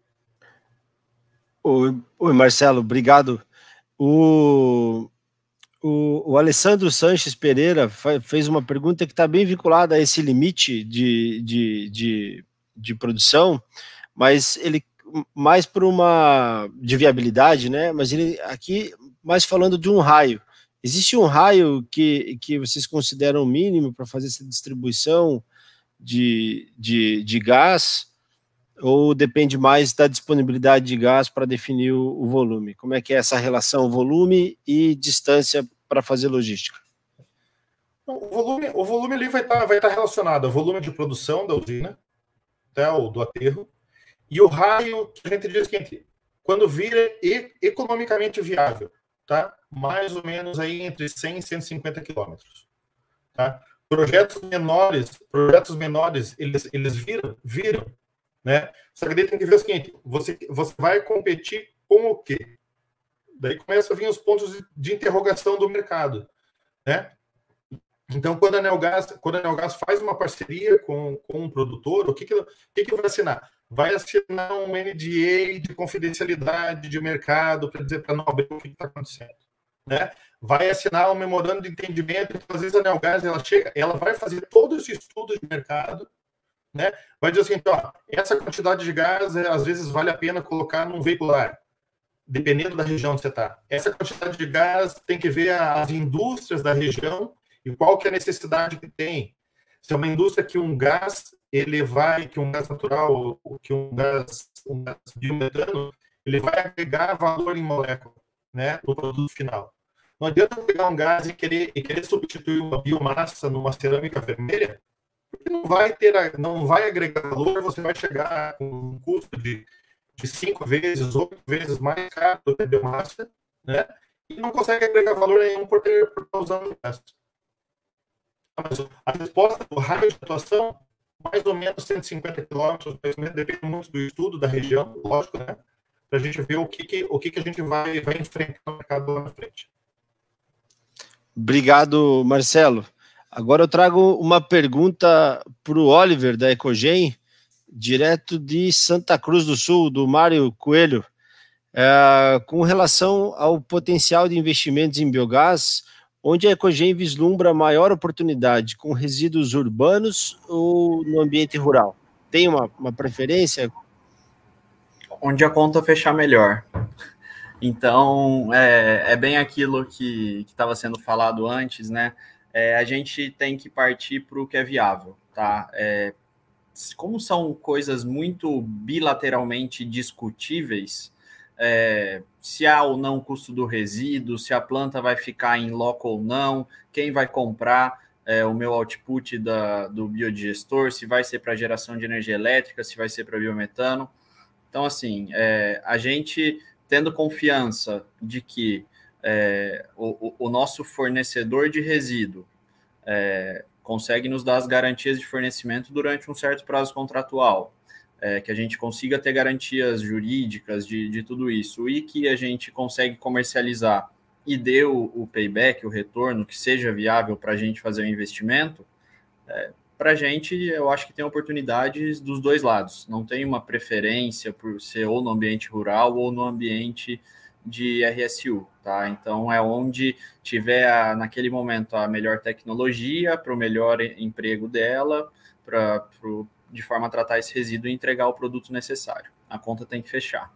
Oi, oi, Marcelo, obrigado. O, O, o Alessandro Sanches Pereira fez uma pergunta que está bem vinculada a esse limite de, de, de, de produção, mas ele mais por uma de viabilidade, né? Mas ele aqui mais falando de um raio. Existe um raio que, que vocês consideram mínimo para fazer essa distribuição de, de, de gás, ou depende mais da disponibilidade de gás para definir o, o volume? Como é que é essa relação volume e distância para fazer logística? O volume, o volume ali vai estar vai estar relacionado ao volume de produção da usina, até o do aterro, e o raio que a gente diz que quando vira e, economicamente viável, tá? Mais ou menos aí entre cem e cento e cinquenta quilômetros, tá? Projetos menores, projetos menores, eles, eles viram, viram, né? Só que daí tem que ver o seguinte, você, você vai competir com o quê? Daí começam a vir os pontos de interrogação do mercado, né? Então, quando a Neogás, quando a Neogás faz uma parceria com, com um produtor, o que que, o que que vai assinar? Vai assinar um N D A de confidencialidade de mercado para dizer para não abrir o que está acontecendo, né? Vai assinar um memorando de entendimento. Então, às vezes a Neogás, ela chega, ela vai fazer todo esse estudo de mercado, né? Vai dizer assim, ó, essa quantidade de gás, às vezes vale a pena colocar num veicular, dependendo da região onde você está. Essa quantidade de gás tem que ver as indústrias da região e qual que é a necessidade que tem. Se é uma indústria que um gás, ele vai, que um gás natural, que um gás, um gás biometano, ele vai agregar valor em molécula, né, no produto final. Não adianta pegar um gás e querer, e querer substituir uma biomassa numa cerâmica vermelha, porque não vai ter, não vai agregar valor, você vai chegar com um custo de, de cinco vezes, oito vezes mais caro do que a biomassa, né, e não consegue agregar valor nenhum por ter por estar usando gás. Mas a resposta do raio de atuação, mais ou menos cento e cinquenta quilômetros, depende muito do estudo da região, lógico, né? Para a gente ver o que, que, o que, que a gente vai, vai enfrentar no mercado lá na frente. Obrigado, Marcelo. Agora eu trago uma pergunta para o Oliver, da Ecogen, direto de Santa Cruz do Sul, do Mário Coelho. É, com relação ao potencial de investimentos em biogás, onde a Ecogen vislumbra maior oportunidade, com resíduos urbanos ou no ambiente rural? Tem uma, uma preferência? Onde a conta fechar melhor. Então, é, é bem aquilo que estava sendo falado antes, né? É, a gente tem que partir para o que é viável, tá? É, como são coisas muito bilateralmente discutíveis, É, se há ou não custo do resíduo, se a planta vai ficar em loco ou não, quem vai comprar é, o meu output da, do biodigestor, se vai ser para geração de energia elétrica, se vai ser para biometano. Então, assim, é, a gente tendo confiança de que é, o, o nosso fornecedor de resíduo é, consegue nos dar as garantias de fornecimento durante um certo prazo contratual, É, que a gente consiga ter garantias jurídicas de, de tudo isso e que a gente consegue comercializar e dê o, o payback, o retorno, que seja viável para a gente fazer o investimento, é, para a gente, eu acho que tem oportunidades dos dois lados. Não tem uma preferência por ser ou no ambiente rural ou no ambiente de R S U, tá? Então, é onde tiver, a, naquele momento, a melhor tecnologia para o melhor emprego dela, para o de forma a tratar esse resíduo e entregar o produto necessário. A conta tem que fechar.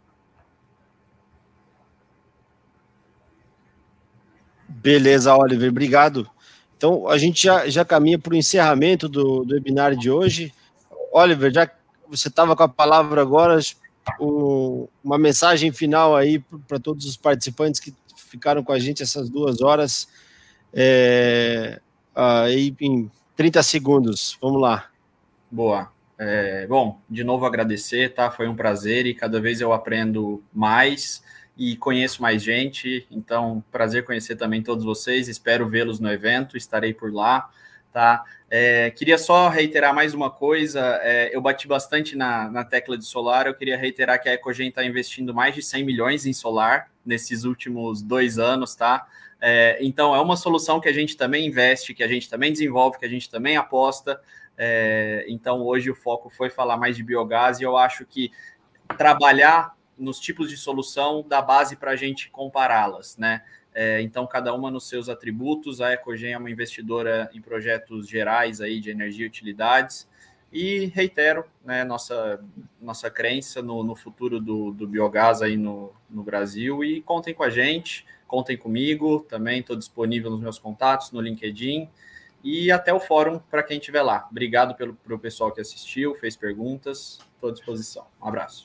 Beleza, Oliver, obrigado. Então, a gente já, já caminha para o encerramento do, do webinar de hoje. Oliver, já que você estava com a palavra agora, o, uma mensagem final aí para todos os participantes que ficaram com a gente essas duas horas, é, aí em trinta segundos. Vamos lá. Boa. É, bom, de novo agradecer, tá? Foi um prazer e cada vez eu aprendo mais e conheço mais gente, então prazer conhecer também todos vocês, espero vê-los no evento, estarei por lá, tá? É, queria só reiterar mais uma coisa, é, eu bati bastante na, na tecla de solar, eu queria reiterar que a Ecogen está investindo mais de cem milhões em solar nesses últimos dois anos, tá? É, então é uma solução que a gente também investe, que a gente também desenvolve, que a gente também aposta. É, então, hoje o foco foi falar mais de biogás e eu acho que trabalhar nos tipos de solução dá base para a gente compará-las, né? É, então, cada uma nos seus atributos. A Ecogen é uma investidora em projetos gerais aí de energia e utilidades. E reitero, né, nossa, nossa crença no, no futuro do, do biogás aí no, no Brasil. E contem com a gente, contem comigo. Também estou disponível nos meus contatos, no LinkedIn. E até o fórum para quem estiver lá. Obrigado pelo pro pessoal que assistiu, fez perguntas. Estou à disposição. Um abraço.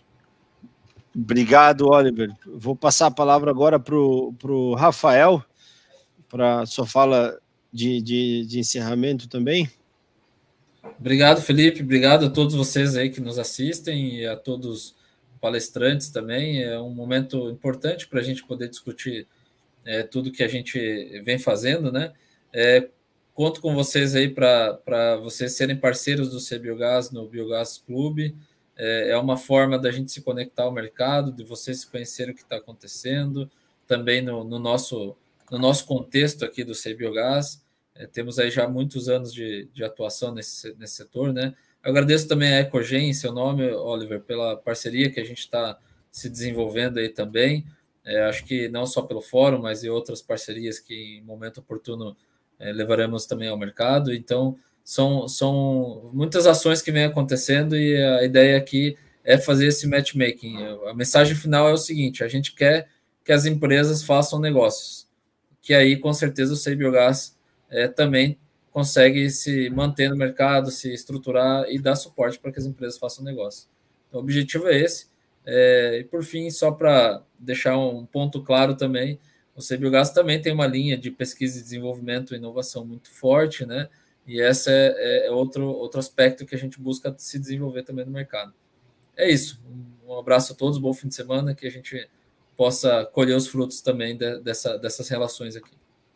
Obrigado, Oliver. Vou passar a palavra agora para o Rafael, para sua fala de, de, de encerramento também. Obrigado, Felipe. Obrigado a todos vocês aí que nos assistem e a todos os palestrantes também. É um momento importante para a gente poder discutir é, tudo que a gente vem fazendo, né? É, conto com vocês aí para vocês serem parceiros do CBiogás no Biogás Clube. É uma forma da gente se conectar ao mercado, de vocês conhecerem o que está acontecendo, também no, no, nosso, no nosso contexto aqui do CBiogás. É, temos aí já muitos anos de, de atuação nesse, nesse setor, né? Eu agradeço também a Ecogen, em seu nome, Oliver, pela parceria que a gente está se desenvolvendo aí também. É, acho que não só pelo fórum, mas em outras parcerias que, em momento oportuno, é, levaremos também ao mercado. Então, São, são muitas ações que vêm acontecendo e a ideia aqui é fazer esse matchmaking. A mensagem final é o seguinte: a gente quer que as empresas façam negócios, que aí, com certeza, o CBiogás é, também consegue se manter no mercado, se estruturar e dar suporte para que as empresas façam negócio. Então, o objetivo é esse. É, e, por fim, só para deixar um ponto claro também, o CBiogás também tem uma linha de pesquisa e desenvolvimento e inovação muito forte, né? E esse é, é outro, outro aspecto que a gente busca se desenvolver também no mercado. É isso. Um abraço a todos, bom fim de semana, que a gente possa colher os frutos também de, dessa, dessas relações aqui.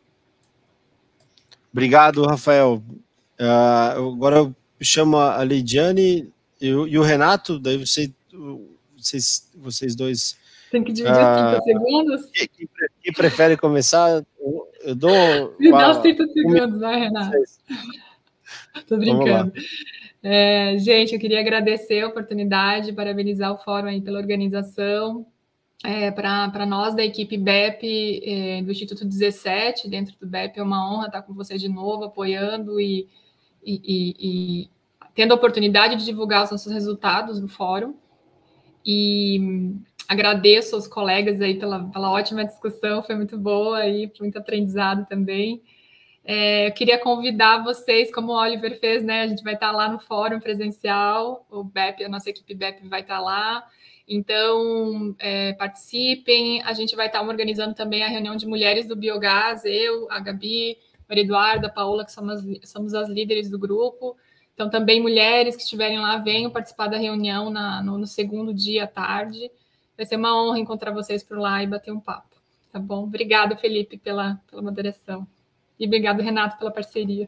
Obrigado, Rafael. Uh, agora eu chamo a Lidiane e, e o Renato, daí você, vocês, vocês dois... Tem que dividir os trinta segundos? Quem, quem prefere começar? Eu, eu dou... Me dá os trinta segundos, vai, Renato. Tô brincando. É, gente, eu queria agradecer a oportunidade, parabenizar o fórum aí pela organização. É, Para nós da equipe B E P é, do Instituto dezessete, dentro do B E P, é uma honra estar com vocês de novo, apoiando e, e, e, e tendo a oportunidade de divulgar os nossos resultados no fórum. E agradeço aos colegas aí pela, pela ótima discussão, foi muito boa e muito aprendizado também. É, eu queria convidar vocês, como o Oliver fez, né? A gente vai estar lá no fórum presencial, o B E P, a nossa equipe B E P vai estar lá. Então, é, participem. A gente vai estar organizando também a reunião de mulheres do Biogás, eu, a Gabi, Maria Eduarda, a Paola, que somos, somos as líderes do grupo. Então, também mulheres que estiverem lá, venham participar da reunião na, no, no segundo dia à tarde. Vai ser uma honra encontrar vocês por lá e bater um papo, tá bom? Obrigada, Felipe, pela, pela moderação. E obrigado, Renato, pela parceria.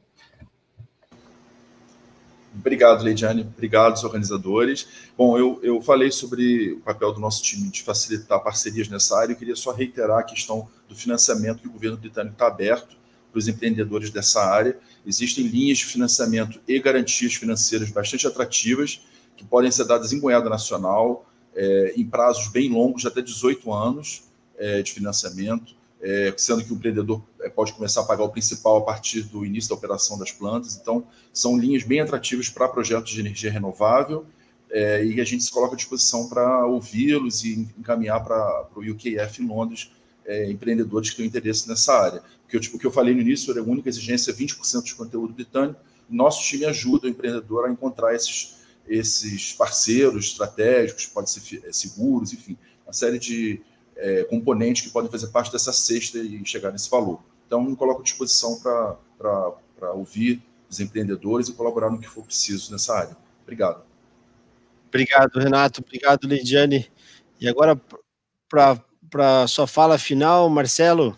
Obrigado, Leidiane. Obrigado, os organizadores. Bom, eu, eu falei sobre o papel do nosso time de facilitar parcerias nessa área. Eu queria só reiterar a questão do financiamento que o governo britânico está aberto para os empreendedores dessa área. Existem linhas de financiamento e garantias financeiras bastante atrativas que podem ser dadas em moeda nacional, é, em prazos bem longos, de até dezoito anos é, de financiamento. É, sendo que o empreendedor pode começar a pagar o principal a partir do início da operação das plantas. Então, são linhas bem atrativas para projetos de energia renovável é, e a gente se coloca à disposição para ouvi-los e encaminhar para o U K F em Londres é, empreendedores que têm interesse nessa área. Porque eu, tipo, o que eu falei no início, a única exigência é vinte por cento de conteúdo britânico. Nosso time ajuda o empreendedor a encontrar esses, esses parceiros estratégicos, pode ser seguros, enfim, uma série de É, componentes que podem fazer parte dessa cesta e chegar nesse valor. Então, me coloco à disposição para ouvir os empreendedores e colaborar no que for preciso nessa área. Obrigado. Obrigado, Renato. Obrigado, Lidiane. E agora, para a sua fala final, Marcelo.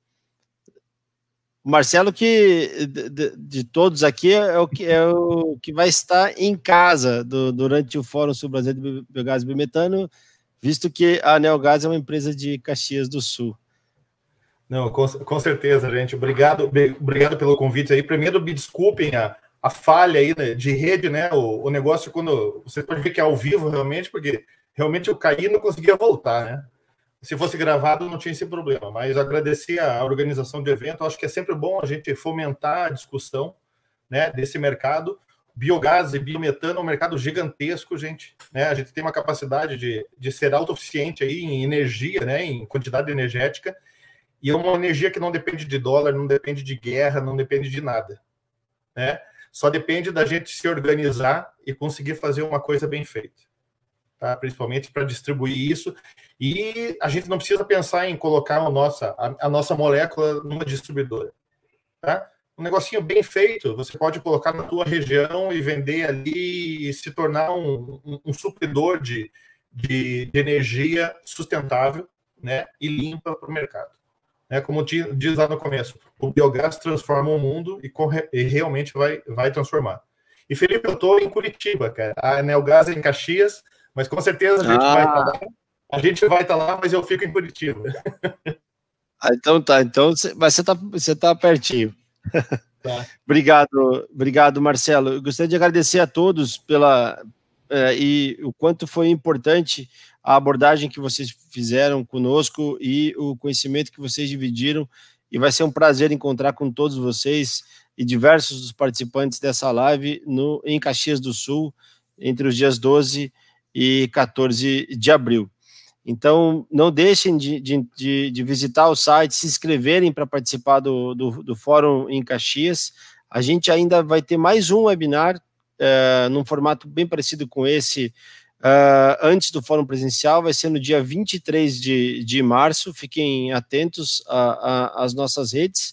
O Marcelo, que de, de todos aqui, é o que, é o que vai estar em casa do, durante o Fórum sobre o Brasil de Biogás e Biometano, visto que a Neogás é uma empresa de Caxias do Sul. Não, com, com certeza, gente. Obrigado, obrigado pelo convite aí. Primeiro, me desculpem a, a falha aí, né, de rede, né? O, o negócio, quando você pode ver que é ao vivo, realmente, porque realmente eu caí e não conseguia voltar, né? Se fosse gravado, não tinha esse problema, mas agradecer a organização do evento. Acho que é sempre bom a gente fomentar a discussão, né, desse mercado. Biogás e biometano é um mercado gigantesco, gente. Né? A gente tem uma capacidade de, de ser autossuficiente aí em energia, né, em quantidade energética, e é uma energia que não depende de dólar, não depende de guerra, não depende de nada. Né? Só depende da gente se organizar e conseguir fazer uma coisa bem feita. Tá? Principalmente para distribuir isso. E a gente não precisa pensar em colocar a nossa, a, a nossa molécula numa distribuidora. Tá? Um negocinho bem feito, você pode colocar na tua região e vender ali e se tornar um, um, um supridor de, de, de energia sustentável, né, e limpa para o mercado. Né? Como diz lá no começo, o biogás transforma o mundo e, corre, e realmente vai, vai transformar. E, Felipe, eu estou em Curitiba, cara. A Neogás é em Caxias, mas com certeza a gente ah. vai estar lá. A gente vai estar lá, mas eu fico em Curitiba. Ah, então tá, então você está você tá pertinho. Tá. Obrigado, obrigado, Marcelo. Eu gostaria de agradecer a todos pela é, e o quanto foi importante a abordagem que vocês fizeram conosco e o conhecimento que vocês dividiram, e vai ser um prazer encontrar com todos vocês e diversos dos participantes dessa live no, em Caxias do Sul, entre os dias doze e quatorze de abril. Então, não deixem de, de, de visitar o site, se inscreverem para participar do, do, do Fórum em Caxias. A gente ainda vai ter mais um webinar, uh, num formato bem parecido com esse, uh, antes do Fórum Presencial, vai ser no dia vinte e três de, de março, fiquem atentos às nossas redes.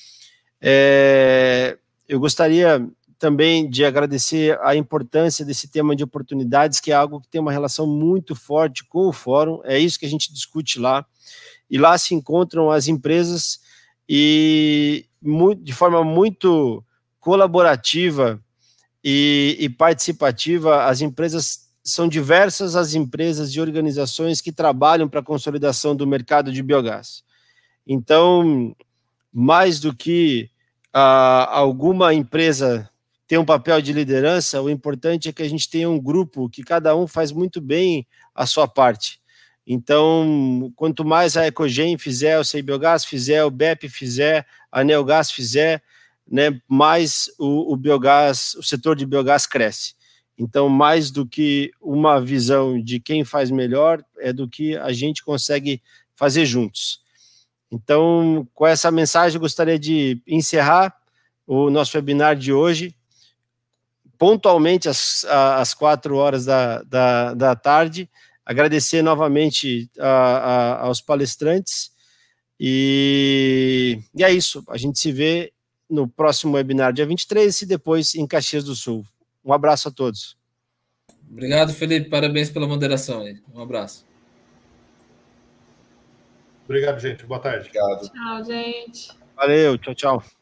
É, eu gostaria também de agradecer a importância desse tema de oportunidades, que é algo que tem uma relação muito forte com o fórum, é isso que a gente discute lá, e lá se encontram as empresas e de forma muito colaborativa e, e participativa, as empresas, são diversas as empresas e organizações que trabalham para a consolidação do mercado de biogás. Então, mais do que uh, alguma empresa tem um papel de liderança, o importante é que a gente tenha um grupo que cada um faz muito bem a sua parte. Então, quanto mais a Ecogen fizer, o Ceibiogás fizer, o B E P fizer, a Neogás fizer, né, mais o, o biogás, o setor de biogás cresce. Então, mais do que uma visão de quem faz melhor, é do que a gente consegue fazer juntos. Então, com essa mensagem, eu gostaria de encerrar o nosso webinar de hoje, pontualmente às, às quatro horas da, da, da tarde, agradecer novamente a, a, aos palestrantes, e, e é isso, a gente se vê no próximo webinar, dia vinte e três, e depois em Caxias do Sul. Um abraço a todos. Obrigado, Felipe, parabéns pela moderação aí, um abraço. Obrigado, gente, boa tarde. Obrigado. Tchau, gente. Valeu, tchau, tchau.